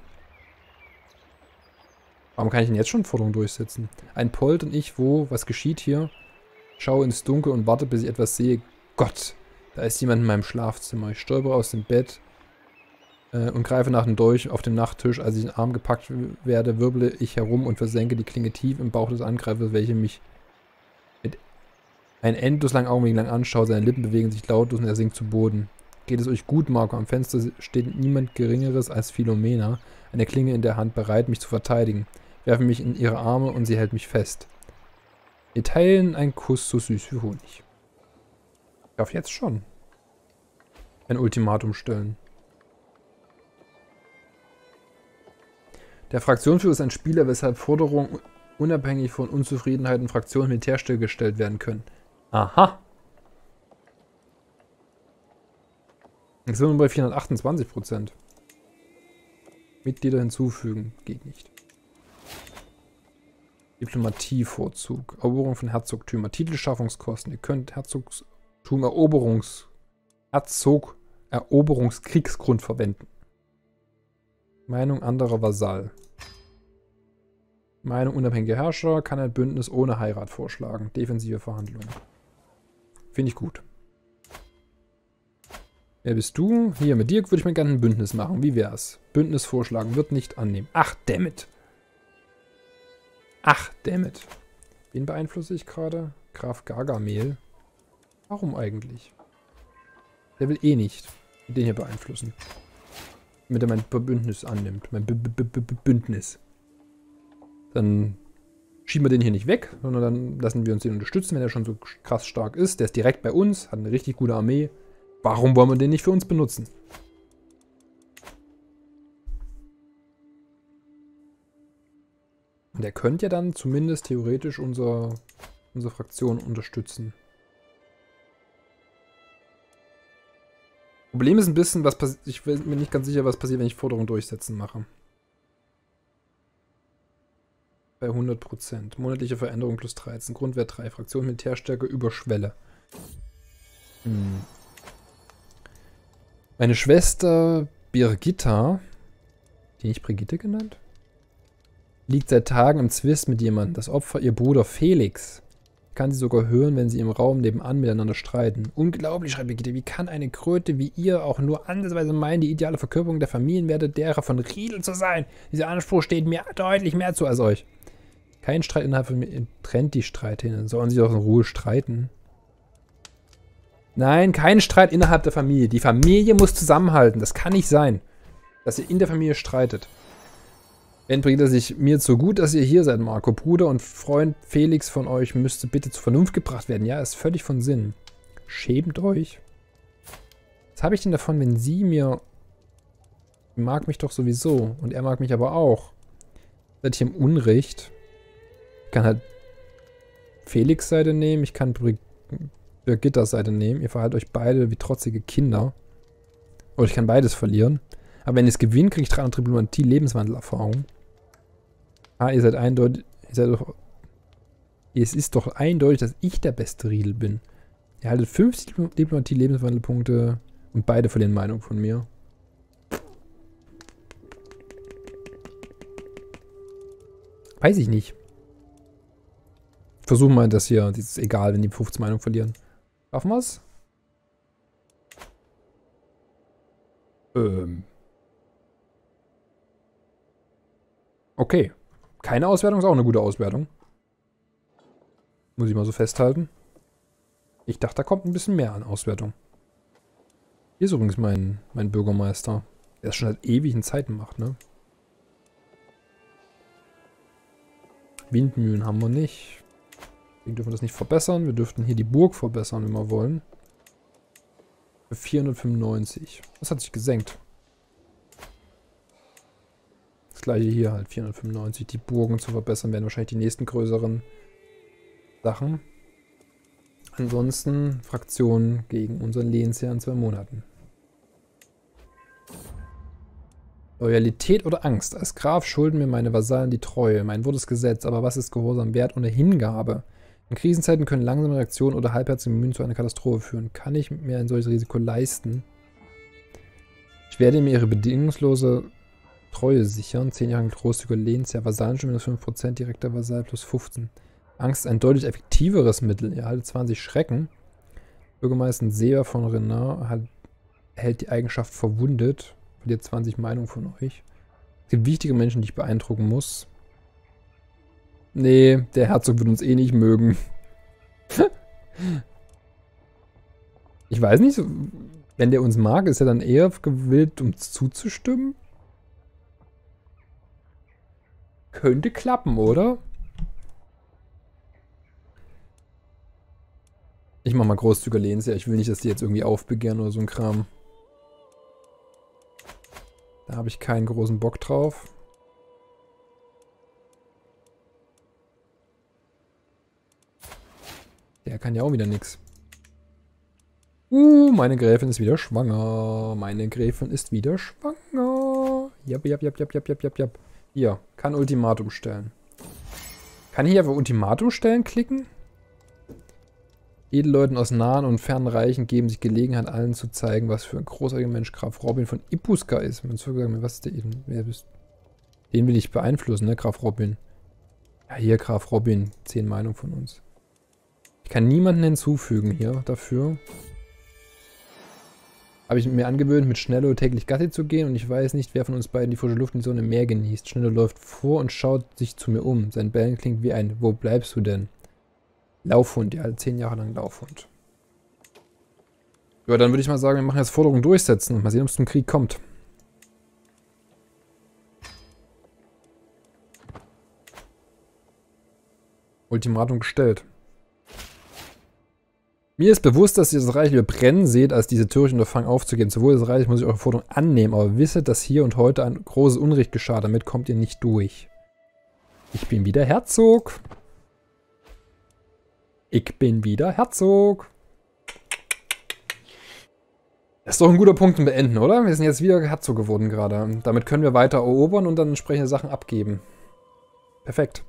Warum kann ich denn jetzt schon Forderung durchsetzen? Ein Polt und ich, wo? Was geschieht hier? Schaue ins Dunkel und warte, bis ich etwas sehe. Gott, da ist jemand in meinem Schlafzimmer. Ich stolpere aus dem Bett und greife nach dem Dolch auf dem Nachttisch. Als ich in den Arm gepackt werde, wirble ich herum und versenke die Klinge tief im Bauch des Angreifers, welcher mich mit einem endlos langen Augenblick lang anschaut. Seine Lippen bewegen sich lautlos und er sinkt zu Boden. Geht es euch gut, Marco? Am Fenster steht niemand Geringeres als Philomena, eine Klinge in der Hand, bereit, mich zu verteidigen. Werfe mich in ihre Arme und sie hält mich fest. Wir teilen einen Kuss so süß wie Honig. Ich darf jetzt schon ein Ultimatum stellen. Der Fraktionsführer ist ein Spieler, weshalb Forderungen unabhängig von Unzufriedenheit und Fraktionen Militärstelle gestellt werden können. Aha. Jetzt sind wir bei 428%. Mitglieder hinzufügen. Geht nicht. Diplomatievorzug. Eroberung von Herzogtümer. Titelschaffungskosten. Ihr könnt Herzogtum Eroberungskriegsgrund verwenden. Meinung anderer Vasall. Meinung unabhängiger Herrscher. Kann ein Bündnis ohne Heirat vorschlagen. Defensive Verhandlungen. Finde ich gut. Wer bist du? Hier, mit dir würde ich mir gerne ein Bündnis machen. Wie wär's? Bündnis vorschlagen. Wird nicht annehmen. Ach, dammit. Ach, dammit. Wen beeinflusse ich gerade? Graf Gargamel. Warum eigentlich? Der will eh nicht den hier beeinflussen. Damit er mein Bündnis annimmt. Mein Bündnis. Dann schieben wir den hier nicht weg, sondern dann lassen wir uns den unterstützen, wenn er schon so krass stark ist. Der ist direkt bei uns, hat eine richtig gute Armee. Warum wollen wir den nicht für uns benutzen? Und der könnte ja dann zumindest theoretisch unsere Fraktion unterstützen. Problem ist ein bisschen, was passiert. Ich bin mir nicht ganz sicher, was passiert, wenn ich Forderung durchsetzen mache. Bei 100%. Monatliche Veränderung plus 13. Grundwert 3. Fraktion Militärstärke über Schwelle. Meine Schwester Birgitta, die nicht Brigitte genannt, liegt seit Tagen im Zwist mit jemandem. Das Opfer, ihr Bruder Felix. Kann sie sogar hören, wenn sie im Raum nebenan miteinander streiten. Unglaublich, schreibt Birgitte. Wie kann eine Kröte wie ihr auch nur ansatzweise meinen, die ideale Verkörperung der Familienwerte derer von Riedel zu sein? Dieser Anspruch steht mir deutlich mehr zu als euch. Kein Streit innerhalb von mir trennt die Streithähne. Sollen sie doch in Ruhe streiten? Nein, kein Streit innerhalb der Familie. Die Familie muss zusammenhalten. Das kann nicht sein, dass ihr in der Familie streitet. Wenn Brigitte sich mir so gut, dass ihr hier seid, Marco. Bruder und Freund Felix von euch müsste bitte zur Vernunft gebracht werden. Ja, ist völlig von Sinn. Schämt euch. Was habe ich denn davon, wenn sie mir... Sie mag mich doch sowieso. Und er mag mich aber auch. Seid ich im Unrecht? Ich kann halt Felix Seite nehmen. Ich kann Birgittas Seite nehmen. Ihr verhaltet euch beide wie trotzige Kinder. Oder ich kann beides verlieren. Aber wenn ich es gewinne, kriege ich 300 Diplomatie, Lebenswandelerfahrung. Ah, ihr seid eindeutig... Es ist doch eindeutig, dass ich der beste Riedel bin. Ihr haltet 50 Diplomatie, Lebenswandelpunkte und beide verlieren Meinung von mir. Weiß ich nicht. Versuchen wir das hier. Das ist egal, wenn die 15 Meinung verlieren. Schaffen wir es? Okay. Keine Auswertung ist auch eine gute Auswertung. Muss ich mal so festhalten. Ich dachte, da kommt ein bisschen mehr an Auswertung. Hier ist übrigens mein Bürgermeister. Der es schon seit ewigen Zeiten macht, ne? Windmühlen haben wir nicht. Deswegen dürfen wir das nicht verbessern. Wir dürften hier die Burg verbessern, wenn wir wollen. Für 495. Das hat sich gesenkt. Das gleiche hier halt, 495. Die Burgen zu verbessern werden wahrscheinlich die nächsten größeren Sachen. Ansonsten Fraktionen gegen unseren Lehnsherr in 2 Monaten. Loyalität oder Angst? Als Graf schulden mir meine Vasallen die Treue. Mein Wort ist Gesetz, aber was ist Gehorsam wert ohne Hingabe? In Krisenzeiten können langsame Reaktionen oder halbherzige Bemühen zu einer Katastrophe führen. Kann ich mir ein solches Risiko leisten? Ich werde mir ihre bedingungslose Treue sichern. 10 Jahre großzügiger Lehnsherr. Vasallenstimme minus 5%, direkter Vasall plus 15. Angst ist ein deutlich effektiveres Mittel. Ihr erhaltet 20 Schrecken. Bürgermeister Seher von Renard hält die Eigenschaft verwundet. Verliert 20 Meinungen von euch. Es gibt wichtige Menschen, die ich beeindrucken muss. Nee, der Herzog wird uns eh nicht mögen. Ich weiß nicht, wenn der uns mag, ist er dann eher gewillt, uns zuzustimmen? Könnte klappen, oder? Ich mach mal großzügiger Lehnsherr. Ich will nicht, dass die jetzt irgendwie aufbegehren oder so ein Kram. Da habe ich keinen großen Bock drauf. Der kann ja auch wieder nichts. Meine Gräfin ist wieder schwanger. Meine Gräfin ist wieder schwanger. Jap. Hier, kann Ultimatum stellen. Kann ich hier auf Ultimatum stellen klicken? Edelleuten aus nahen und fernen Reichen geben sich Gelegenheit, allen zu zeigen, was für ein großartiger Mensch Graf Robin von Ipuska ist. Man soll sagen, was ist der Eden? Wer bist? Den will ich beeinflussen, ne, Graf Robin. Ja, hier, Graf Robin. 10 Meinungen von uns. Ich kann niemanden hinzufügen hier dafür. Habe ich mir angewöhnt, mit Schnello täglich Gassi zu gehen und ich weiß nicht, wer von uns beiden die frische Luft in die Sonne mehr genießt. Schnello läuft vor und schaut sich zu mir um. Sein Bellen klingt wie ein "Wo bleibst du denn?" Laufhund, ja, 10 Jahre lang Laufhund. Ja, dann würde ich mal sagen, wir machen jetzt Forderungen durchsetzen und mal sehen, ob es zum Krieg kommt. Ultimatum gestellt. Mir ist bewusst, dass ihr das Reich lieber brennen seht, als diese törichten Unterfangen aufzugeben. Sowohl das Reich muss ich eure Forderung annehmen, aber wisset, dass hier und heute ein großes Unrecht geschah. Damit kommt ihr nicht durch. Ich bin wieder Herzog. Ich bin wieder Herzog. Das ist doch ein guter Punkt zum Beenden, oder? Wir sind jetzt wieder Herzog geworden gerade. Damit können wir weiter erobern und dann entsprechende Sachen abgeben. Perfekt.